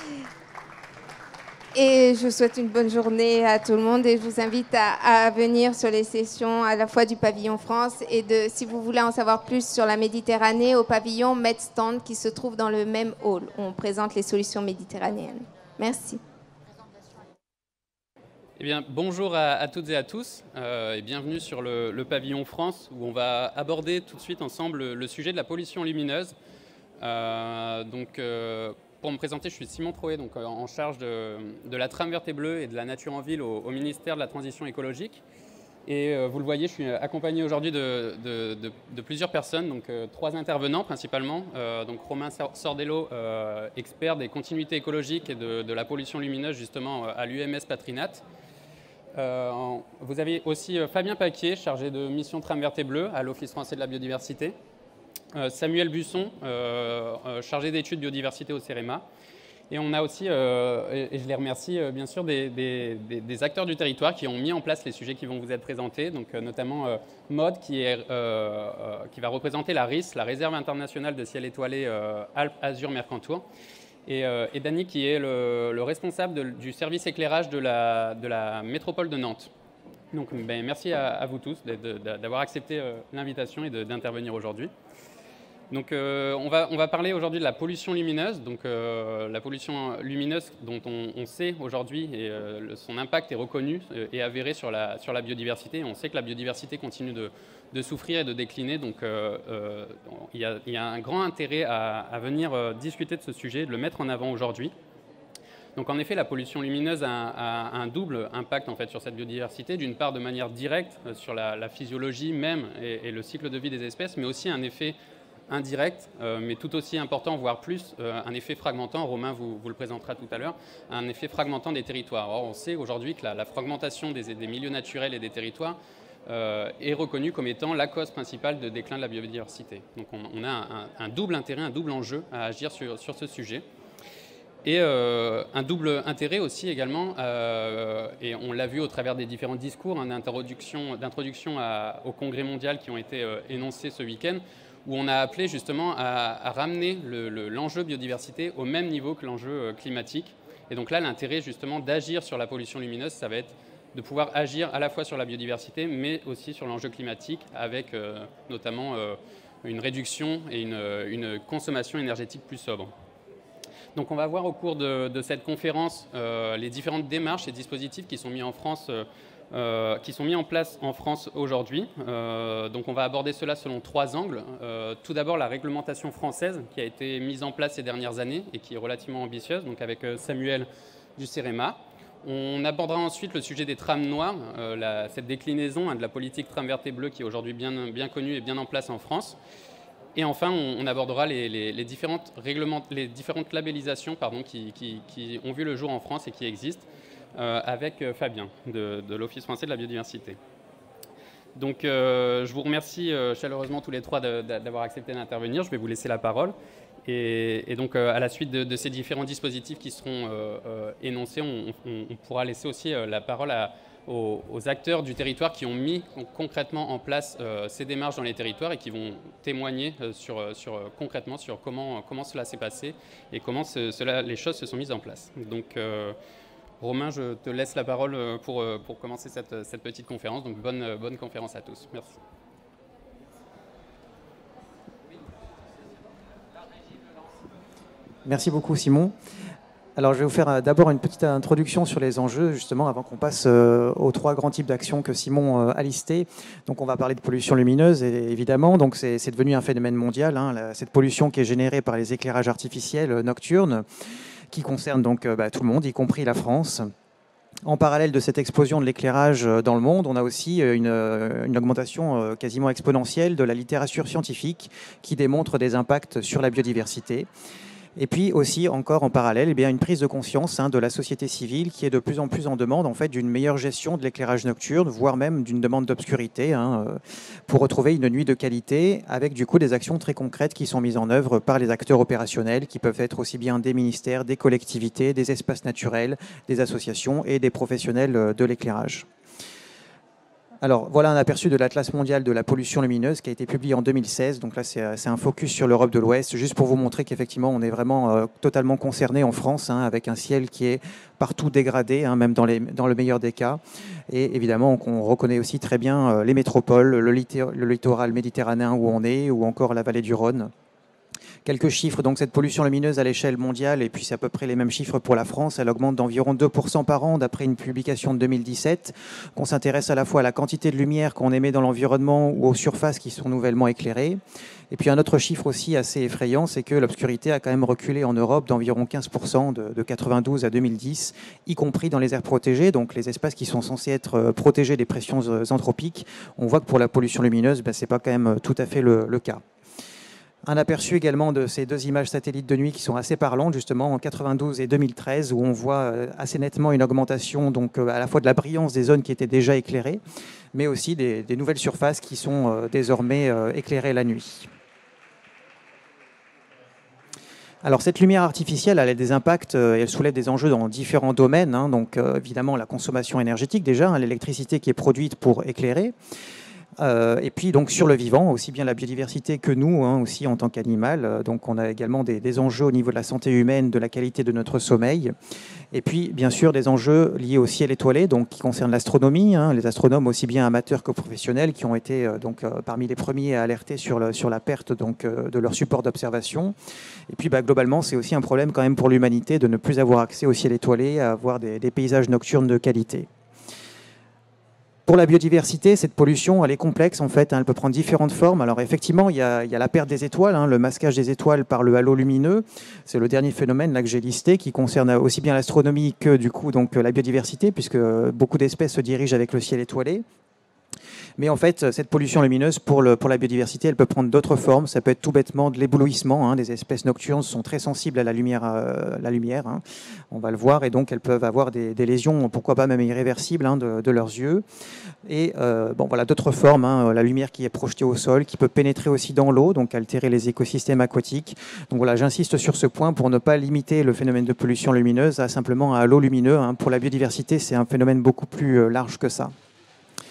Et je vous souhaite une bonne journée à tout le monde et je vous invite à, à venir sur les sessions à la fois du pavillon France et de, si vous voulez en savoir plus sur la Méditerranée, au pavillon MedStand qui se trouve dans le même hall où on présente les solutions méditerranéennes. Merci. Eh bien, bonjour à, à toutes et à tous euh, et bienvenue sur le, le pavillon France où on va aborder tout de suite ensemble le, le sujet de la pollution lumineuse. Euh, donc, euh, pour me présenter, je suis Simon Troé, donc euh, en charge de, de la trame verte et bleue et de la nature en ville au, au ministère de la Transition écologique. Et euh, vous le voyez, je suis accompagné aujourd'hui de, de, de, de plusieurs personnes, donc euh, trois intervenants principalement. Euh, donc Romain Sordello, euh, expert des continuités écologiques et de, de la pollution lumineuse justement à l'U M S Patrinat. Euh, vous avez aussi euh, Fabien Paquier, chargé de mission trame verte et bleue à l'Office français de la biodiversité. Euh, Samuel Busson, euh, euh, chargé d'études biodiversité au CEREMA. Et on a aussi, euh, et je les remercie euh, bien sûr, des, des, des acteurs du territoire qui ont mis en place les sujets qui vont vous être présentés, donc euh, notamment euh, Maud qui, est, euh, euh, qui va représenter la R I S, la Réserve internationale de ciel étoilé euh, Alpes-Azur-Mercantour, et, euh, et Dany qui est le, le responsable de, du service éclairage de la, de la métropole de Nantes. Donc ben, merci à, à vous tous d'avoir accepté euh, l'invitation et d'intervenir aujourd'hui. Donc, euh, on, va, on va parler aujourd'hui de la pollution lumineuse. Donc, euh, la pollution lumineuse dont on, on sait aujourd'hui et euh, le, son impact est reconnu euh, et avéré sur la, sur la biodiversité. On sait que la biodiversité continue de, de souffrir et de décliner. Donc, euh, euh, il, y a, il y a un grand intérêt à, à venir euh, discuter de ce sujet, de le mettre en avant aujourd'hui. Donc, en effet, la pollution lumineuse a un, a un double impact en fait, sur cette biodiversité. D'une part, de manière directe euh, sur la, la physiologie même et, et le cycle de vie des espèces, mais aussi un effet indirect, euh, mais tout aussi important, voire plus, euh, un effet fragmentant. Romain vous, vous le présentera tout à l'heure, un effet fragmentant des territoires. Or, on sait aujourd'hui que la, la fragmentation des, des milieux naturels et des territoires euh, est reconnue comme étant la cause principale de déclin de la biodiversité. Donc, on, on a un, un double intérêt, un double enjeu à agir sur, sur ce sujet. Et euh, un double intérêt aussi également, euh, et on l'a vu au travers des différents discours hein, d'introduction au Congrès mondial qui ont été euh, énoncés ce week-end, où on a appelé justement à, à ramener l'enjeu le, le, biodiversité au même niveau que l'enjeu climatique. Et donc là, l'intérêt justement d'agir sur la pollution lumineuse, ça va être de pouvoir agir à la fois sur la biodiversité, mais aussi sur l'enjeu climatique, avec euh, notamment euh, une réduction et une, une consommation énergétique plus sobre. Donc on va voir au cours de, de cette conférence euh, les différentes démarches et dispositifs qui sont mis en France, euh, euh, qui sont mis en place en France aujourd'hui. Euh, donc on va aborder cela selon trois angles. Euh, tout d'abord la réglementation française qui a été mise en place ces dernières années et qui est relativement ambitieuse, donc avec euh, Samuel du CEREMA. On abordera ensuite le sujet des trams noires, euh, la, cette déclinaison hein, de la politique tram verte et bleue qui est aujourd'hui bien, bien connue et bien en place en France. Et enfin, on, on abordera les, les, les, différentes les différentes labellisations pardon, qui, qui, qui ont vu le jour en France et qui existent, euh, avec Fabien de, de l'Office français de la biodiversité. Donc, euh, je vous remercie euh, chaleureusement tous les trois d'avoir accepté d'intervenir. Je vais vous laisser la parole. Et, et donc, euh, à la suite de, de ces différents dispositifs qui seront euh, euh, énoncés, on, on, on pourra laisser aussi euh, la parole à, aux, aux acteurs du territoire qui ont mis concrètement en place euh, ces démarches dans les territoires et qui vont témoigner euh, sur, sur, concrètement sur comment, comment cela s'est passé et comment ce, cela, les choses se sont mises en place. Donc, euh, Romain, je te laisse la parole pour, pour commencer cette, cette petite conférence. Donc, bonne, bonne conférence à tous. Merci. Merci beaucoup Simon. Alors je vais vous faire d'abord une petite introduction sur les enjeux justement avant qu'on passe aux trois grands types d'actions que Simon a listés. Donc on va parler de pollution lumineuse évidemment, donc c'est devenu un phénomène mondial, hein, cette pollution qui est générée par les éclairages artificiels nocturnes qui concerne donc bah, tout le monde, y compris la France. En parallèle de cette explosion de l'éclairage dans le monde, on a aussi une, une augmentation quasiment exponentielle de la littérature scientifique qui démontre des impacts sur la biodiversité. Et puis aussi, encore en parallèle, eh bien, une prise de conscience hein, de la société civile qui est de plus en plus en demande en fait, d'une meilleure gestion de l'éclairage nocturne, voire même d'une demande d'obscurité, hein, pour retrouver une nuit de qualité, avec du coup des actions très concrètes qui sont mises en œuvre par les acteurs opérationnels, qui peuvent être aussi bien des ministères, des collectivités, des espaces naturels, des associations et des professionnels de l'éclairage. Alors voilà un aperçu de l'Atlas mondial de la pollution lumineuse qui a été publié en deux mille seize. Donc là, c'est un focus sur l'Europe de l'Ouest, juste pour vous montrer qu'effectivement, on est vraiment euh, totalement concerné en France, hein, avec un ciel qui est partout dégradé, hein, même dans, les, dans le meilleur des cas. Et évidemment, on reconnaît aussi très bien euh, les métropoles, le, le littoral méditerranéen où on est, ou encore la vallée du Rhône. Quelques chiffres, donc cette pollution lumineuse à l'échelle mondiale, et puis c'est à peu près les mêmes chiffres pour la France, elle augmente d'environ deux pour cent par an d'après une publication de deux mille dix-sept, qu'on s'intéresse à la fois à la quantité de lumière qu'on émet dans l'environnement ou aux surfaces qui sont nouvellement éclairées. Et puis un autre chiffre aussi assez effrayant, c'est que l'obscurité a quand même reculé en Europe d'environ quinze pour cent de, de quatre-vingt-douze à deux mille dix, y compris dans les aires protégées, donc les espaces qui sont censés être protégés des pressions anthropiques. On voit que pour la pollution lumineuse, ben, ce n'est pas quand même tout à fait le, le cas. Un aperçu également de ces deux images satellites de nuit qui sont assez parlantes, justement en quatre-vingt-douze et deux mille treize, où on voit assez nettement une augmentation donc, à la fois de la brillance des zones qui étaient déjà éclairées, mais aussi des, des nouvelles surfaces qui sont désormais éclairées la nuit. Alors cette lumière artificielle, elle a des impacts et elle soulève des enjeux dans différents domaines. Hein, donc euh, évidemment la consommation énergétique déjà, hein, l'électricité qui est produite pour éclairer. Euh, et puis donc sur le vivant, aussi bien la biodiversité que nous, hein, aussi en tant qu'animal. Donc on a également des, des enjeux au niveau de la santé humaine, de la qualité de notre sommeil. Et puis bien sûr des enjeux liés au ciel étoilé, donc qui concernent l'astronomie. Hein, les astronomes aussi bien amateurs que professionnels qui ont été euh, donc euh, parmi les premiers à alerter sur, le, sur la perte donc, euh, de leur support d'observation. Et puis bah, globalement c'est aussi un problème quand même pour l'humanité de ne plus avoir accès au ciel étoilé, à avoir des, des paysages nocturnes de qualité. Pour la biodiversité, cette pollution, elle est complexe en fait, hein, elle peut prendre différentes formes. Alors effectivement, il y a, il y a la perte des étoiles, hein, le masquage des étoiles par le halo lumineux. C'est le dernier phénomène là, que j'ai listé, qui concerne aussi bien l'astronomie que du coup donc, la biodiversité, puisque beaucoup d'espèces se dirigent avec le ciel étoilé. Mais en fait, cette pollution lumineuse, pour, le, pour la biodiversité, elle peut prendre d'autres formes. Ça peut être tout bêtement de l'éblouissement. Hein. Les espèces nocturnes sont très sensibles à la lumière. Euh, la lumière hein. On va le voir. Et donc, elles peuvent avoir des, des lésions, pourquoi pas même irréversibles, hein, de, de leurs yeux. Et euh, bon, voilà, d'autres formes. Hein. La lumière qui est projetée au sol, qui peut pénétrer aussi dans l'eau, donc altérer les écosystèmes aquatiques. Donc voilà, j'insiste sur ce point pour ne pas limiter le phénomène de pollution lumineuse à simplement à l'eau lumineux. Hein. Pour la biodiversité, c'est un phénomène beaucoup plus large que ça.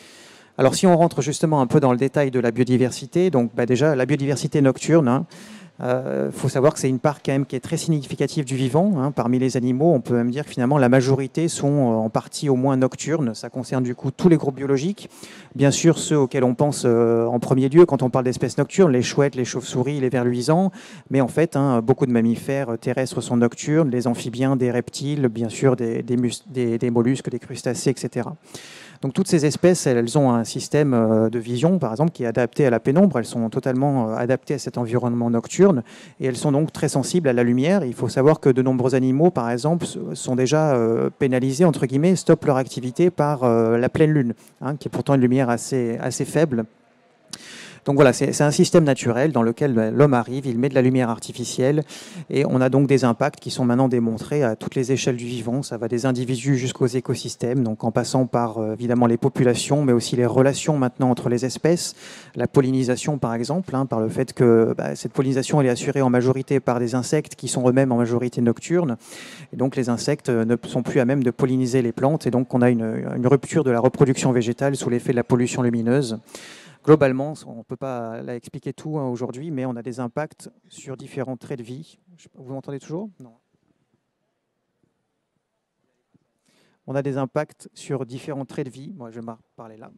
Alors si on rentre justement un peu dans le détail de la biodiversité, donc bah déjà la biodiversité nocturne, hein, Il euh, faut savoir que c'est une part quand même qui est très significative du vivant. Hein. Parmi les animaux, on peut même dire que finalement la majorité sont en partie au moins nocturnes. Ça concerne du coup tous les groupes biologiques. Bien sûr, ceux auxquels on pense euh, en premier lieu quand on parle d'espèces nocturnes, les chouettes, les chauves-souris, les vers luisants. Mais en fait, hein, beaucoup de mammifères terrestres sont nocturnes, les amphibiens, des reptiles, bien sûr des, des, des, des mollusques, des crustacés, et cetera. Donc toutes ces espèces, elles ont un système de vision, par exemple, qui est adapté à la pénombre. Elles sont totalement adaptées à cet environnement nocturne et elles sont donc très sensibles à la lumière. Il faut savoir que de nombreux animaux, par exemple, sont déjà pénalisés, entre guillemets, stoppent leur activité par la pleine lune, hein, qui est pourtant une lumière assez, assez faible. Donc voilà, c'est un système naturel dans lequel l'homme arrive, il met de la lumière artificielle et on a donc des impacts qui sont maintenant démontrés à toutes les échelles du vivant. Ça va des individus jusqu'aux écosystèmes, donc en passant par euh, évidemment les populations, mais aussi les relations maintenant entre les espèces, la pollinisation par exemple, hein, par le fait que bah, cette pollinisation elle est assurée en majorité par des insectes qui sont eux-mêmes en majorité nocturnes. Et donc les insectes ne sont plus à même de polliniser les plantes et donc on a une, une rupture de la reproduction végétale sous l'effet de la pollution lumineuse. Globalement, on ne peut pas là, expliquer tout hein, aujourd'hui, mais on a des impacts sur différents traits de vie. Vous m'entendez toujours? Non. On a des impacts sur différents traits de vie. Moi, je vais parler là.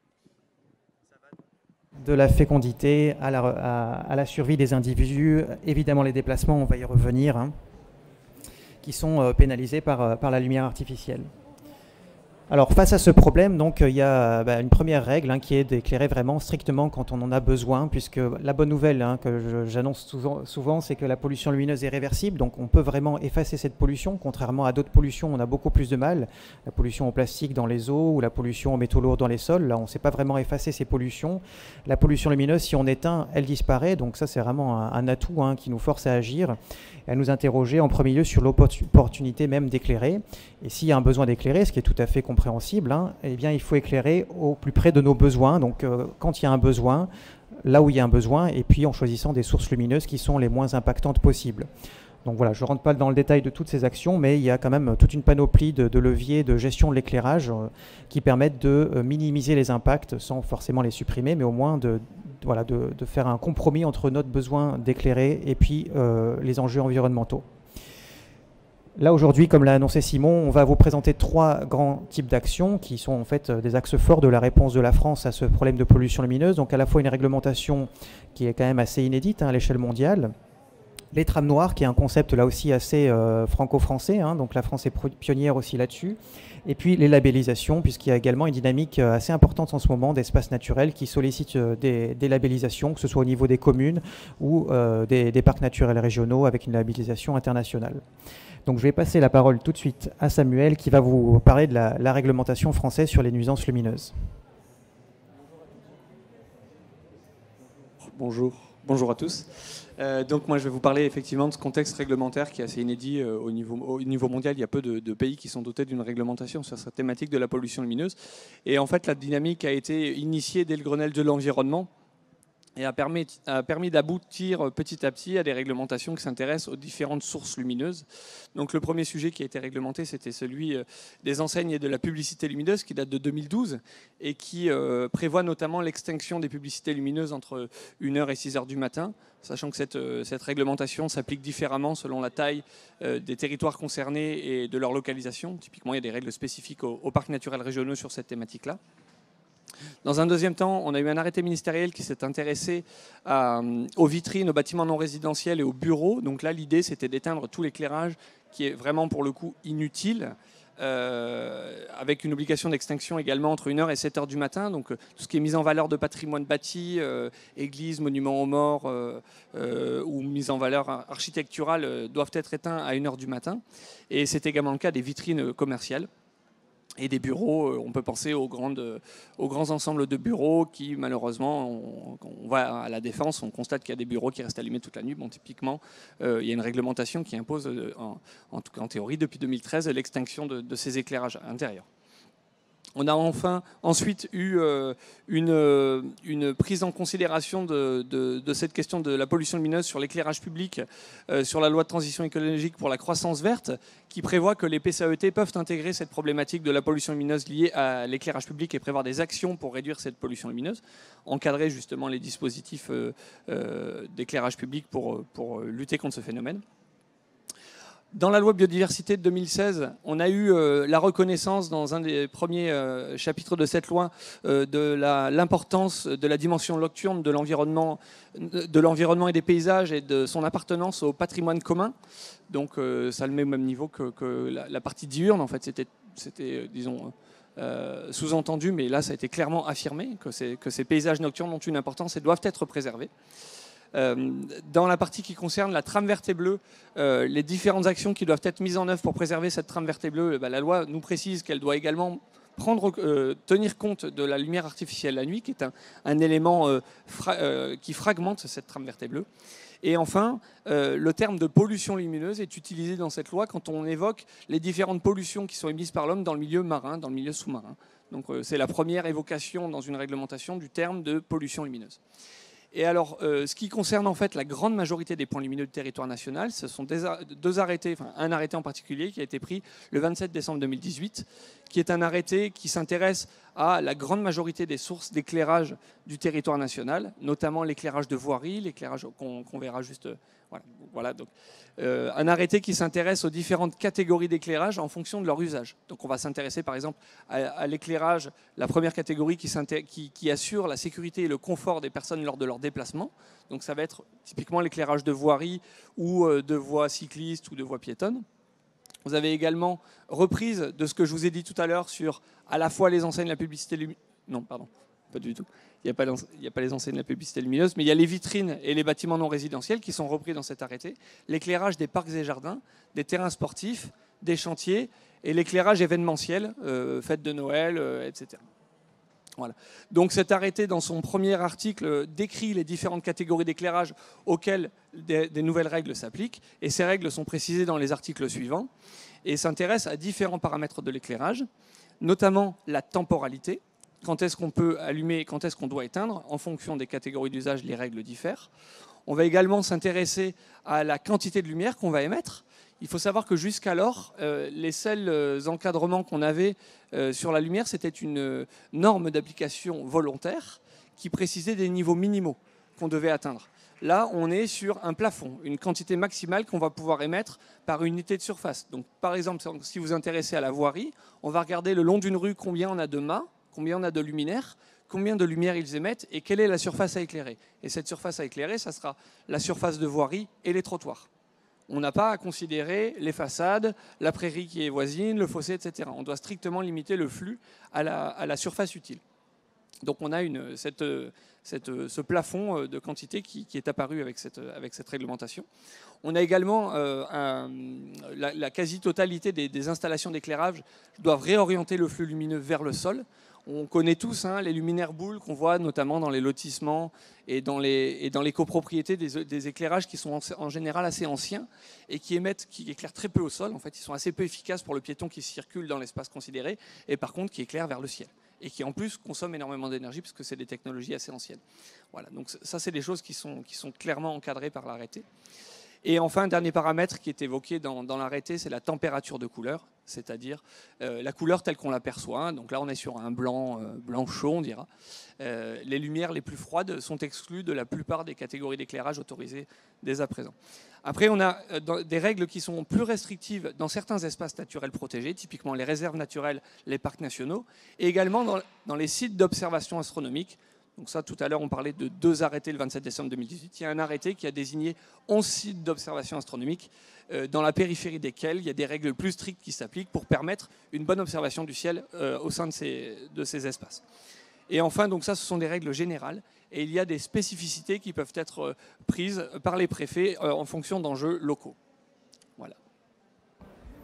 De la fécondité à la, à, à la survie des individus. Évidemment, les déplacements, on va y revenir, hein, qui sont euh, pénalisés par, par la lumière artificielle. Alors face à ce problème, donc, il y a bah, une première règle hein, qui est d'éclairer vraiment strictement quand on en a besoin, puisque la bonne nouvelle hein, que j'annonce souvent, souvent c'est que la pollution lumineuse est réversible, donc on peut vraiment effacer cette pollution, contrairement à d'autres pollutions, on a beaucoup plus de mal, la pollution au plastique dans les eaux ou la pollution aux métaux lourds dans les sols, là on ne sait pas vraiment effacer ces pollutions. La pollution lumineuse, si on éteint, elle disparaît, donc ça c'est vraiment un, un atout hein, qui nous force à agir, et à nous interroger en premier lieu sur l'opportunité même d'éclairer, et s'il y a un besoin d'éclairer, ce qui est tout à fait compréhensible, compréhensible, hein, eh bien, il faut éclairer au plus près de nos besoins. Donc, euh, quand il y a un besoin, là où il y a un besoin, et puis en choisissant des sources lumineuses qui sont les moins impactantes possibles. Donc voilà, je ne rentre pas dans le détail de toutes ces actions, mais il y a quand même toute une panoplie de, de leviers de gestion de l'éclairage euh, qui permettent de euh, minimiser les impacts sans forcément les supprimer, mais au moins de, de, voilà, de, de faire un compromis entre notre besoin d'éclairer et puis euh, les enjeux environnementaux. Là, aujourd'hui, comme l'a annoncé Simon, on va vous présenter trois grands types d'actions qui sont en fait des axes forts de la réponse de la France à ce problème de pollution lumineuse. Donc à la fois une réglementation qui est quand même assez inédite hein, à l'échelle mondiale. Les trames noires, qui est un concept là aussi assez euh, franco-français, hein, donc la France est pionnière aussi là-dessus. Et puis les labellisations, puisqu'il y a également une dynamique assez importante en ce moment d'espaces naturels qui sollicitent des, des labellisations, que ce soit au niveau des communes ou euh, des, des parcs naturels régionaux avec une labellisation internationale. Donc je vais passer la parole tout de suite à Samuel qui va vous parler de la, la réglementation française sur les nuisances lumineuses. Bonjour, bonjour à tous. Euh, donc moi je vais vous parler effectivement de ce contexte réglementaire qui est assez inédit euh, au, niveau, au niveau mondial. Il y a peu de, de pays qui sont dotés d'une réglementation sur cette thématique de la pollution lumineuse. Et en fait la dynamique a été initiée dès le Grenelle de l'environnement et a permis, a permis d'aboutir petit à petit à des réglementations qui s'intéressent aux différentes sources lumineuses. Donc le premier sujet qui a été réglementé, c'était celui des enseignes et de la publicité lumineuse qui date de deux mille douze et qui euh, prévoit notamment l'extinction des publicités lumineuses entre une heure et six heures du matin, sachant que cette, cette réglementation s'applique différemment selon la taille euh, des territoires concernés et de leur localisation. Typiquement, il y a des règles spécifiques aux, aux parcs naturels régionaux sur cette thématique-là. Dans un deuxième temps, on a eu un arrêté ministériel qui s'est intéressé à, aux vitrines, aux bâtiments non résidentiels et aux bureaux. Donc là, l'idée, c'était d'éteindre tout l'éclairage qui est vraiment, pour le coup, inutile, euh, avec une obligation d'extinction également entre une heure et sept heures du matin. Donc tout ce qui est mise en valeur de patrimoine bâti, euh, églises, monuments aux morts euh, euh, ou mise en valeur architecturale euh, doivent être éteints à une heure du matin. Et c'est également le cas des vitrines commerciales. Et des bureaux, on peut penser aux, grandes, aux grands ensembles de bureaux qui, malheureusement, on, on va à la Défense, on constate qu'il y a des bureaux qui restent allumés toute la nuit. Bon, typiquement, euh, il y a une réglementation qui impose, en, en tout cas en théorie, depuis deux mille treize, l'extinction de, de ces éclairages intérieurs. On a enfin ensuite eu euh, une, euh, une prise en considération de, de, de cette question de la pollution lumineuse sur l'éclairage public, euh, sur la loi de transition écologique pour la croissance verte, qui prévoit que les P C A E T peuvent intégrer cette problématique de la pollution lumineuse liée à l'éclairage public et prévoir des actions pour réduire cette pollution lumineuse, encadrer justement les dispositifs euh, euh, d'éclairage public pour, pour lutter contre ce phénomène. Dans la loi biodiversité de deux mille seize, on a eu euh, la reconnaissance dans un des premiers euh, chapitres de cette loi euh, de l'importance de la dimension nocturne de l'environnement de l'environnement et des paysages et de son appartenance au patrimoine commun. Donc euh, ça le met au même niveau que, que la, la partie diurne. En fait, c'était, c'était disons, euh, sous-entendu, mais là, ça a été clairement affirmé que, c'est, que ces paysages nocturnes ont une importance et doivent être préservés. Euh, dans la partie qui concerne la trame verte et bleue, euh, les différentes actions qui doivent être mises en œuvre pour préserver cette trame verte et bleue, bah, la loi nous précise qu'elle doit également prendre, euh, tenir compte de la lumière artificielle la nuit, qui est un, un élément euh, fra euh, qui fragmente cette trame verte et bleue. Et enfin, euh, le terme de pollution lumineuse est utilisé dans cette loi quand on évoque les différentes pollutions qui sont émises par l'homme dans le milieu marin, dans le milieu sous-marin. Donc euh, c'est la première évocation dans une réglementation du terme de pollution lumineuse. Et alors, euh, ce qui concerne en fait la grande majorité des points lumineux du territoire national, ce sont des, deux arrêtés, enfin un arrêté en particulier qui a été pris le vingt-sept décembre deux mille dix-huit, qui est un arrêté qui s'intéresse à la grande majorité des sources d'éclairage du territoire national, notamment l'éclairage de voirie, l'éclairage qu'on qu'on verra juste. Voilà, voilà donc, euh, un arrêté qui s'intéresse aux différentes catégories d'éclairage en fonction de leur usage. Donc on va s'intéresser par exemple à, à l'éclairage, la première catégorie qui, qui, qui assure la sécurité et le confort des personnes lors de leur déplacement. Donc ça va être typiquement l'éclairage de voirie ou euh, de voies cyclistes ou de voies piétonnes. Vous avez également reprise de ce que je vous ai dit tout à l'heure sur à la fois les enseignes, la publicité lumineuse. Non, pardon, pas du tout. Il n'y a, a pas les enseignes de la publicité lumineuse, mais il y a les vitrines et les bâtiments non résidentiels qui sont repris dans cet arrêté, l'éclairage des parcs et jardins, des terrains sportifs, des chantiers et l'éclairage événementiel, euh, fêtes de Noël, euh, et cetera. Voilà. Donc cet arrêté, dans son premier article, décrit les différentes catégories d'éclairage auxquelles des, des nouvelles règles s'appliquent, et ces règles sont précisées dans les articles suivants, et s'intéressent à différents paramètres de l'éclairage, notamment la temporalité. Quand est-ce qu'on peut allumer, quand est-ce qu'on doit éteindre. En fonction des catégories d'usage, les règles diffèrent. On va également s'intéresser à la quantité de lumière qu'on va émettre. Il faut savoir que jusqu'alors, euh, les seuls euh, encadrements qu'on avait euh, sur la lumière, c'était une euh, norme d'application volontaire qui précisait des niveaux minimaux qu'on devait atteindre. Là, on est sur un plafond, une quantité maximale qu'on va pouvoir émettre par unité de surface. Donc, par exemple, si vous vous intéressez à la voirie, on va regarder le long d'une rue combien on a de mâts, combien on a de luminaires, combien de lumière ils émettent et quelle est la surface à éclairer. Et cette surface à éclairer, ça sera la surface de voirie et les trottoirs. On n'a pas à considérer les façades, la prairie qui est voisine, le fossé, et cetera. On doit strictement limiter le flux à la, à la surface utile. Donc on a une, cette, cette, ce plafond de quantité qui, qui est apparu avec cette, avec cette réglementation. On a également euh, un, la, la quasi-totalité des, des installations d'éclairage doivent réorienter le flux lumineux vers le sol. On connaît tous hein, les luminaires boules qu'on voit notamment dans les lotissements et dans les, et dans les copropriétés, des, des éclairages qui sont en, en général assez anciens et qui émettent, qui éclairent très peu au sol. En fait, ils sont assez peu efficaces pour le piéton qui circule dans l'espace considéré et par contre qui éclairent vers le ciel et qui en plus consomment énormément d'énergie parce que c'est des technologies assez anciennes. Voilà, donc ça c'est des choses qui sont, qui sont clairement encadrées par l'arrêté. Et enfin, un dernier paramètre qui est évoqué dans, dans l'arrêté, c'est la température de couleur, c'est-à-dire euh, la couleur telle qu'on l'aperçoit. Donc là, on est sur un blanc, euh, blanc chaud, on dira. Euh, les lumières les plus froides sont exclues de la plupart des catégories d'éclairage autorisées dès à présent. Après, on a euh, des règles qui sont plus restrictives dans certains espaces naturels protégés, typiquement les réserves naturelles, les parcs nationaux, et également dans, dans les sites d'observation astronomique. Donc ça, tout à l'heure, on parlait de deux arrêtés le vingt-sept décembre deux mille dix-huit. Il y a un arrêté qui a désigné onze sites d'observation astronomique euh, dans la périphérie desquels il y a des règles plus strictes qui s'appliquent pour permettre une bonne observation du ciel euh, au sein de ces, de ces espaces. Et enfin, donc ça, ce sont des règles générales. Et il y a des spécificités qui peuvent être euh, prises par les préfets euh, en fonction d'enjeux locaux. Voilà.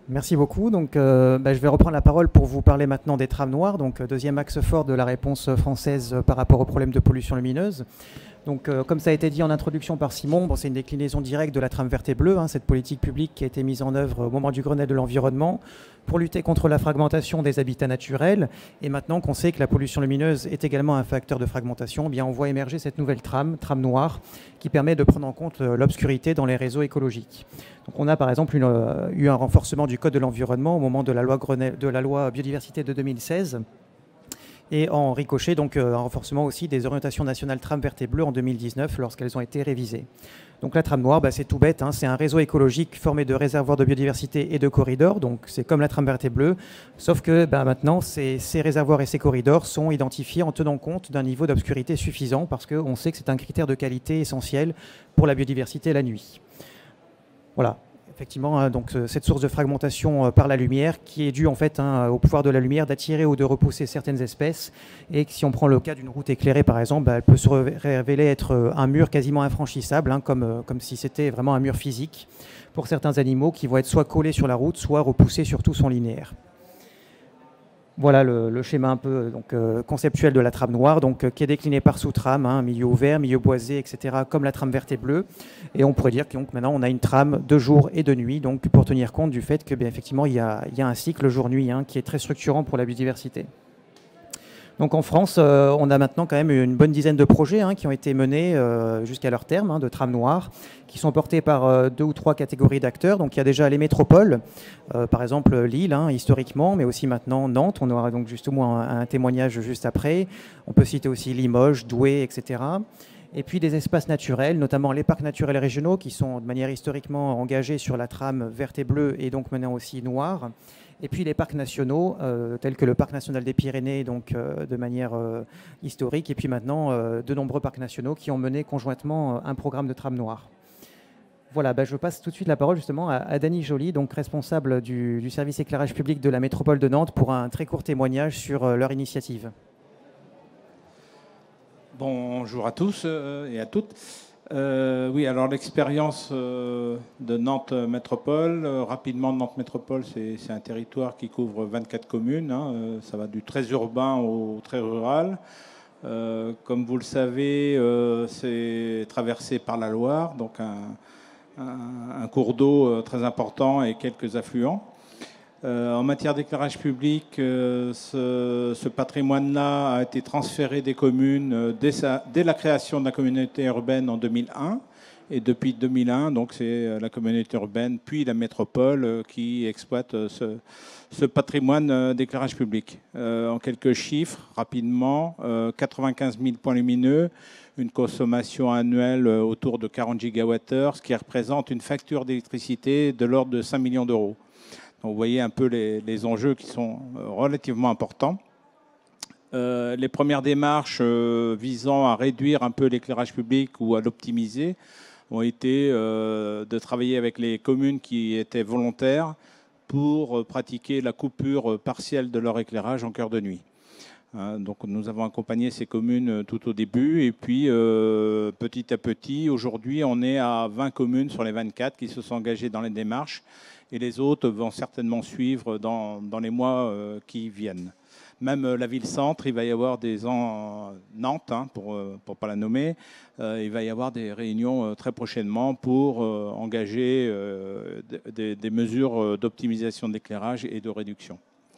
Merci beaucoup. Donc, euh, bah, je vais reprendre la parole pour vous parler maintenant des trams noires. Donc, deuxième axe fort de la réponse française par rapport au problème de pollution lumineuse. Donc, euh, comme ça a été dit en introduction par Simon, bon, c'est une déclinaison directe de la trame verte et bleue, hein, cette politique publique qui a été mise en œuvre au moment du Grenelle de l'environnement pour lutter contre la fragmentation des habitats naturels. Et maintenant qu'on sait que la pollution lumineuse est également un facteur de fragmentation, eh bien, on voit émerger cette nouvelle trame, trame noire, qui permet de prendre en compte euh, l'obscurité dans les réseaux écologiques. Donc, on a par exemple une, euh, eu un renforcement du Code de l'environnement au moment de la loi, Grenelle, de la loi biodiversité de deux mille seize. Et en ricochet, donc euh, un renforcement aussi des orientations nationales tram verte et bleue en deux mille dix-neuf lorsqu'elles ont été révisées. Donc la trame noire, bah, c'est tout bête, hein, c'est un réseau écologique formé de réservoirs de biodiversité et de corridors, donc c'est comme la trame verte et bleue, sauf que bah, maintenant ces, ces réservoirs et ces corridors sont identifiés en tenant compte d'un niveau d'obscurité suffisant parce qu'on sait que c'est un critère de qualité essentiel pour la biodiversité la nuit. Voilà. Effectivement, hein, donc, euh, cette source de fragmentation euh, par la lumière qui est due en fait hein, au pouvoir de la lumière d'attirer ou de repousser certaines espèces et que si on prend le cas d'une route éclairée par exemple, bah, elle peut se révéler être euh, un mur quasiment infranchissable, hein, comme, euh, comme si c'était vraiment un mur physique pour certains animaux qui vont être soit collés sur la route, soit repoussés sur tout son linéaire. Voilà le, le schéma un peu donc, euh, conceptuel de la trame noire, donc, euh, qui est décliné par sous-trame, hein, milieu ouvert, milieu boisé, et cetera, comme la trame verte et bleue. Et on pourrait dire que donc, maintenant on a une trame de jour et de nuit, donc, pour tenir compte du fait que, bien, effectivement, il y a, il y a un cycle jour-nuit hein, qui est très structurant pour la biodiversité. Donc en France, euh, on a maintenant quand même une bonne dizaine de projets hein, qui ont été menés euh, jusqu'à leur terme, hein, de trames noires, qui sont portés par euh, deux ou trois catégories d'acteurs. Donc il y a déjà les métropoles, euh, par exemple Lille, hein, historiquement, mais aussi maintenant Nantes. On aura donc justement un, un témoignage juste après. On peut citer aussi Limoges, Douai, et cetera. Et puis des espaces naturels, notamment les parcs naturels régionaux, qui sont de manière historiquement engagés sur la trame verte et bleue, et donc maintenant aussi noire. Et puis les parcs nationaux, euh, tels que le Parc national des Pyrénées, donc euh, de manière euh, historique, et puis maintenant euh, de nombreux parcs nationaux qui ont mené conjointement euh, un programme de trame noire. Voilà, bah, je passe tout de suite la parole justement à, à Dany Joly, donc responsable du, du service éclairage public de la métropole de Nantes, pour un très court témoignage sur euh, leur initiative. Bonjour à tous euh, et à toutes. Euh, oui, alors l'expérience euh, de Nantes Métropole, euh, rapidement, Nantes Métropole, c'est un territoire qui couvre vingt-quatre communes, hein, euh, ça va du très urbain au très rural. Euh, comme vous le savez, euh, c'est traversé par la Loire, donc un, un, un cours d'eau très important et quelques affluents. Euh, en matière d'éclairage public, euh, ce, ce patrimoine-là a été transféré des communes euh, dès, sa, dès la création de la communauté urbaine en deux mille un. Et depuis deux mille un, donc c'est la communauté urbaine puis la métropole euh, qui exploite euh, ce, ce patrimoine euh, d'éclairage public. Euh, en quelques chiffres, rapidement, euh, quatre-vingt-quinze mille points lumineux, une consommation annuelle euh, autour de quarante gigawattheures, ce qui représente une facture d'électricité de l'ordre de cinq millions d'euros. Donc, vous voyez un peu les, les enjeux qui sont relativement importants. Euh, les premières démarches euh, visant à réduire un peu l'éclairage public ou à l'optimiser ont été euh, de travailler avec les communes qui étaient volontaires pour euh, pratiquer la coupure partielle de leur éclairage en cœur de nuit. Hein, donc nous avons accompagné ces communes tout au début et puis euh, petit à petit, aujourd'hui on est à vingt communes sur les vingt-quatre qui se sont engagées dans les démarches. Et les autres vont certainement suivre dans, dans les mois euh, qui viennent. Même euh, la ville-centre, il va y avoir des en Nantes, hein, pour ne euh, pas la nommer, euh, il va y avoir des réunions euh, très prochainement pour euh, engager euh, des, des mesures d'optimisation de l'éclairage et de réduction.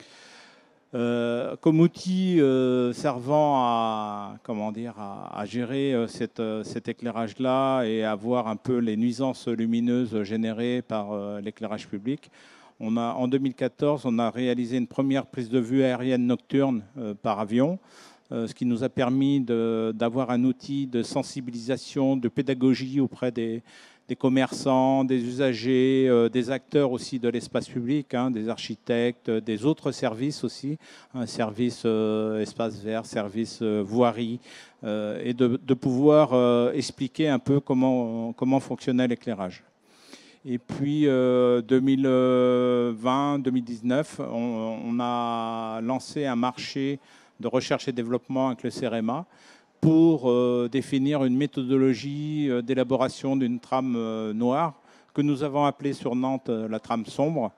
Euh, comme outil euh, servant à, comment dire, à, à gérer euh, cette, euh, cet éclairage-là et à voir un peu les nuisances lumineuses générées par euh, l'éclairage public, on a, en deux mille quatorze, on a réalisé une première prise de vue aérienne nocturne euh, par avion, euh, ce qui nous a permis d'avoir un outil de sensibilisation, de pédagogie auprès des, des commerçants, des usagers, euh, des acteurs aussi de l'espace public, hein, des architectes, des autres services aussi, un service euh, espace vert, service euh, voirie, euh, et de, de pouvoir euh, expliquer un peu comment, comment fonctionnait l'éclairage. Et puis euh, deux mille vingt deux mille dix-neuf, on, on a lancé un marché de recherche et développement avec le CEREMA, pour euh, définir une méthodologie euh, d'élaboration d'une trame euh, noire que nous avons appelée sur Nantes euh, la trame sombre.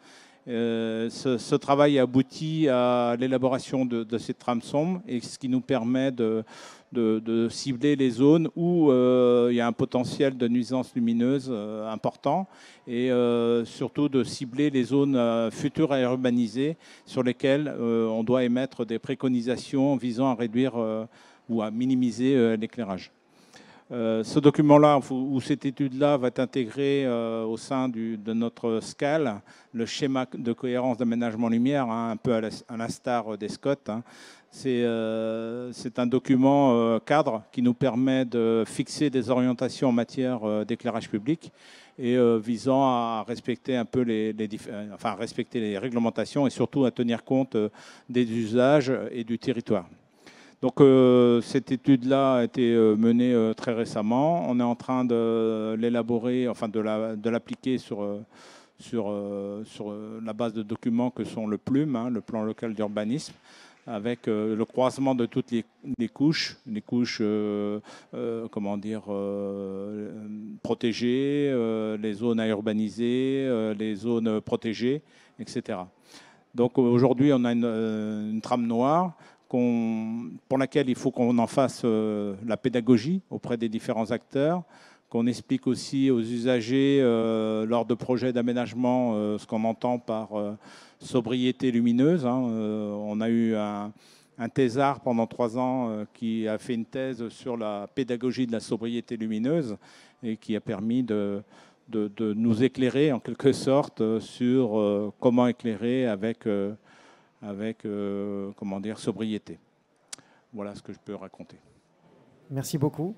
Euh, ce, ce travail aboutit à l'élaboration de, de ces trames sombres, et ce qui nous permet de, de, de cibler les zones où euh, il y a un potentiel de nuisance lumineuse euh, important, et euh, surtout de cibler les zones euh, futures à urbaniser sur lesquelles euh, on doit émettre des préconisations visant à réduire euh, ou à minimiser euh, l'éclairage. Euh, ce document-là, ou cette étude-là, va être intégrée euh, au sein du, de notre SCAL, le schéma de cohérence d'aménagement lumière, hein, un peu à l'instar des SCOT. Hein. C'est euh, un document euh, cadre qui nous permet de fixer des orientations en matière euh, d'éclairage public et euh, visant à respecter un peu les, les, enfin, respecter les réglementations et surtout à tenir compte euh, des usages et du territoire. Donc euh, cette étude-là a été euh, menée euh, très récemment. On est en train de l'élaborer, enfin de l'appliquer la, sur, euh, sur, euh, sur la base de documents que sont le PLUM, hein, le plan local d'urbanisme, avec euh, le croisement de toutes les, les couches, les couches, euh, euh, comment dire, euh, protégées, euh, les zones à urbaniser, euh, les zones protégées, et cetera. Donc aujourd'hui, on a une, une trame noire pour laquelle il faut qu'on en fasse euh, la pédagogie auprès des différents acteurs, qu'on explique aussi aux usagers euh, lors de projets d'aménagement euh, ce qu'on entend par euh, sobriété lumineuse. Hein. Euh, on a eu un, un thésard pendant trois ans euh, qui a fait une thèse sur la pédagogie de la sobriété lumineuse et qui a permis de, de, de nous éclairer en quelque sorte sur euh, comment éclairer avec... Euh, avec euh, comment dire, sobriété. Voilà ce que je peux raconter. Merci beaucoup.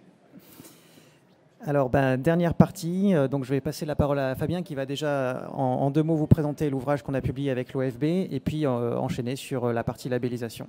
Alors, ben, dernière partie, euh, donc je vais passer la parole à Fabien qui va déjà en, en deux mots vous présenter l'ouvrage qu'on a publié avec l'O F B et puis euh, enchaîner sur la partie labellisation.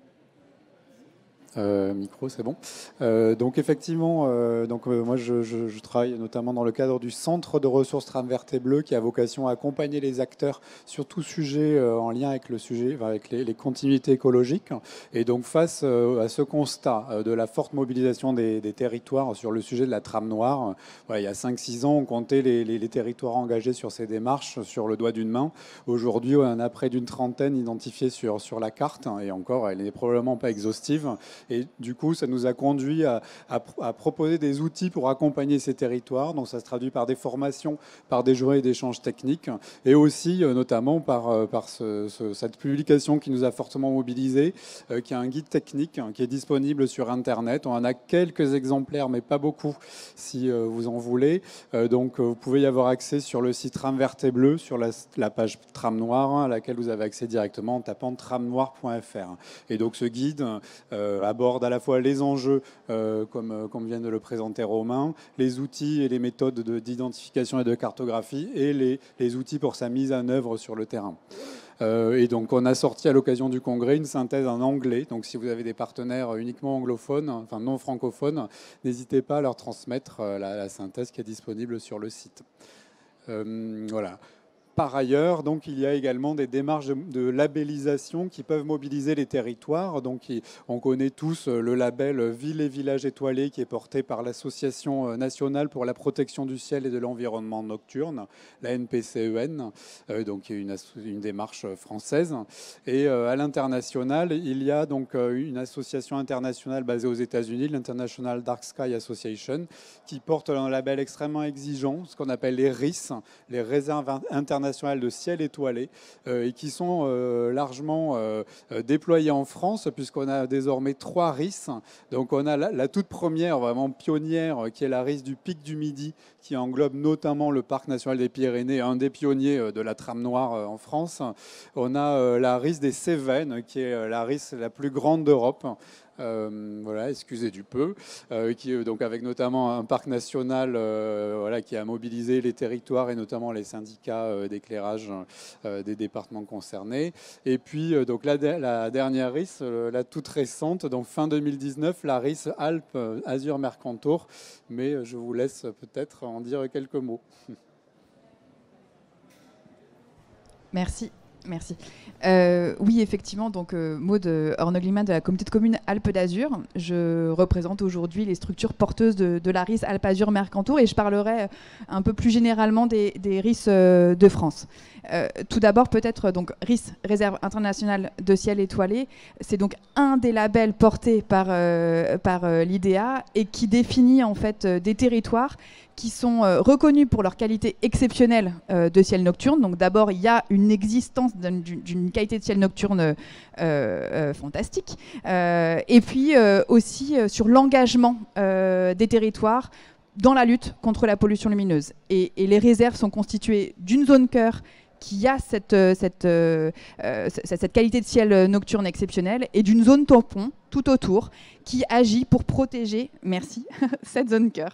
Euh, micro, c'est bon. Euh, donc effectivement, euh, donc euh, moi je, je, je travaille notamment dans le cadre du Centre de ressources Trame verte et bleue qui a vocation à accompagner les acteurs sur tout sujet euh, en lien avec le sujet, avec les, les continuités écologiques. Et donc face euh, à ce constat euh, de la forte mobilisation des, des territoires sur le sujet de la trame noire, euh, voilà, il y a cinq six ans, on comptait les, les, les territoires engagés sur ces démarches sur le doigt d'une main. Aujourd'hui, on en a près d'une trentaine identifiés sur, sur la carte, et encore, elle n'est probablement pas exhaustive. Et du coup, ça nous a conduit à, à, à proposer des outils pour accompagner ces territoires. Donc ça se traduit par des formations, par des journées d'échanges techniques et aussi euh, notamment par, euh, par ce, ce, cette publication qui nous a fortement mobilisés, euh, qui est un guide technique hein, qui est disponible sur Internet. On en a quelques exemplaires, mais pas beaucoup, si euh, vous en voulez. Euh, donc euh, vous pouvez y avoir accès sur le site Trame verte et bleue, sur la, la page Trame noire, hein, à laquelle vous avez accès directement en tapant trame noire point F R. Et donc ce guide euh, aborde à la fois les enjeux, euh, comme, comme vient de le présenter Romain, les outils et les méthodes d'identification et de cartographie, et les, les outils pour sa mise en œuvre sur le terrain. Euh, et donc on a sorti à l'occasion du congrès une synthèse en anglais. Donc si vous avez des partenaires uniquement anglophones, enfin non francophones, n'hésitez pas à leur transmettre la, la synthèse qui est disponible sur le site. Euh, voilà. Par ailleurs, donc, il y a également des démarches de, de labellisation qui peuvent mobiliser les territoires. Donc, on connaît tous le label Ville et Village étoilés qui est porté par l'Association nationale pour la protection du ciel et de l'environnement nocturne, la N P C E N, euh, donc une, une démarche française. Et euh, à l'international, il y a donc une association internationale basée aux États-Unis, l'International Dark Sky Association, qui porte un label extrêmement exigeant, ce qu'on appelle les R I S, les réserves internationales de ciel étoilé, euh, et qui sont euh, largement euh, déployés en France, puisqu'on a désormais trois R I S. Donc on a la, la toute première, vraiment pionnière, qui est la R I S du Pic du Midi, qui englobe notamment le Parc national des Pyrénées, un des pionniers de la trame noire en France. On a euh, la R I S des Cévennes, qui est la R I S la plus grande d'Europe. Euh, voilà, excusez du peu, euh, qui, donc avec notamment un parc national euh, voilà, qui a mobilisé les territoires et notamment les syndicats euh, d'éclairage euh, des départements concernés. Et puis euh, donc la, la dernière R I S, euh, la toute récente, donc fin deux mille dix-neuf, la R I S Alpes Azur Mercantour. Mais je vous laisse peut-être en dire quelques mots. Merci. Merci. Euh, oui, effectivement, donc euh, Maud Hornegliman de la communauté de communes Alpes d'Azur. Je représente aujourd'hui les structures porteuses de, de la R I S Alpes Azur Mercantour et je parlerai un peu plus généralement des, des R I S euh, de France. Euh, tout d'abord, peut-être, donc R I S, Réserve internationale de ciel étoilé, c'est donc un des labels portés par, euh, par euh, l'I D A et qui définit en fait euh, des territoires qui sont euh, reconnus pour leur qualité exceptionnelle euh, de ciel nocturne. Donc d'abord, il y a une existence d'une, d'une qualité de ciel nocturne euh, euh, fantastique. Euh, et puis euh, aussi euh, sur l'engagement euh, des territoires dans la lutte contre la pollution lumineuse. Et, et les réserves sont constituées d'une zone cœur qui a cette, cette, euh, cette, cette qualité de ciel nocturne exceptionnelle et d'une zone tampon tout autour qui agit pour protéger, merci, cette zone cœur.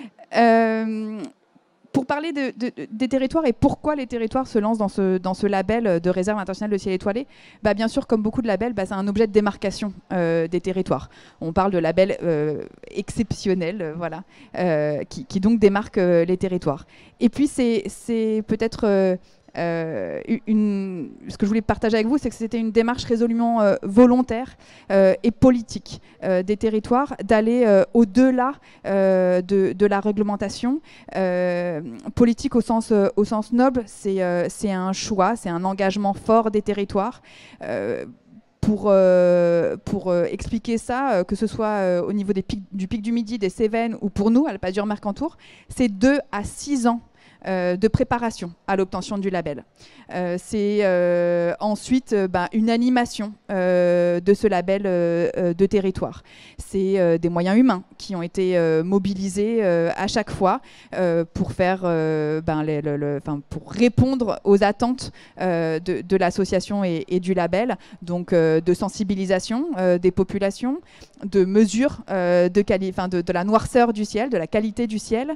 Euh, pour parler de, de, des territoires et pourquoi les territoires se lancent dans ce, dans ce label de réserve internationale de ciel étoilé, bah bien sûr, comme beaucoup de labels, bah c'est un objet de démarcation euh, des territoires. On parle de label euh, exceptionnel, euh, voilà, euh, qui, qui donc démarque euh, les territoires. Et puis c'est, c'est peut-être... Euh, Euh, une, ce que je voulais partager avec vous, c'est que c'était une démarche résolument euh, volontaire euh, et politique euh, des territoires, d'aller euh, au-delà euh, de, de la réglementation. Euh, politique au sens, euh, au sens noble, c'est, euh, c'est un choix, c'est un engagement fort des territoires. Euh, Pour, euh, pour euh, expliquer ça, euh, que ce soit euh, au niveau des pics, du pic du Midi, des Cévennes ou pour nous, Alpes-Azur-Mercantour, c'est deux à six ans Euh, de préparation à l'obtention du label. Euh, c'est euh, ensuite euh, bah, une animation euh, de ce label euh, de territoire. C'est euh, des moyens humains qui ont été euh, mobilisés euh, à chaque fois euh, pour faire, euh, ben, les, le, le, pour répondre aux attentes euh, de, de l'association et, et du label, donc euh, de sensibilisation euh, des populations, de mesure euh, de, de, de la noirceur du ciel, de la qualité du ciel,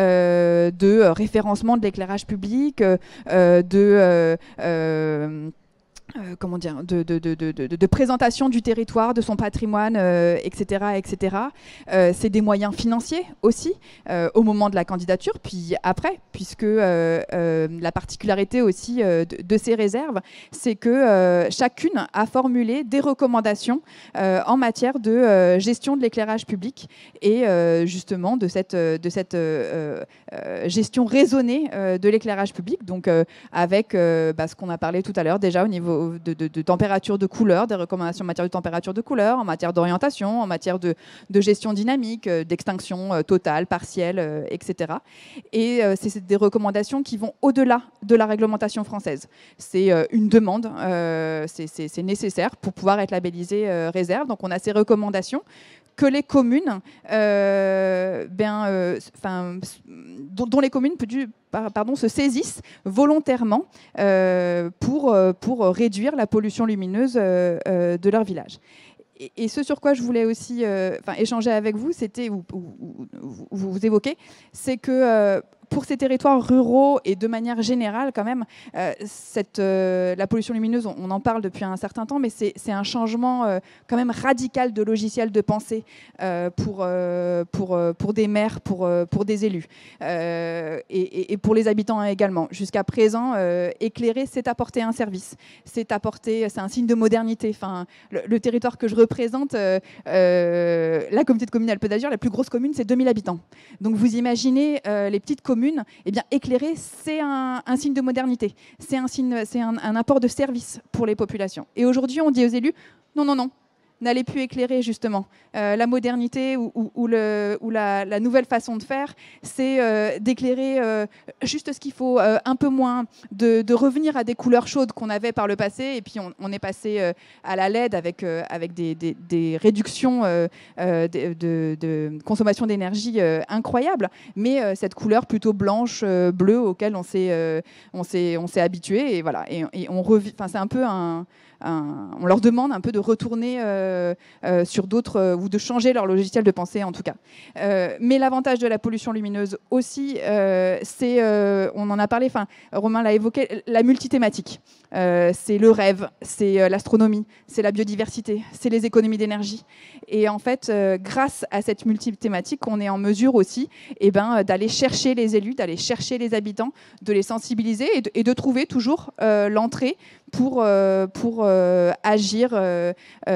euh, de euh, référence de l'éclairage public, euh, de, euh, euh, euh, comment dire, de, de, de, de, de, de présentation du territoire, de son patrimoine, euh, et cetera, et cetera. Euh, c'est des moyens financiers aussi euh, au moment de la candidature, puis après, puisque euh, euh, la particularité aussi euh, de, de ces réserves, c'est que euh, chacune a formulé des recommandations euh, en matière de euh, gestion de l'éclairage public et euh, justement de cette, de cette euh, euh, gestion raisonnée euh, de l'éclairage public, donc euh, avec euh, bah, ce qu'on a parlé tout à l'heure déjà au niveau De, de, de température de couleur, des recommandations en matière de température de couleur, en matière d'orientation, en matière de, de gestion dynamique, euh, d'extinction euh, totale, partielle, euh, et cetera. Et euh, c'est des recommandations qui vont au-delà de la réglementation française. C'est euh, une demande, euh, c'est, c'est, c'est nécessaire pour pouvoir être labellisé euh, réserve. Donc on a ces recommandations que les communes, euh, ben, euh, dont, dont les communes pardon, se saisissent volontairement euh, pour, pour réduire la pollution lumineuse euh, euh, de leur village. Et, et ce sur quoi je voulais aussi euh, échanger avec vous, c'était, ou, ou, ou, vous, vous évoquez, c'est que euh, pour ces territoires ruraux et de manière générale quand même, euh, cette, euh, la pollution lumineuse, on, on en parle depuis un certain temps, mais c'est, c'est un changement euh, quand même radical de logiciel de pensée euh, pour, euh, pour, euh, pour des maires, pour, euh, pour des élus euh, et, et pour les habitants également. Jusqu'à présent, euh, éclairer, c'est apporter un service, c'est apporter, c'est un signe de modernité. Enfin, le, le territoire que je représente, euh, euh, la communauté de communes Alpes d'Azur, la plus grosse commune, c'est deux mille habitants. Donc vous imaginez euh, les petites communes. Eh bien, éclairer, c'est un, un signe de modernité, c'est un signe, c'est un, un apport de service pour les populations. Et aujourd'hui, on dit aux élus, non, non, non, n'allez plus éclairer justement. Euh, la modernité ou, ou, ou, le, ou la, la nouvelle façon de faire, c'est euh, d'éclairer euh, juste ce qu'il faut, euh, un peu moins, de, de revenir à des couleurs chaudes qu'on avait par le passé, et puis on, on est passé euh, à la L E D avec, euh, avec des, des, des réductions euh, euh, de, de, de consommation d'énergie euh, incroyables, mais euh, cette couleur plutôt blanche, euh, bleue, auquel on s'est, euh, on s'est, on s'est habitué, et voilà, et, et on revit, enfin c'est un peu un... Un, on leur demande un peu de retourner euh, euh, sur d'autres, euh, ou de changer leur logiciel de pensée en tout cas. Euh, mais l'avantage de la pollution lumineuse aussi, euh, c'est, euh, on en a parlé, enfin Romain l'a évoqué, la multithématique. Euh, c'est le rêve, c'est euh, l'astronomie, c'est la biodiversité, c'est les économies d'énergie. Et en fait, euh, grâce à cette multithématique, on est en mesure aussi eh ben, d'aller chercher les élus, d'aller chercher les habitants, de les sensibiliser et de, et de trouver toujours euh, l'entrée pour, euh, pour euh, agir euh, euh, sur,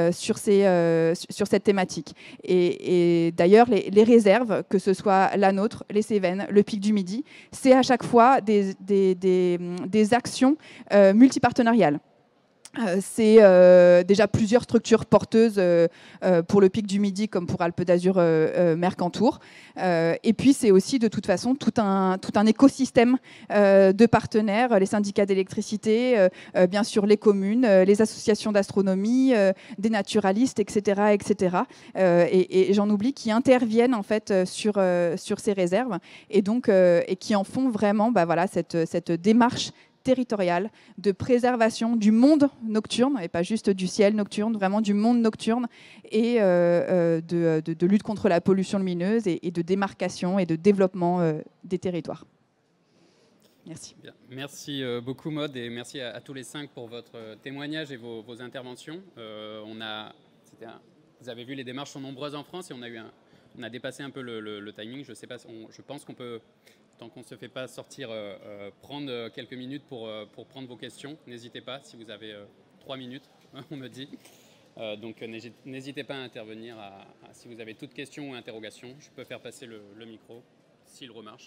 ces, euh, sur cette thématique. Et, et d'ailleurs, les, les réserves, que ce soit la nôtre, les Cévennes, le Pic du Midi, c'est à chaque fois des, des, des, des actions euh, multipartenariales. Euh, c'est euh, déjà plusieurs structures porteuses euh, euh, pour le Pic du Midi comme pour Alpes d'Azur euh, euh, Mercantour. Euh, et puis c'est aussi de toute façon tout un, tout un écosystème euh, de partenaires, les syndicats d'électricité, euh, euh, bien sûr les communes, euh, les associations d'astronomie, euh, des naturalistes, et cetera, et cetera. Euh, et, et j'en oublie qui interviennent en fait sur, euh, sur ces réserves et donc euh, et qui en font vraiment bah, voilà, cette, cette démarche territoriale de préservation du monde nocturne, et pas juste du ciel nocturne, vraiment du monde nocturne, et euh, euh, de, de, de lutte contre la pollution lumineuse et, et de démarcation et de développement euh, des territoires. Merci. Bien. Merci euh, beaucoup Maud, et merci à, à tous les cinq pour votre euh, témoignage et vos, vos interventions. Euh, on a, un, vous avez vu, les démarches sont nombreuses en France et on a, eu un, on a dépassé un peu le, le, le timing. Je, sais pas, on, je pense qu'on peut... Tant qu'on ne se fait pas sortir, euh, euh, prendre quelques minutes pour, euh, pour prendre vos questions. N'hésitez pas, si vous avez euh, trois minutes, on me dit. Euh, donc n'hésitez pas à intervenir à, à, si vous avez toute question ou interrogation. Je peux faire passer le, le micro, s'il remarche.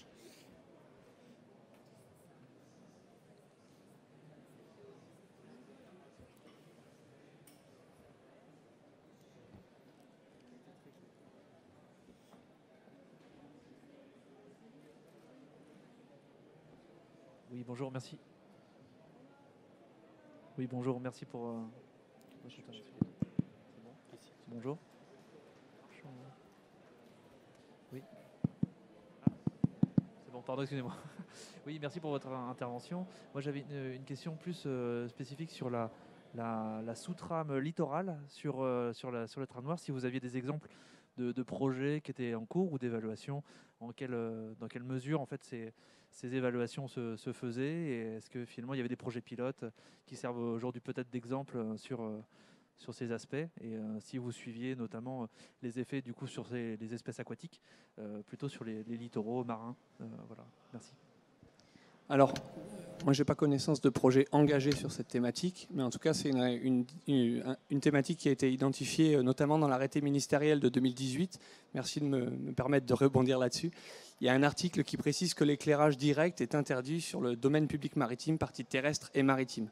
Oui, bonjour, merci. Oui, bonjour, merci pour... Euh... C'est bon. Bonjour. Oui. Ah, c'est bon, pardon, excusez-moi. Oui, merci pour votre intervention. Moi, j'avais une, une question plus euh, spécifique sur la, la, la sous-trame littorale sur, euh, sur, la, sur le train noir. Si vous aviez des exemples de, de projets qui étaient en cours ou d'évaluation, en quelle, euh, dans quelle mesure, en fait, c'est... ces évaluations se, se faisaient, et est-ce que finalement il y avait des projets pilotes qui servent aujourd'hui peut-être d'exemple sur, sur ces aspects, et euh, si vous suiviez notamment les effets du coup sur ces, les espèces aquatiques, euh, plutôt sur les, les littoraux marins. Euh, voilà, merci. Alors, moi je n'ai pas connaissance de projets engagés sur cette thématique, mais en tout cas c'est une, une, une, une thématique qui a été identifiée notamment dans l'arrêté ministériel de deux mille dix-huit. Merci de me, me permettre de rebondir là-dessus. Il y a un article qui précise que l'éclairage direct est interdit sur le domaine public maritime, partie terrestre et maritime.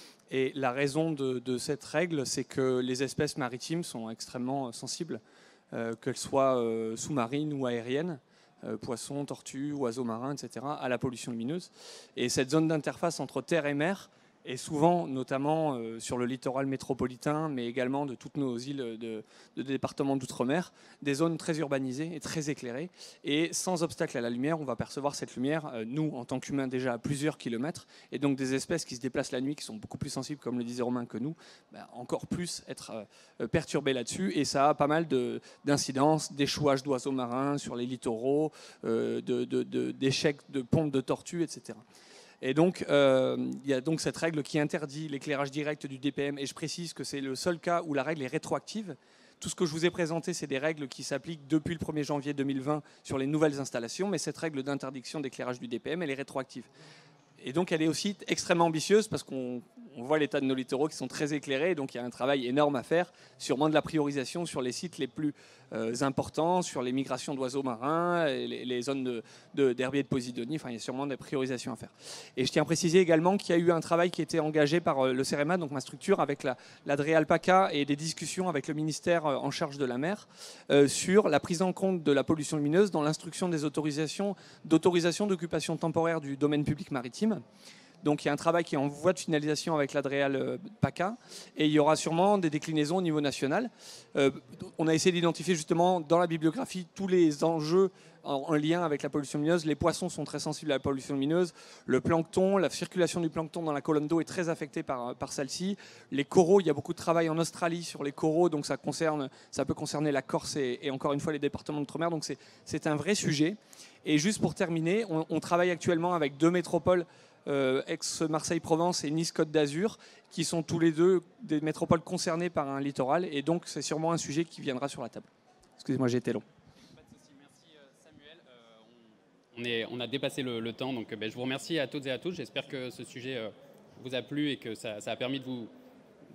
Et la raison de, de cette règle, c'est que les espèces maritimes sont extrêmement sensibles, euh, qu'elles soient euh, sous-marines ou aériennes, euh, poissons, tortues, oiseaux marins, et cetera, à la pollution lumineuse. Et cette zone d'interface entre terre et mer est souvent, notamment euh, sur le littoral métropolitain, mais également de toutes nos îles de, de départements d'outre-mer, des zones très urbanisées et très éclairées. Et sans obstacle à la lumière, on va percevoir cette lumière, euh, nous, en tant qu'humains, déjà à plusieurs kilomètres, et donc des espèces qui se déplacent la nuit, qui sont beaucoup plus sensibles, comme le disait Romain, que nous, bah, encore plus être euh, perturbées là-dessus. Et ça a pas mal de, d'incidences, d'échouages d'oiseaux marins sur les littoraux, euh, de, de, de, d'échecs de pompes de tortues, et cetera. Et donc, euh, il y a donc cette règle qui interdit l'éclairage direct du D P M. Et je précise que c'est le seul cas où la règle est rétroactive. Tout ce que je vous ai présenté, c'est des règles qui s'appliquent depuis le premier janvier deux mille vingt sur les nouvelles installations. Mais cette règle d'interdiction d'éclairage du D P M, elle est rétroactive. Et donc, elle est aussi extrêmement ambitieuse parce qu'on on voit l'état de nos littoraux qui sont très éclairés. Donc, il y a un travail énorme à faire, sûrement de la priorisation sur les sites les plus euh, importants, sur les migrations d'oiseaux marins, et les, les zones de, de, d'herbiers de Posidonie. Enfin, il y a sûrement des priorisations à faire. Et je tiens à préciser également qu'il y a eu un travail qui a été engagé par euh, le CEREMA, donc ma structure, avec la, l'Adréal PACA, et des discussions avec le ministère euh, en charge de la mer euh, sur la prise en compte de la pollution lumineuse dans l'instruction des autorisations d'autorisation d'occupation temporaire du domaine public maritime. Donc il y a un travail qui est en voie de finalisation avec l'Adréal PACA, et il y aura sûrement des déclinaisons au niveau national. Euh, on a essayé d'identifier justement dans la bibliographie tous les enjeux en, en lien avec la pollution lumineuse. Les poissons sont très sensibles à la pollution lumineuse, le plancton, la circulation du plancton dans la colonne d'eau est très affectée par, par celle-ci. Les coraux, il y a beaucoup de travail en Australie sur les coraux, donc ça, concerne, ça peut concerner la Corse et, et encore une fois les départements d'outre-mer, donc c'est, c'est un vrai sujet. Et juste pour terminer, on, on travaille actuellement avec deux métropoles, Euh, ex-Marseille-Provence et Nice-Côte d'Azur, qui sont tous les deux des métropoles concernées par un littoral, et donc c'est sûrement un sujet qui viendra sur la table. Excusez-moi, j'ai été long. Pas de souci, merci Samuel. Euh, on, on, est, on a dépassé le, le temps, donc ben, je vous remercie à toutes et à tous. J'espère que ce sujet euh, vous a plu et que ça, ça a permis de vous,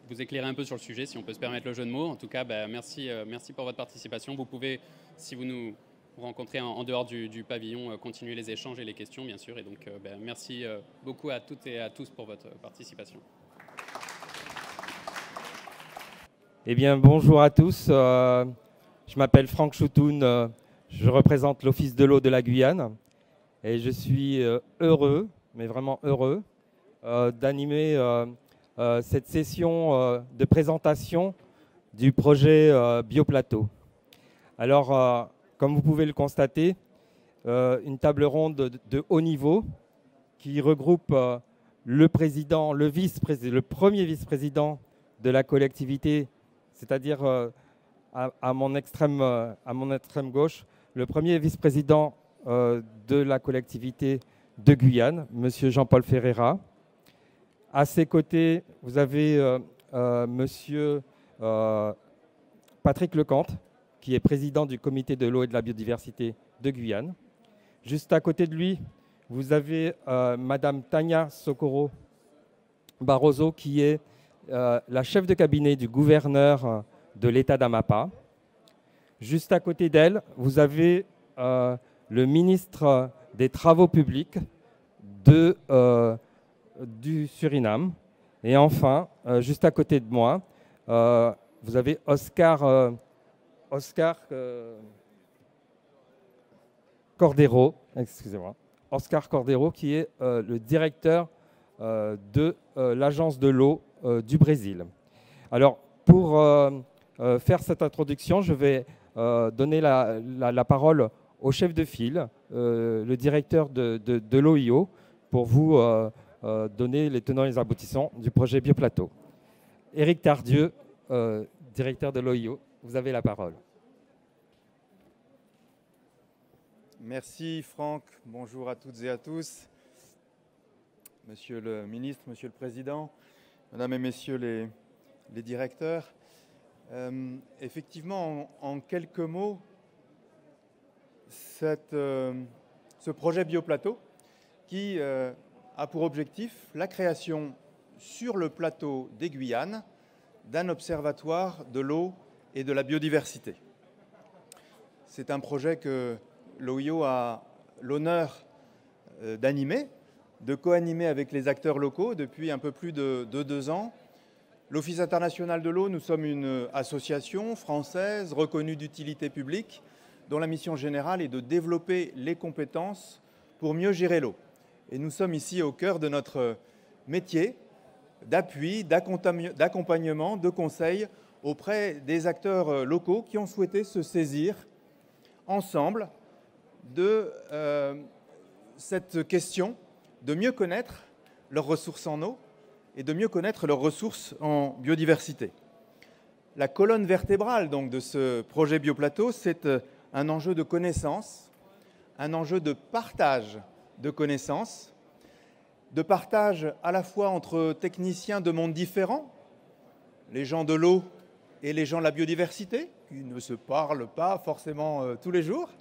vous éclairer un peu sur le sujet, si on peut se permettre le jeu de mots. En tout cas, bah, merci, euh, merci pour votre participation. Vous pouvez, si vous nous rencontrez en, en dehors du, du pavillon, euh, continuer les échanges et les questions, bien sûr. Et donc, euh, bah, merci euh, beaucoup à toutes et à tous pour votre participation. Eh bien, bonjour à tous. Euh, je m'appelle Franck Choutoun. Euh, je représente l'Office de l'eau de la Guyane. Et je suis euh, heureux, mais vraiment heureux, euh, d'animer euh, euh, cette session euh, de présentation du projet euh, Bioplateau. Alors, euh, comme vous pouvez le constater, euh, une table ronde de, de haut niveau qui regroupe euh, le président, le vice-président, le premier vice-président de la collectivité, c'est-à-dire euh, à, à, mon extrême, euh, à mon extrême gauche, le premier vice-président euh, de la collectivité de Guyane, M. Jean-Paul Ferreira. À ses côtés, vous avez euh, euh, M. Euh, Patrick Lecante, qui est président du comité de l'eau et de la biodiversité de Guyane. Juste à côté de lui, vous avez euh, Mme Tania Socorro Barroso, qui est euh, la chef de cabinet du gouverneur euh, de l'État d'Amapá. Juste à côté d'elle, vous avez euh, le ministre des Travaux publics de, euh, du Suriname. Et enfin, euh, juste à côté de moi, euh, vous avez Oscar, euh, Oscar euh, Cordero, excusez-moi, Oscar Cordero, qui est euh, le directeur euh, de euh, l'Agence de l'eau euh, du Brésil. Alors, pour euh, euh, faire cette introduction, je vais euh, donner la, la, la parole au chef de file, euh, le directeur de, de, de l'O I O, pour vous euh, euh, donner les tenants et les aboutissants du projet Bioplateau. Éric Tardieu, euh, directeur de l'O I O, vous avez la parole. Merci Franck, bonjour à toutes et à tous. Monsieur le ministre, Monsieur le Président, Mesdames et Messieurs les, les directeurs. Euh, effectivement, en, en quelques mots, cette, euh, ce projet Bioplateau qui euh, a pour objectif la création sur le plateau des Guyanes d'un observatoire de l'eau et de la biodiversité. C'est un projet que l'O I O a l'honneur euh, d'animer, de co-animer avec les acteurs locaux depuis un peu plus de, de deux ans. L'Office international de l'eau, nous sommes une association française reconnue d'utilité publique dont la mission générale est de développer les compétences pour mieux gérer l'eau. Et nous sommes ici au cœur de notre métier d'appui, d'accompagnement, de conseil auprès des acteurs locaux qui ont souhaité se saisir ensemble de euh, cette question de mieux connaître leurs ressources en eau et de mieux connaître leurs ressources en biodiversité. La colonne vertébrale donc, de ce projet Bioplateau, c'est un enjeu de connaissance, un enjeu de partage de connaissances, de partage à la fois entre techniciens de mondes différents, les gens de l'eau et les gens de la biodiversité, qui ne se parlent pas forcément euh, tous les jours,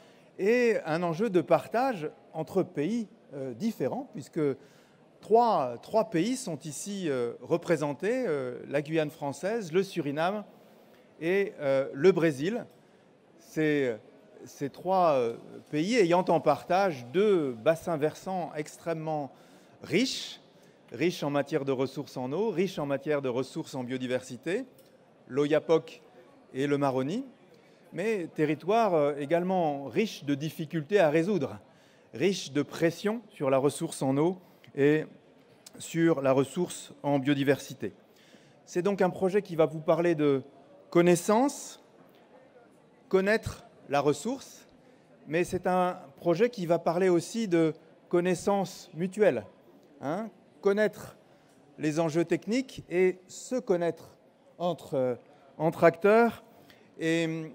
et un enjeu de partage entre pays euh, différents, puisque trois, trois pays sont ici euh, représentés, euh, la Guyane française, le Suriname et euh, le Brésil. Ces, ces trois euh, pays ayant en partage deux bassins versants extrêmement riches, riches en matière de ressources en eau, riches en matière de ressources en biodiversité, l'Oyapock et le Maroni, mais territoire également riche de difficultés à résoudre, riche de pression sur la ressource en eau et sur la ressource en biodiversité. C'est donc un projet qui va vous parler de connaissance, connaître la ressource, mais c'est un projet qui va parler aussi de connaissance mutuelle, hein, connaître les enjeux techniques et se connaître entre, entre acteurs. Et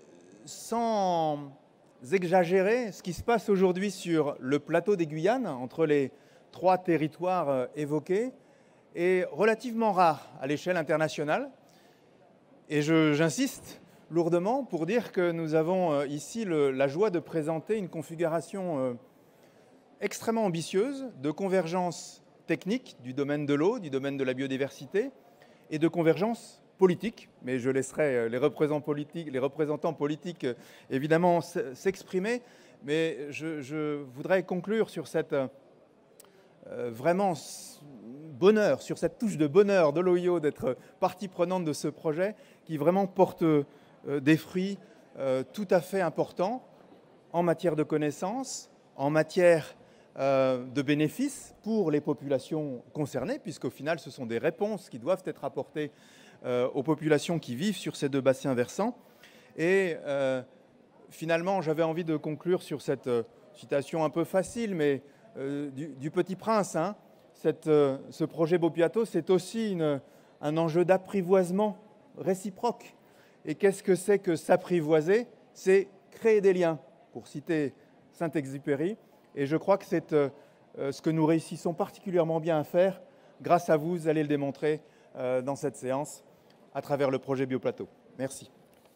sans exagérer, ce qui se passe aujourd'hui sur le plateau des Guyanes, entre les trois territoires évoqués, est relativement rare à l'échelle internationale. Et j'insiste lourdement pour dire que nous avons ici le, la joie de présenter une configuration extrêmement ambitieuse de convergence technique du domaine de l'eau, du domaine de la biodiversité, et de convergence politique, mais je laisserai les représentants politiques, les représentants politiques évidemment s'exprimer, mais je, je voudrais conclure sur cette euh, vraiment bonheur, sur cette touche de bonheur de l'O I O d'être partie prenante de ce projet qui vraiment porte euh, des fruits euh, tout à fait importants en matière de connaissances, en matière euh, de bénéfices pour les populations concernées, puisqu'au final ce sont des réponses qui doivent être apportées euh, aux populations qui vivent sur ces deux bassins versants. Et euh, finalement, j'avais envie de conclure sur cette euh, citation un peu facile, mais euh, du, du Petit Prince. Hein. Cette, euh, ce projet Beaupiato, c'est aussi une, un enjeu d'apprivoisement réciproque. Et qu'est-ce que c'est que s'apprivoiser? C'est créer des liens, pour citer Saint-Exupéry. Et je crois que c'est euh, ce que nous réussissons particulièrement bien à faire. Grâce à vous, vous allez le démontrer euh, dans cette séance à travers le projet Bioplateau. Merci.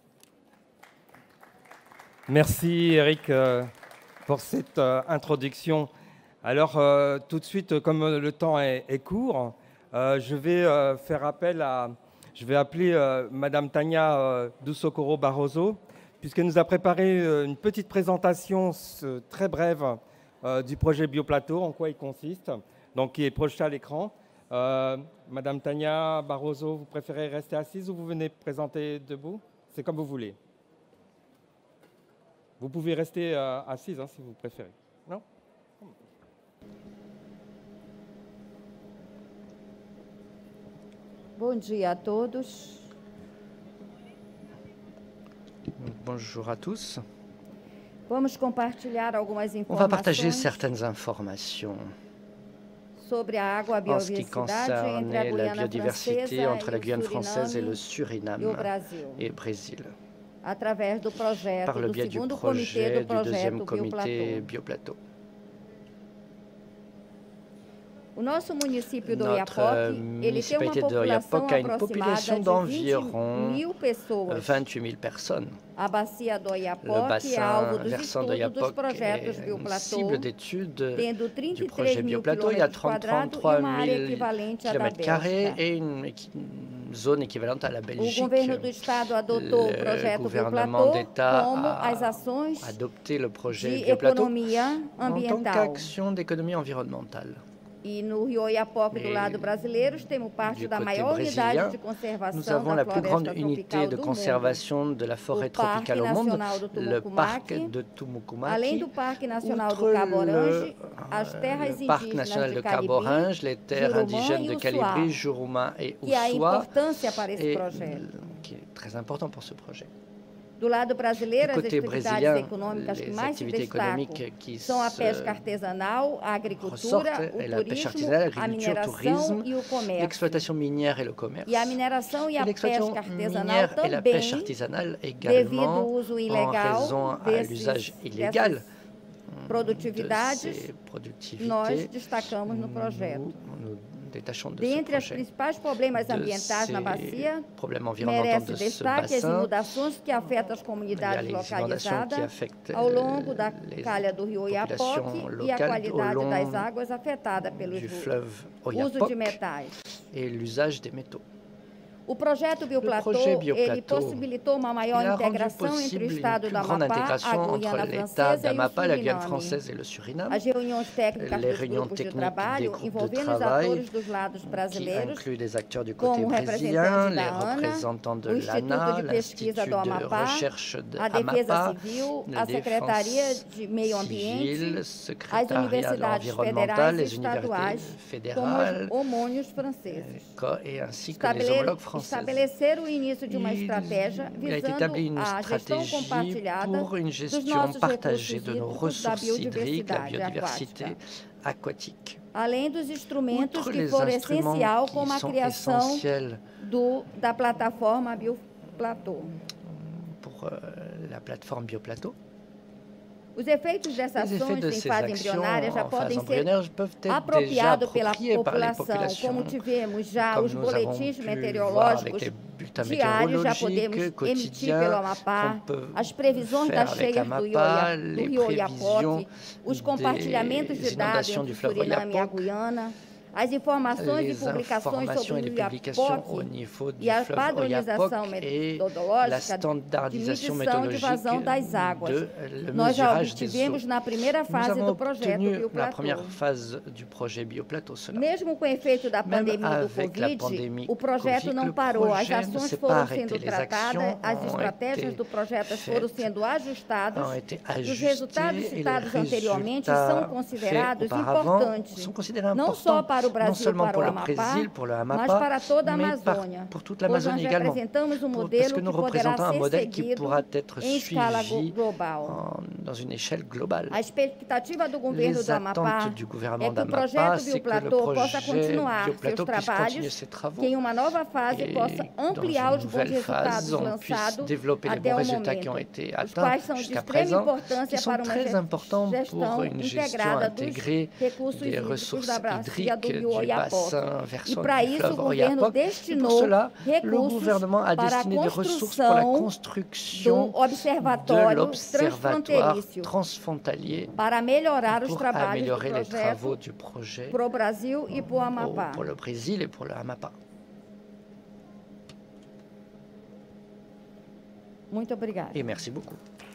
Merci Eric euh, pour cette euh, introduction. Alors euh, tout de suite, comme le temps est, est court, euh, je vais euh, faire appel à, je vais appeler euh, Madame Tania euh, Dousokoro Barroso, puisqu'elle nous a préparé euh, une petite présentation euh, très brève euh, du projet Bioplateau, en quoi il consiste, donc qui est projeté à l'écran. Euh, Madame Tania Barroso, vous préférez rester assise ou vous venez présenter debout? C'est comme vous voulez. Vous pouvez rester euh, assise hein, si vous préférez. Non? Bom dia a todos. Bonjour à tous. Vamos compartilhar algumas On va partager informações certaines informations sobre a água, a en ce qui biodiversidade entre a concerne la Guiana biodiversité Francesa entre la e o Guyane française et le Suriname Suriname e o Brasil, et Brésil, através do projeto par le do biais du segundo comitê projet do du projeto deuxième comité Bioplateau. Bioplateau. O nosso município do Notre Oiapoque, ele tem uma municipalité de população Oiapoque a une aproximada population de d'environ vinte mil pessoas. vingt-huit mille personnes. A bacia do Le Oiapoque é alvo bassin dos versant de estudos dos Oiapoque projetos est une Bioplateau, cible d'études tendo du projet trinta e três mil Bioplateau. Il y a quilômetros quadrados e trente-trois uma área mille equivalente à da kilomètres carrés Bélgica. et une équi- une zone équivalente à la O Belgique. governo do estado adotou o Le projeto gouvernement Bioplateau d'État como a as ações adopté le projet de Bioplateau economia en tant ambiental. qu'action d'économie environnementale. E no Rio Oiapoque, do Et lado brasileiro, temos parte du da côté maior brésilien, unidade de conservação nous avons da la plus grande floresta unité tropical de do conservation de la forêt O Parque tropicale au monde, Nacional do le parc Tumucumaque. de Tumucumaque. Além do Parque Nacional Outre do Cabo le, Orange, as euh, terras le parc indígenas national de de Cabo Orange, les terres Jurumã indigènes e de Ushuaia, Calibri, Jurumã et que há Ushuaia, importância para esse et, projeto. qui est très important pour ce projet. Do lado brasileiro, Du as côté atividades brésilien, econômicas que les mais se activités destacam économiques qui são a se pesca artesanal, a agricultura, ressortent o est la pêche turismo, artisanale, a l'agriculture, le mineração tourisme, e o comércio. l'exploitation minière et le commerce. E a mineração e a Et l'exploitation pesca artesanal minière et la pêche também, artisanale devido également, ao uso en ilegal raison à desses- l'usage illégal dessas produtividades, de ces productivités, nós destacamos no projeto. nous détachons de Dentre ce os projet. principais problemas de ambientais na ces bacia, problèmes environnementaux merece de ce destaque as bassin, inundações que afetam as il y a comunidades les inondations qui localizadas affectent ao longo da les calha do rio Oiapoque populations e a locales au qualidade long das águas afetada pelo du uso fleuve uso de Oiapoque metais. et l'usage des métaux. O projeto Bioplateau, projet ele Bioplateau, possibilitou uma maior il a rendu integração entre o possible estado une do plus grande Amapá, a intégration entre Guiana l'État Francesa e o d'Amapá, la Guyane Suriname. française et le Suriname. As reuniões técnicas Les dos réunions grupos de techniques des trabalho groupes de envolvendo os travail atores dos lados qui brasileiros, inclut des acteurs du côté como brésilien, representantes les da ANA, représentants de o Instituto l'A N A, de Pesquisa l'Institut do de Amapá, recherche de a Defesa Amapá, Civil, la a Secretaria Défense de Meio Ambiente, civile, as secrétariat universidades environnemental, federais e les universités estaduais, fédérales como os homônios franceses. co- et ainsi que les Estabele- homologues françaises. Estabelecer o início de uma estratégia Il a été visando établi une a gestão stratégie compartilhada pour une dos gestion nossos partagée recursos de nos hídricos da ressources hydriques, la biodiversidade biodiversité aquática, aquatique. além dos instrumentos Outre que les foram instruments essencial qui como a sont criação essentiels do, da plataforma Bioplateau. pour euh, la plateforme Bioplateau. Os efeitos dessas Les effets ações de em ces fase actions embrionária já en podem phase ser embryonnaire peuvent être déjà apropriados pela appropriés par les população, populations. como tivemos já Comme os nous avons boletins pu voir avec meteorológicos les bulletins diários, já météorologiques podemos emitir quotidiens pelo Amapá, qu'on peut as previsões faire das avec cheias do Rio, Amapá, Oia- do les Rio prévisions Oiapoque, os compartilhamentos des de dados inondations entre du o fleuve Suriname e a Oiapoque, Guiana, as informações les e publicações informations et sobre les o publications au Oiapoque niveau du e a fleuve padronização Oyapock et la metodológica de standardisation medição de méthodologique vazão das águas. de le Nós já mesurage des eaux. obtivemos na primeira Nous fase avons do projeto obtenu la Bioplateau. première phase du projet Bioplateau cela. Mesmo com o efeito da Même pandemia do avec la Covid, pandémie o projeto Covid, não le parou, as projet ne ações s'est pas foram arrêté, sendo les tratadas, actions as ont estratégias été do projeto foram faites, sendo ajustadas, ont été e os ajustées resultados et les citados anteriormente são résultats considerados faits auparavant importantes, sont considérés não só importants, para o non Brasil, seulement para pour o le Amapá, Brésil, pour le mas Amapá, para toda a mais par- Amazônia, pour toute pois nós l'Amazonie également. representamos um Pour- modelo parce que nous que poderá représentons un ser modèle qui seguido pourra être em escala suivi global. en- dans une échelle globale. A expectativa do governo Les do Amapá attentes du gouvernement é que o d'Amapá, projeto c'est que le Bioplateau possa projet continuar seus Bioplateau puisse continuer trabalhos, ses travaux que em uma nova fase et possa ampliar dans os une bons nouvelle resultados phase, on puisse lançados développer les até bons o résultats qui ont momento, été os atteints quais são de jusqu'à extrema présent, importância qui sont para uma très importants gestão pour une gestion integrada dos intégrée recursos des hídricos ressources da bacia do hydriques rio du Oiapoque. bassin E versant para du isso o fleuve governo Oyapock. Et pour destinou cela, le recursos gouvernement a para a destiné des ressources pour la construção construction do de observatório l'observatoire transfronteiriço transfrontalier para melhorar os pour trabalhos do améliorer les travaux projeto du projet para o Brasil e para o au- Amapá. pour le Brésil et pour le Amapá. Muito obrigada. Et merci beaucoup.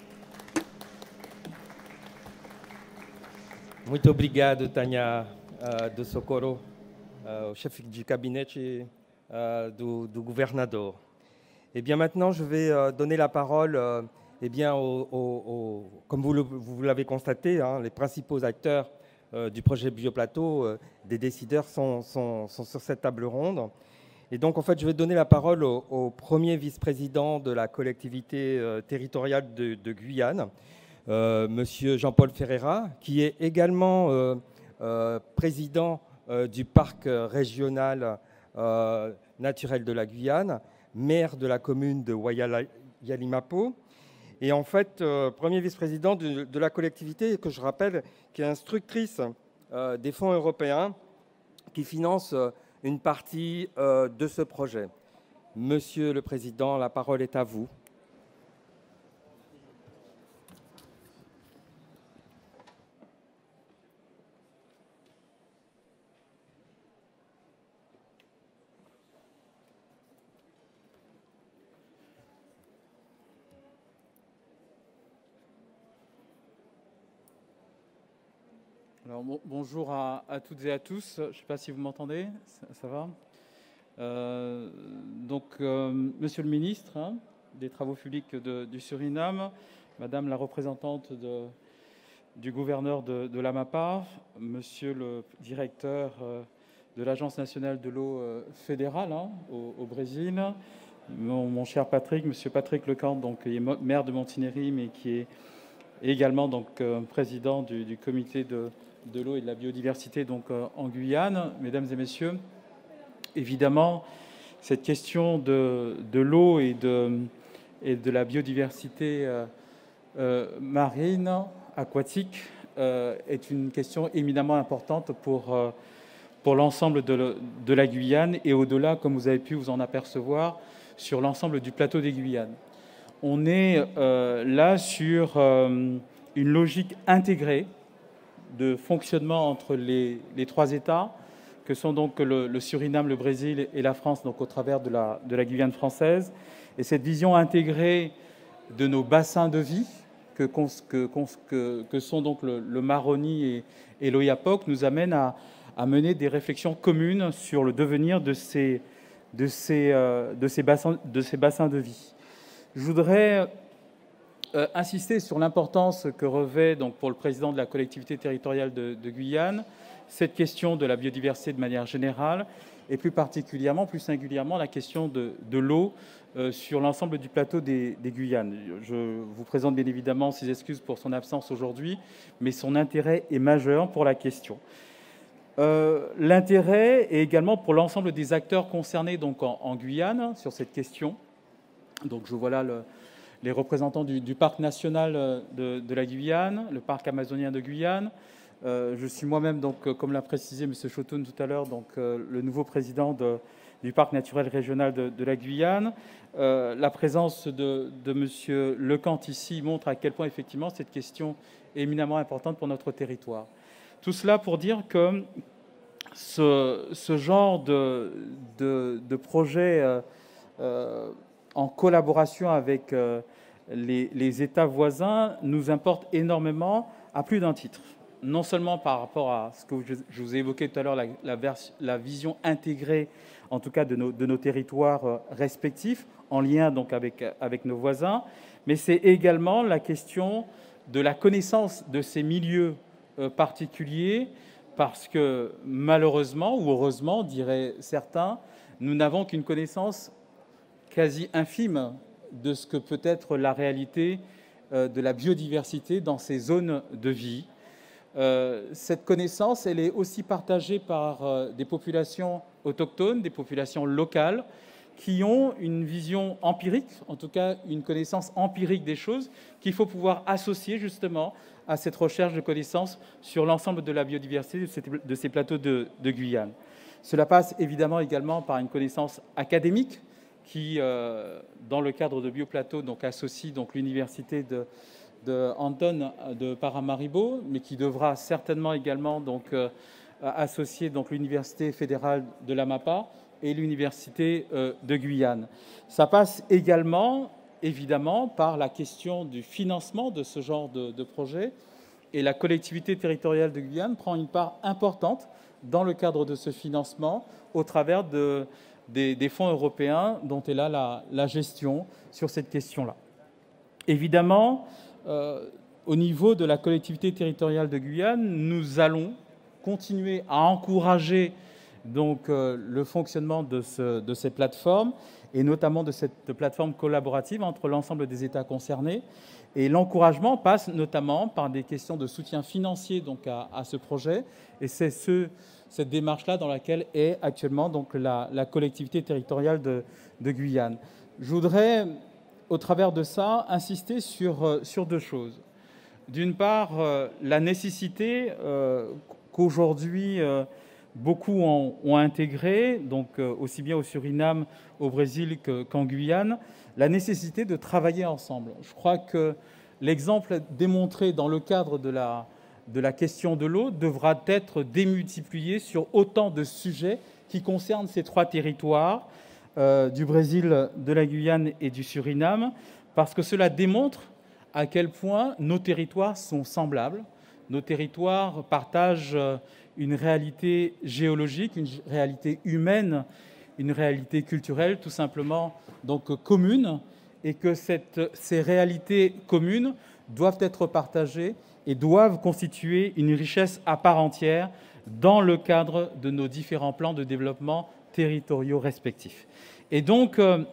Muito obrigado, Tânia uh, do Socorro, uh, o chefe du gabinete uh, du, du gouverneur. Eh bien, maintenant, je vais uh, donner la parole, uh, eh bien, au, au, au, comme vous, le, vous l'avez constaté, hein, les principaux acteurs uh, du projet Bioplateau, uh, des décideurs, sont, sont, sont sur cette table ronde. Et donc, en fait, je vais donner la parole au, au premier vice-président de la collectivité uh, territoriale de, de Guyane, Euh, Monsieur Jean-Paul Ferreira, qui est également euh, euh, président euh, du parc régional euh, naturel de la Guyane, maire de la commune de Wayala-Yalimapo, et en fait euh, premier vice-président de, de la collectivité, que je rappelle, qui est instructrice euh, des fonds européens qui financent euh, une partie euh, de ce projet. Monsieur le Président, la parole est à vous. Alors, bon, bonjour à, à toutes et à tous. Je ne sais pas si vous m'entendez. Ça, ça va euh, Donc, euh, Monsieur le ministre hein, des Travaux publics de, du Suriname, Madame la représentante de, du gouverneur de, de l'Amapá, Monsieur le directeur euh, de l'Agence nationale de l'eau euh, fédérale hein, au, au Brésil, mon, mon cher Patrick, Monsieur Patrick Lecamp, donc, qui est maire de Montignéry, mais qui est également donc, euh, président du, du comité de de l'eau et de la biodiversité donc euh, en Guyane. Mesdames et messieurs, évidemment, cette question de, de l'eau et de, et de la biodiversité euh, euh, marine, aquatique, euh, est une question éminemment importante pour, euh, pour l'ensemble de, le, de la Guyane et au-delà, comme vous avez pu vous en apercevoir, sur l'ensemble du plateau des Guyanes. On est euh, là sur euh, une logique intégrée de fonctionnement entre les, les trois États, que sont donc le, le Suriname, le Brésil et la France, donc au travers de la, de la Guyane française. Et cette vision intégrée de nos bassins de vie, que, que, que, que sont donc le, le Maroni et, et l'Oyapock, nous amène à, à mener des réflexions communes sur le devenir de ces, de ces, euh, de ces, bassins, de ces bassins de vie. Je voudrais Euh, insister sur l'importance que revêt donc, pour le président de la collectivité territoriale de, de Guyane cette question de la biodiversité de manière générale et plus particulièrement, plus singulièrement, la question de, de l'eau euh, sur l'ensemble du plateau des, des Guyanes. Je vous présente bien évidemment ses excuses pour son absence aujourd'hui, mais son intérêt est majeur pour la question. Euh, l'intérêt est également pour l'ensemble des acteurs concernés donc, en, en Guyane sur cette question. Donc je vois là le les représentants du, du parc national de, de la Guyane, le parc amazonien de Guyane. Euh, je suis moi-même, donc, comme l'a précisé M. Chotoun tout à l'heure, donc, euh, le nouveau président de, du parc naturel régional de, de la Guyane. Euh, la présence de, de M. Lecamp ici montre à quel point, effectivement, cette question est éminemment importante pour notre territoire. Tout cela pour dire que ce, ce genre de, de, de projet euh, euh, en collaboration avec euh, les, les États voisins nous importe énormément à plus d'un titre. Non seulement par rapport à ce que je, je vous ai évoqué tout à l'heure, la, la, la vision intégrée, en tout cas de nos, de nos territoires respectifs, en lien donc avec, avec nos voisins, mais c'est également la question de la connaissance de ces milieux euh, particuliers, parce que malheureusement, ou heureusement, diraient certains, nous n'avons qu'une connaissance quasi infime de ce que peut être la réalité euh, de la biodiversité dans ces zones de vie. Euh, cette connaissance, elle est aussi partagée par euh, des populations autochtones, des populations locales, qui ont une vision empirique, en tout cas une connaissance empirique des choses, qu'il faut pouvoir associer justement à cette recherche de connaissances sur l'ensemble de la biodiversité de ces, de ces plateaux de, de Guyane. Cela passe évidemment également par une connaissance académique qui, euh, dans le cadre de Bioplateau, donc associe donc l'université de de Anton de Paramaribo, mais qui devra certainement également donc, euh, associer donc, l'Université fédérale de l'Amapa et l'Université euh, de Guyane. Ça passe également, évidemment, par la question du financement de ce genre de, de projet, et la collectivité territoriale de Guyane prend une part importante dans le cadre de ce financement au travers de, des, des fonds européens dont elle a la, la gestion sur cette question-là. Évidemment, Euh, au niveau de la collectivité territoriale de Guyane, nous allons continuer à encourager donc, euh, le fonctionnement de, ce, de ces plateformes, et notamment de cette plateforme collaborative entre l'ensemble des États concernés. Et l'encouragement passe notamment par des questions de soutien financier donc, à, à ce projet, et c'est ce, cette démarche-là dans laquelle est actuellement donc, la, la collectivité territoriale de, de Guyane. Je voudrais, au travers de ça, insister sur, sur deux choses. D'une part, euh, la nécessité euh, qu'aujourd'hui euh, beaucoup ont, ont intégré, donc euh, aussi bien au Suriname, au Brésil que, qu'en Guyane, la nécessité de travailler ensemble. Je crois que l'exemple démontré dans le cadre de la, de la question de l'eau devra être démultiplié sur autant de sujets qui concernent ces trois territoires, Euh, du Brésil, de la Guyane et du Suriname, parce que cela démontre à quel point nos territoires sont semblables. Nos territoires partagent une réalité géologique, une réalité humaine, une réalité culturelle tout simplement donc commune, et que cette, ces réalités communes doivent être partagées et doivent constituer une richesse à part entière dans le cadre de nos différents plans de développement territoriaux respectifs. Et donc, euh,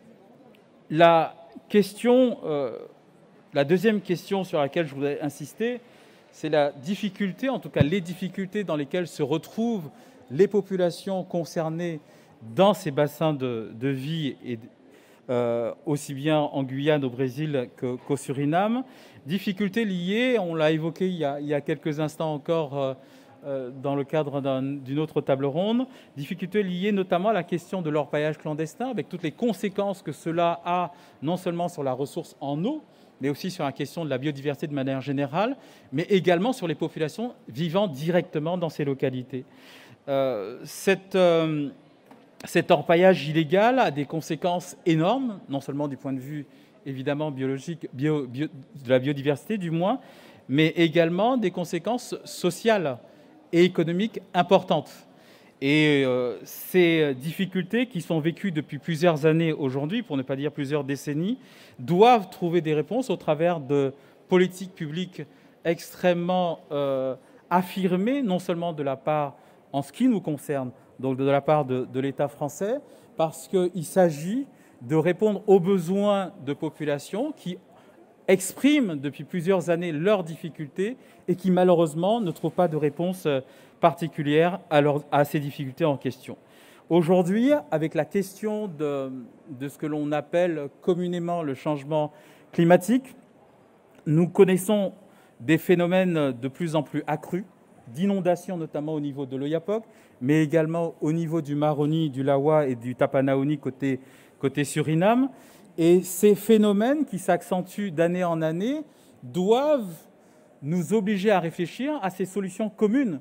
la question, euh, la deuxième question sur laquelle je voudrais insister, c'est la difficulté, en tout cas les difficultés dans lesquelles se retrouvent les populations concernées dans ces bassins de, de vie, et, euh, aussi bien en Guyane, au Brésil que, qu'au Suriname. Difficultés liées, on l'a évoqué il y a, il y a quelques instants encore, euh, dans le cadre d'un, d'une autre table ronde, difficultés liées notamment à la question de l'orpaillage clandestin, avec toutes les conséquences que cela a, non seulement sur la ressource en eau, mais aussi sur la question de la biodiversité de manière générale, mais également sur les populations vivant directement dans ces localités. Euh, cette, euh, cet orpaillage illégal a des conséquences énormes, non seulement du point de vue évidemment biologique, bio, bio, de la biodiversité du moins, mais également des conséquences sociales et économiques importantes. Et euh, ces difficultés qui sont vécues depuis plusieurs années aujourd'hui, pour ne pas dire plusieurs décennies, doivent trouver des réponses au travers de politiques publiques extrêmement euh, affirmées, non seulement de la part, en ce qui nous concerne, donc de la part de, de l'État français, parce qu'il s'agit de répondre aux besoins de populations qui expriment depuis plusieurs années leurs difficultés et qui malheureusement ne trouvent pas de réponse particulière à, leur, à ces difficultés en question. Aujourd'hui, avec la question de, de ce que l'on appelle communément le changement climatique, nous connaissons des phénomènes de plus en plus accrus, d'inondations notamment au niveau de l'Oyapock, mais également au niveau du Maroni, du Lawa et du Tapanaoni côté, côté Suriname. Et ces phénomènes qui s'accentuent d'année en année doivent nous obliger à réfléchir à ces solutions communes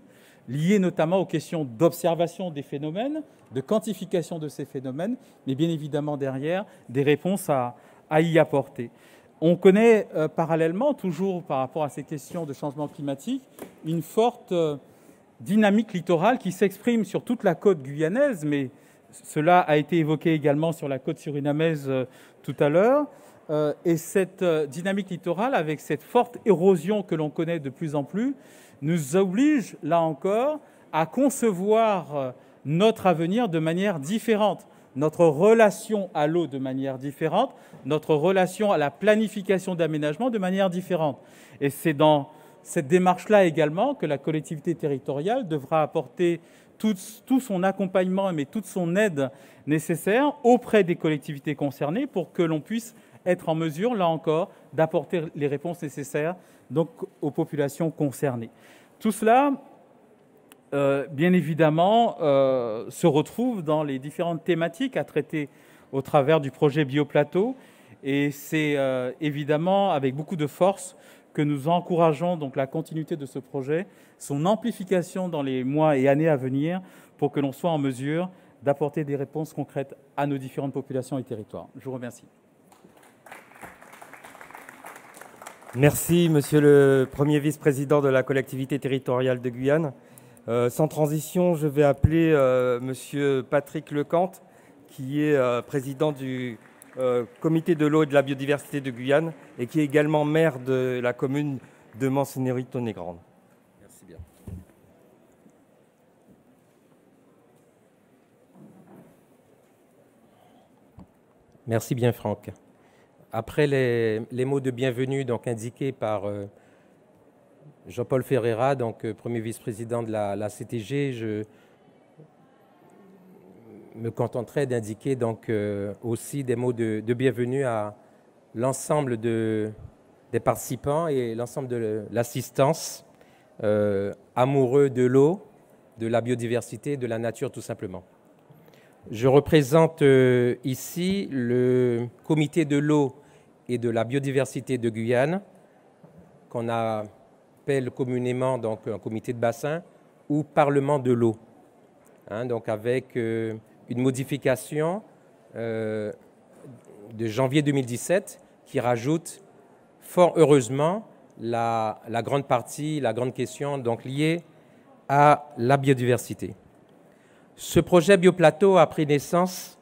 liées notamment aux questions d'observation des phénomènes, de quantification de ces phénomènes, mais bien évidemment derrière, des réponses à, à y apporter. On connaît euh, parallèlement, toujours par rapport à ces questions de changement climatique, une forte euh, dynamique littorale qui s'exprime sur toute la côte guyanaise, mais cela a été évoqué également sur la côte surinamaise euh, tout à l'heure. Euh, et cette euh, dynamique littorale, avec cette forte érosion que l'on connaît de plus en plus, nous oblige, là encore, à concevoir euh, notre avenir de manière différente, notre relation à l'eau de manière différente, notre relation à la planification d'aménagement de manière différente. Et c'est dans cette démarche-là également que la collectivité territoriale devra apporter tout, tout son accompagnement, mais toute son aide nécessaire auprès des collectivités concernées pour que l'on puisse être en mesure, là encore, d'apporter les réponses nécessaires donc, aux populations concernées. Tout cela, euh, bien évidemment, euh, se retrouve dans les différentes thématiques à traiter au travers du projet Bioplateau. Et c'est euh, évidemment avec beaucoup de force que nous encourageons donc, la continuité de ce projet, son amplification dans les mois et années à venir pour que l'on soit en mesure d'apporter des réponses concrètes à nos différentes populations et territoires. Je vous remercie. Merci, Monsieur le Premier vice-président de la collectivité territoriale de Guyane. Euh, sans transition, je vais appeler euh, Monsieur Patrick Lecante, qui est euh, président du euh, comité de l'eau et de la biodiversité de Guyane et qui est également maire de la commune de Manceneurie-Tonnégrande. Merci bien. Merci bien, Franck. Après les, les mots de bienvenue donc, indiqués par euh, Jean-Paul Ferreira, donc, euh, premier vice-président de la, la C T G, je me contenterai d'indiquer donc, euh, aussi des mots de, de bienvenue à l'ensemble de, des participants et l'ensemble de l'assistance euh, amoureux de l'eau, de la biodiversité, de la nature tout simplement. Je représente euh, ici le comité de l'eau et de la biodiversité de Guyane, qu'on appelle communément donc, un comité de bassin ou parlement de l'eau, hein, donc avec euh, une modification euh, de janvier deux mille dix-sept qui rajoute fort heureusement la, la grande partie, la grande question donc, liée à la biodiversité. Ce projet Bioplateau a pris naissance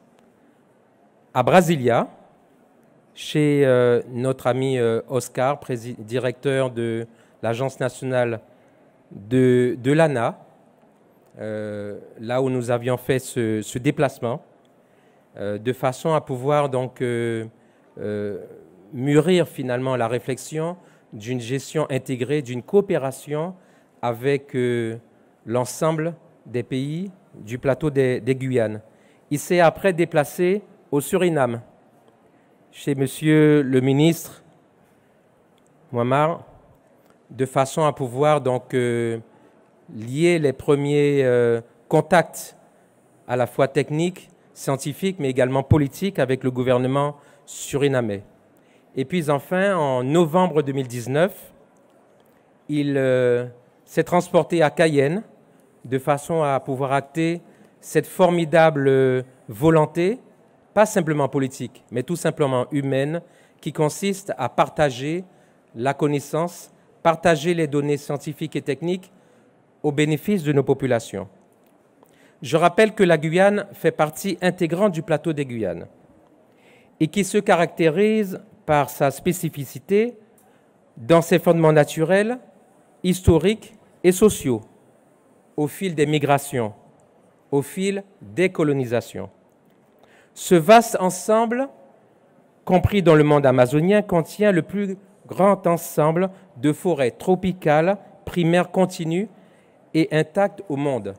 à Brasilia, chez euh, notre ami euh, Oscar, directeur de l'Agence nationale de, de l'A N A, euh, là où nous avions fait ce, ce déplacement, euh, de façon à pouvoir donc euh, euh, mûrir finalement la réflexion d'une gestion intégrée, d'une coopération avec euh, l'ensemble des pays du plateau des, des Guyanes. Il s'est après déplacé au Suriname, chez Monsieur le ministre Mouammar, de façon à pouvoir donc euh, lier les premiers euh, contacts à la fois techniques, scientifiques, mais également politiques avec le gouvernement surinamais. Et puis enfin, en novembre deux mille dix-neuf, il euh, s'est transporté à Cayenne de façon à pouvoir acter cette formidable euh, volonté, pas simplement politique, mais tout simplement humaine, qui consiste à partager la connaissance, partager les données scientifiques et techniques au bénéfice de nos populations. Je rappelle que la Guyane fait partie intégrante du plateau des Guyanes et qui se caractérise par sa spécificité dans ses fondements naturels, historiques et sociaux, au fil des migrations, au fil des colonisations. Ce vaste ensemble, compris dans le monde amazonien, contient le plus grand ensemble de forêts tropicales, primaires continues et intactes au monde.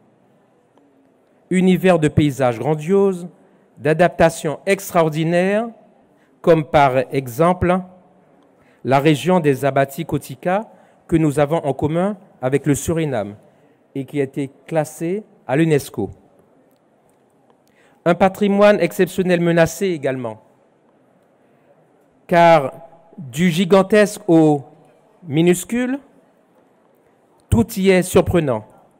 Univers de paysages grandioses, d'adaptations extraordinaires, comme par exemple la région des Abati-Kotika que nous avons en commun avec le Suriname et qui a été classée à l'UNESCO. Un patrimoine exceptionnel menacé également, car du gigantesque au minuscule, tout y est surprenant,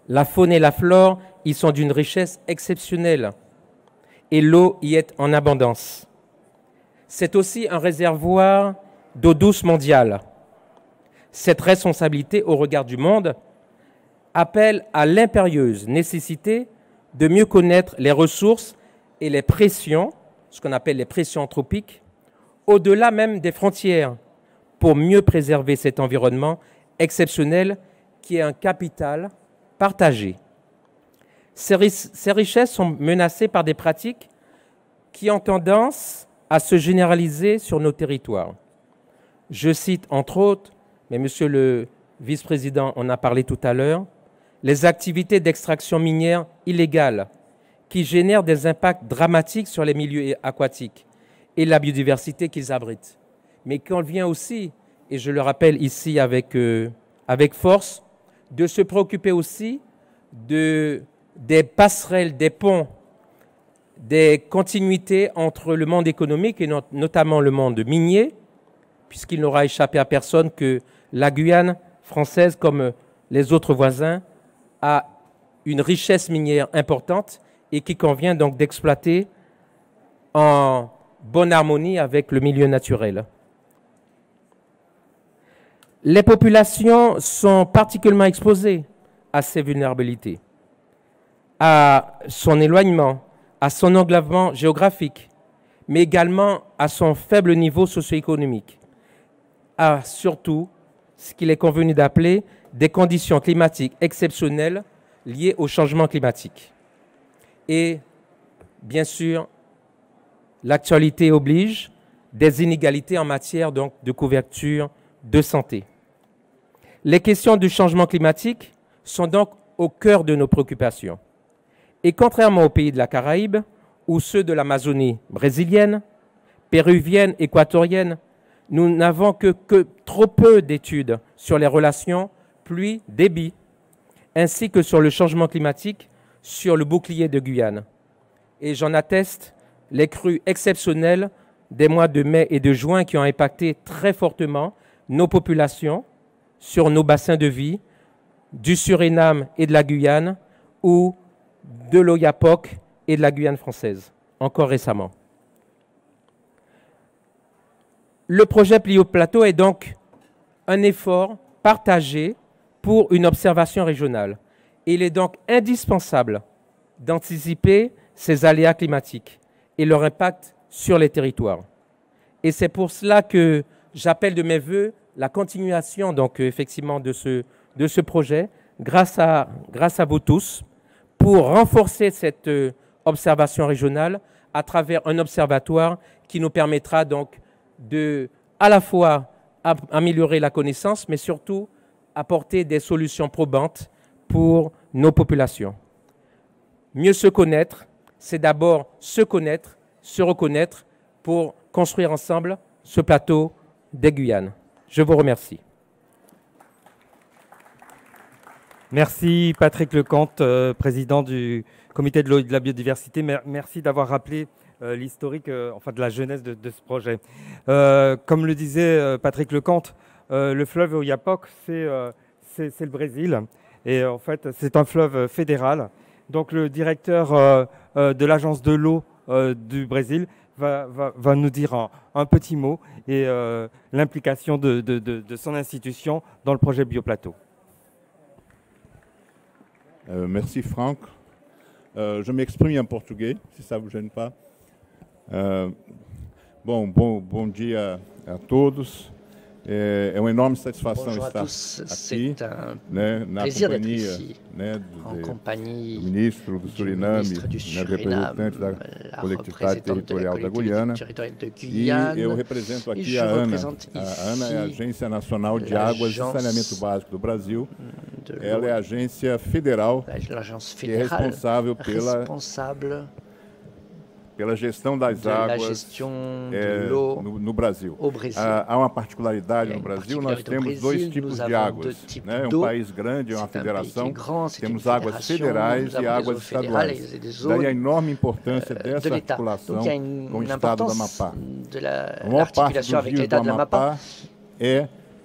La faune et la flore y sont d'une richesse exceptionnelle et l'eau y est en abondance. C'est aussi un réservoir d'eau douce mondiale. Cette responsabilité au regard du monde appelle à l'impérieuse nécessité de mieux connaître les ressources et les pressions, ce qu'on appelle les pressions anthropiques, au-delà même des frontières, pour mieux préserver cet environnement exceptionnel qui est un capital partagé. Ces, ri ces richesses sont menacées par des pratiques qui ont tendance à se généraliser sur nos territoires. Je cite entre autres, mais monsieur le vice-président en a parlé tout à l'heure, les activités d'extraction minière illégale qui génèrent des impacts dramatiques sur les milieux aquatiques et la biodiversité qu'ils abritent. Mais qu'on vient aussi, et je le rappelle ici avec, euh, avec force, de se préoccuper aussi de, des passerelles, des ponts, des continuités entre le monde économique et not notamment le monde minier, puisqu'il n'aura échappé à personne que la Guyane française, comme les autres voisins, a une richesse minière importante et qui convient donc d'exploiter en bonne harmonie avec le milieu naturel. Les populations sont particulièrement exposées à ces vulnérabilités, à son éloignement, à son enclavement géographique, mais également à son faible niveau socio-économique, à surtout ce qu'il est convenu d'appeler des conditions climatiques exceptionnelles liées au changement climatique. Et bien sûr, l'actualité oblige des inégalités en matière donc, de couverture de santé. Les questions du changement climatique sont donc au cœur de nos préoccupations. Et contrairement aux pays de la Caraïbe ou ceux de l'Amazonie brésilienne, péruvienne, équatorienne, nous n'avons que, que trop peu d'études sur les relations pluie-débit, ainsi que sur le changement climatique sur le bouclier de Guyane. Et j'en atteste les crues exceptionnelles des mois de mai et de juin qui ont impacté très fortement nos populations sur nos bassins de vie, du Suriname et de la Guyane, ou de l'Oyapock et de la Guyane française, encore récemment. Le projet Plio Plateau est donc un effort partagé pour une observation régionale. Il est donc indispensable d'anticiper ces aléas climatiques et leur impact sur les territoires. Et c'est pour cela que j'appelle de mes voeux la continuation donc, effectivement, de, ce, de ce projet grâce à, grâce à vous tous pour renforcer cette euh, observation régionale à travers un observatoire qui nous permettra donc de, à la fois, améliorer la connaissance, mais surtout apporter des solutions probantes pour nos populations. Mieux se connaître, c'est d'abord se connaître, se reconnaître pour construire ensemble ce plateau des Guyanes. Je vous remercie. Merci Patrick Lecomte, euh, président du comité de l'eau et de la biodiversité. Merci d'avoir rappelé euh, l'historique, euh, enfin de la jeunesse de, de ce projet. Euh, comme le disait euh, Patrick Lecomte, euh, le fleuve Oyapock, c'est euh, le Brésil. Et en fait, c'est un fleuve fédéral. Donc le directeur euh, euh, de l'agence de l'eau euh, du Brésil va, va, va nous dire un, un petit mot et euh, l'implication de, de, de, de son institution dans le projet Bioplateau. Euh, merci Franck. Euh, je m'exprime en portugais, si ça ne vous gêne pas. Euh, bom, bom, bom dia a todos. É, é uma enorme satisfação Bonjour estar à tous, aqui, c'est un né, na plaisir d'être companhia ici, né, do, en compagnie do ministro do Suriname, ministre du né, Suriname, representante da la coletividade représentante de la territorial da collectivité Guiana. territoriale de E Guyane, eu represento et aqui je a ANA. représente A ANA é a ici Agência Nacional de Águas e l'Agence Saneamento Básico do Brasil. de Ela é a agência federal l'agence que é fédérale responsável pela responsable pela gestão das de la águas gestion é, de l'eau no, no Brasil. au Brésil. Há, há uma particularidade Il y a no une Brasil, nós particularité au temos dois Brésil, tipos nous de avons águas. deux types Né? É um d'eau. país grande, é uma C'est un pays qui federação, est grand, c'est temos une águas fédération, federais nous e avons des águas eaux fédérales estaduais. et des Daí a zones enorme importância de dessa l'État. articulação Donc il y a com o une estado do importance Amapá. de la- A maior parte l'articulation dos avec rios do l'État de l'Amapá. Amapá é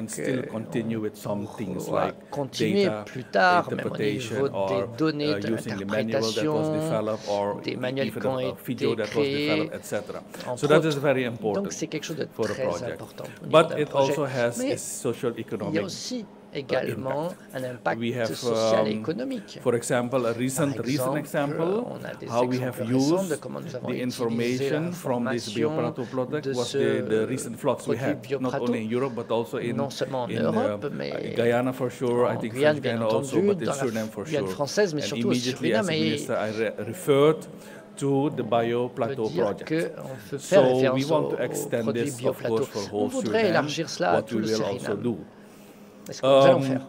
can still continue with some things like continuer data plus tard, même au interpretation niveau des or données, uh, de using the manual that was l'interprétation, developed or des manuels even qui ont a video été that was créés, developed, et cetera. entre So that autres. is very important Donc c'est quelque chose de for a très project. important au niveau But d'un it projet. also has Mais a social il y a economic aussi également impact. un impact We have, social et um, économique. For example, a recent, Par recent exemple, example, on a des how we have exemples récents de used comment nous avons the utilisé information from this l'information Bioplato project de was ce the, the recent floods we produit had, not Bioplato, only in Europe but also in, non seulement en in Europe, uh, mais Guyana for sure, I en think Guyane, French bien Guyana also, entendu, but in dans la Suriname for Guyane sure. française, mais And surtout au immediately as Suriname. a Et minister, I re referred to the Bioplato dire project. que on peut faire So we référence want au- to au extend produit this, of Bioplato. course, for On whole voudrait Suriname, élargir cela à what tout we le will also Suriname. do. Est-ce que nous allons Um, faire?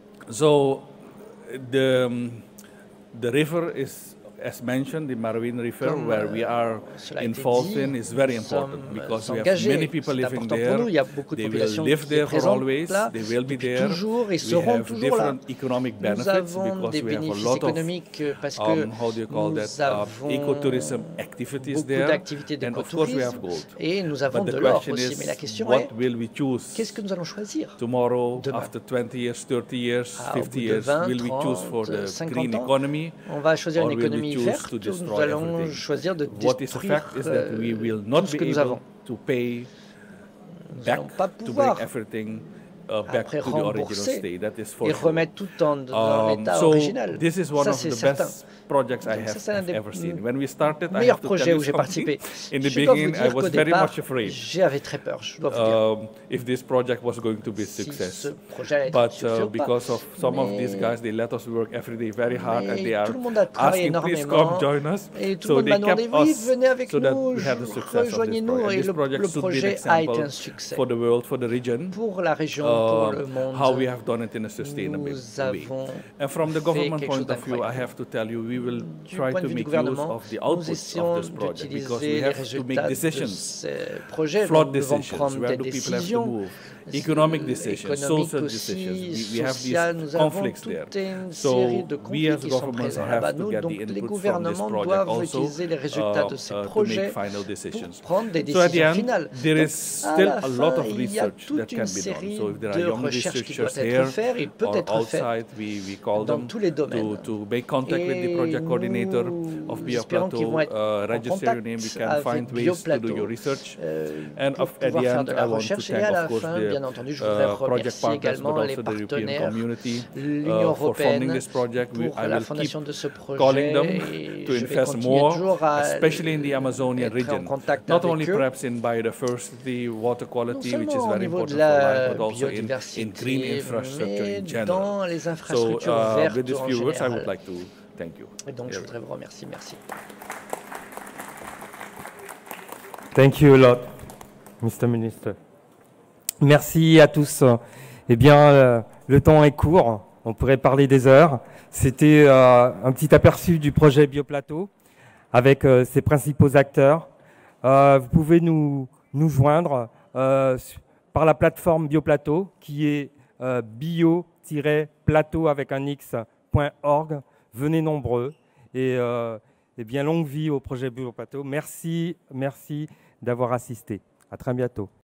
So the, um, the river is, as mentioned, the Marawin River, Comme, where we are cela a été involved dit, in, is very nous important sommes because we have engagés. many people C'est living important pour there. nous. Il y a beaucoup de They will populations live qui there est for présente always. là They will be depuis there. toujours et We seront have toujours là. different economic Nous benefits avons because des we have a bénéfices lot of économiques parce que um, how do you call nous that uh, avons ecotourism activities beaucoup there, d'activités and of course we have d'écotourisme gold. et nous avons But the de l'or question aussi. is, Mais la question what est, will we choose qu'est-ce que nous allons choisir tomorrow, demain? after twenty years, thirty years, Ah, au fifty bout de years? vingt, Will we choose for trente, the cinquante green ans, economy, on va choisir or une will we économie choose verte to ou nous destroy allons everything? choisir de What is a détruire fact is that we will euh, not tout ce be que nous able avons. to pay Nous back n'allons pas to pouvoir bring everything uh, back après to the original rembourser state. That is for et sure. remettre tout dans, dans Um, l'état so original. this is one Ça, of c'est the certain. best projects I Donc ça, have, c'est un have des ever seen. When we started, I meilleurs have to projets tell où you j'ai something. participé. In the Je dois vous beginning, I dire was qu'au very départ, much afraid j'avais très peur, je dois vous dire. um, if this project was going to be a Si success. ce projet allait être un But succès uh, ou pas. because of some of Mais- these guys, they let us work every day very hard, and Mais they are tout le monde a travaillé asking, please énormément come join us. et tout So le monde they m'a demandé, kept oui, us venez avec so that nous, we had the success of this rejoignez-nous. project. Et This le, project le should be an projet a été un example succès. for the world, for the region, Pour la région, pour um, le monde, how we have done it in a sustainable nous way. avons And from the fait government quelque point chose of view, I d'incroyable. have to tell you, we will Du try point to de vue du make use gouvernement, of the nous outputs essayons of this project because we d'utiliser les have to résultats make de decisions. ces projets. Flood Nous devons decisions, prendre where des do people have to décisions move? Economic decisions, économiques social aussi, decisions. We, we have sociales. these Nous avons conflicts toute there. une So série de we conflits as qui sont governments présents là-bas. have to Nous, get donc the les input from this gouvernements project doivent also utiliser les résultats uh, de ces uh, to make projets final decisions. pour prendre des So at the décisions end, finales. there Donc, is à still la a fin, lot of il y a research toute that une can be done. série So if there are de young recherches qui doivent researchers être here faites et peut or être faites outside, we, we call dans them tous les to, domaines. to make contact with the Et project coordinator nous of espérons qu'ils Bioplato, vont être uh, en register your contact name, we can avec find ways to do Bioplato, your research. euh, And pour of, at pouvoir the faire end, de I la want to recherche. Et thank, à la of course, fin, the bien entendu, je voudrais uh, project remercier partners, but également les also the European partenaires, community l'Union uh, for funding européenne this project. We, pour I la will fondation keep de ce projet. calling them Et to je vais invest continuer more, toujours à especially in the Amazonian être en region. contact Not avec only eux. perhaps in biodiversity, water Non quality, which is seulement au very niveau de important for la life, but also in, in biodiversité, green infrastructure mais in general. dans les So, infrastructures uh, vertes with these en few words, I général. would like to thank you. Et donc, je voudrais vous remercier. Merci. Thank you a lot, Mister Minister. Merci à tous. Eh bien, euh, le temps est court. On pourrait parler des heures. C'était euh, un petit aperçu du projet Bioplato avec euh, ses principaux acteurs. Euh, vous pouvez nous, nous joindre euh, par la plateforme Bioplato qui est euh, bio-plateau avec un x.org. Venez nombreux et, euh, et bien longue vie au projet Bioplato. Merci, merci d'avoir assisté. À très bientôt.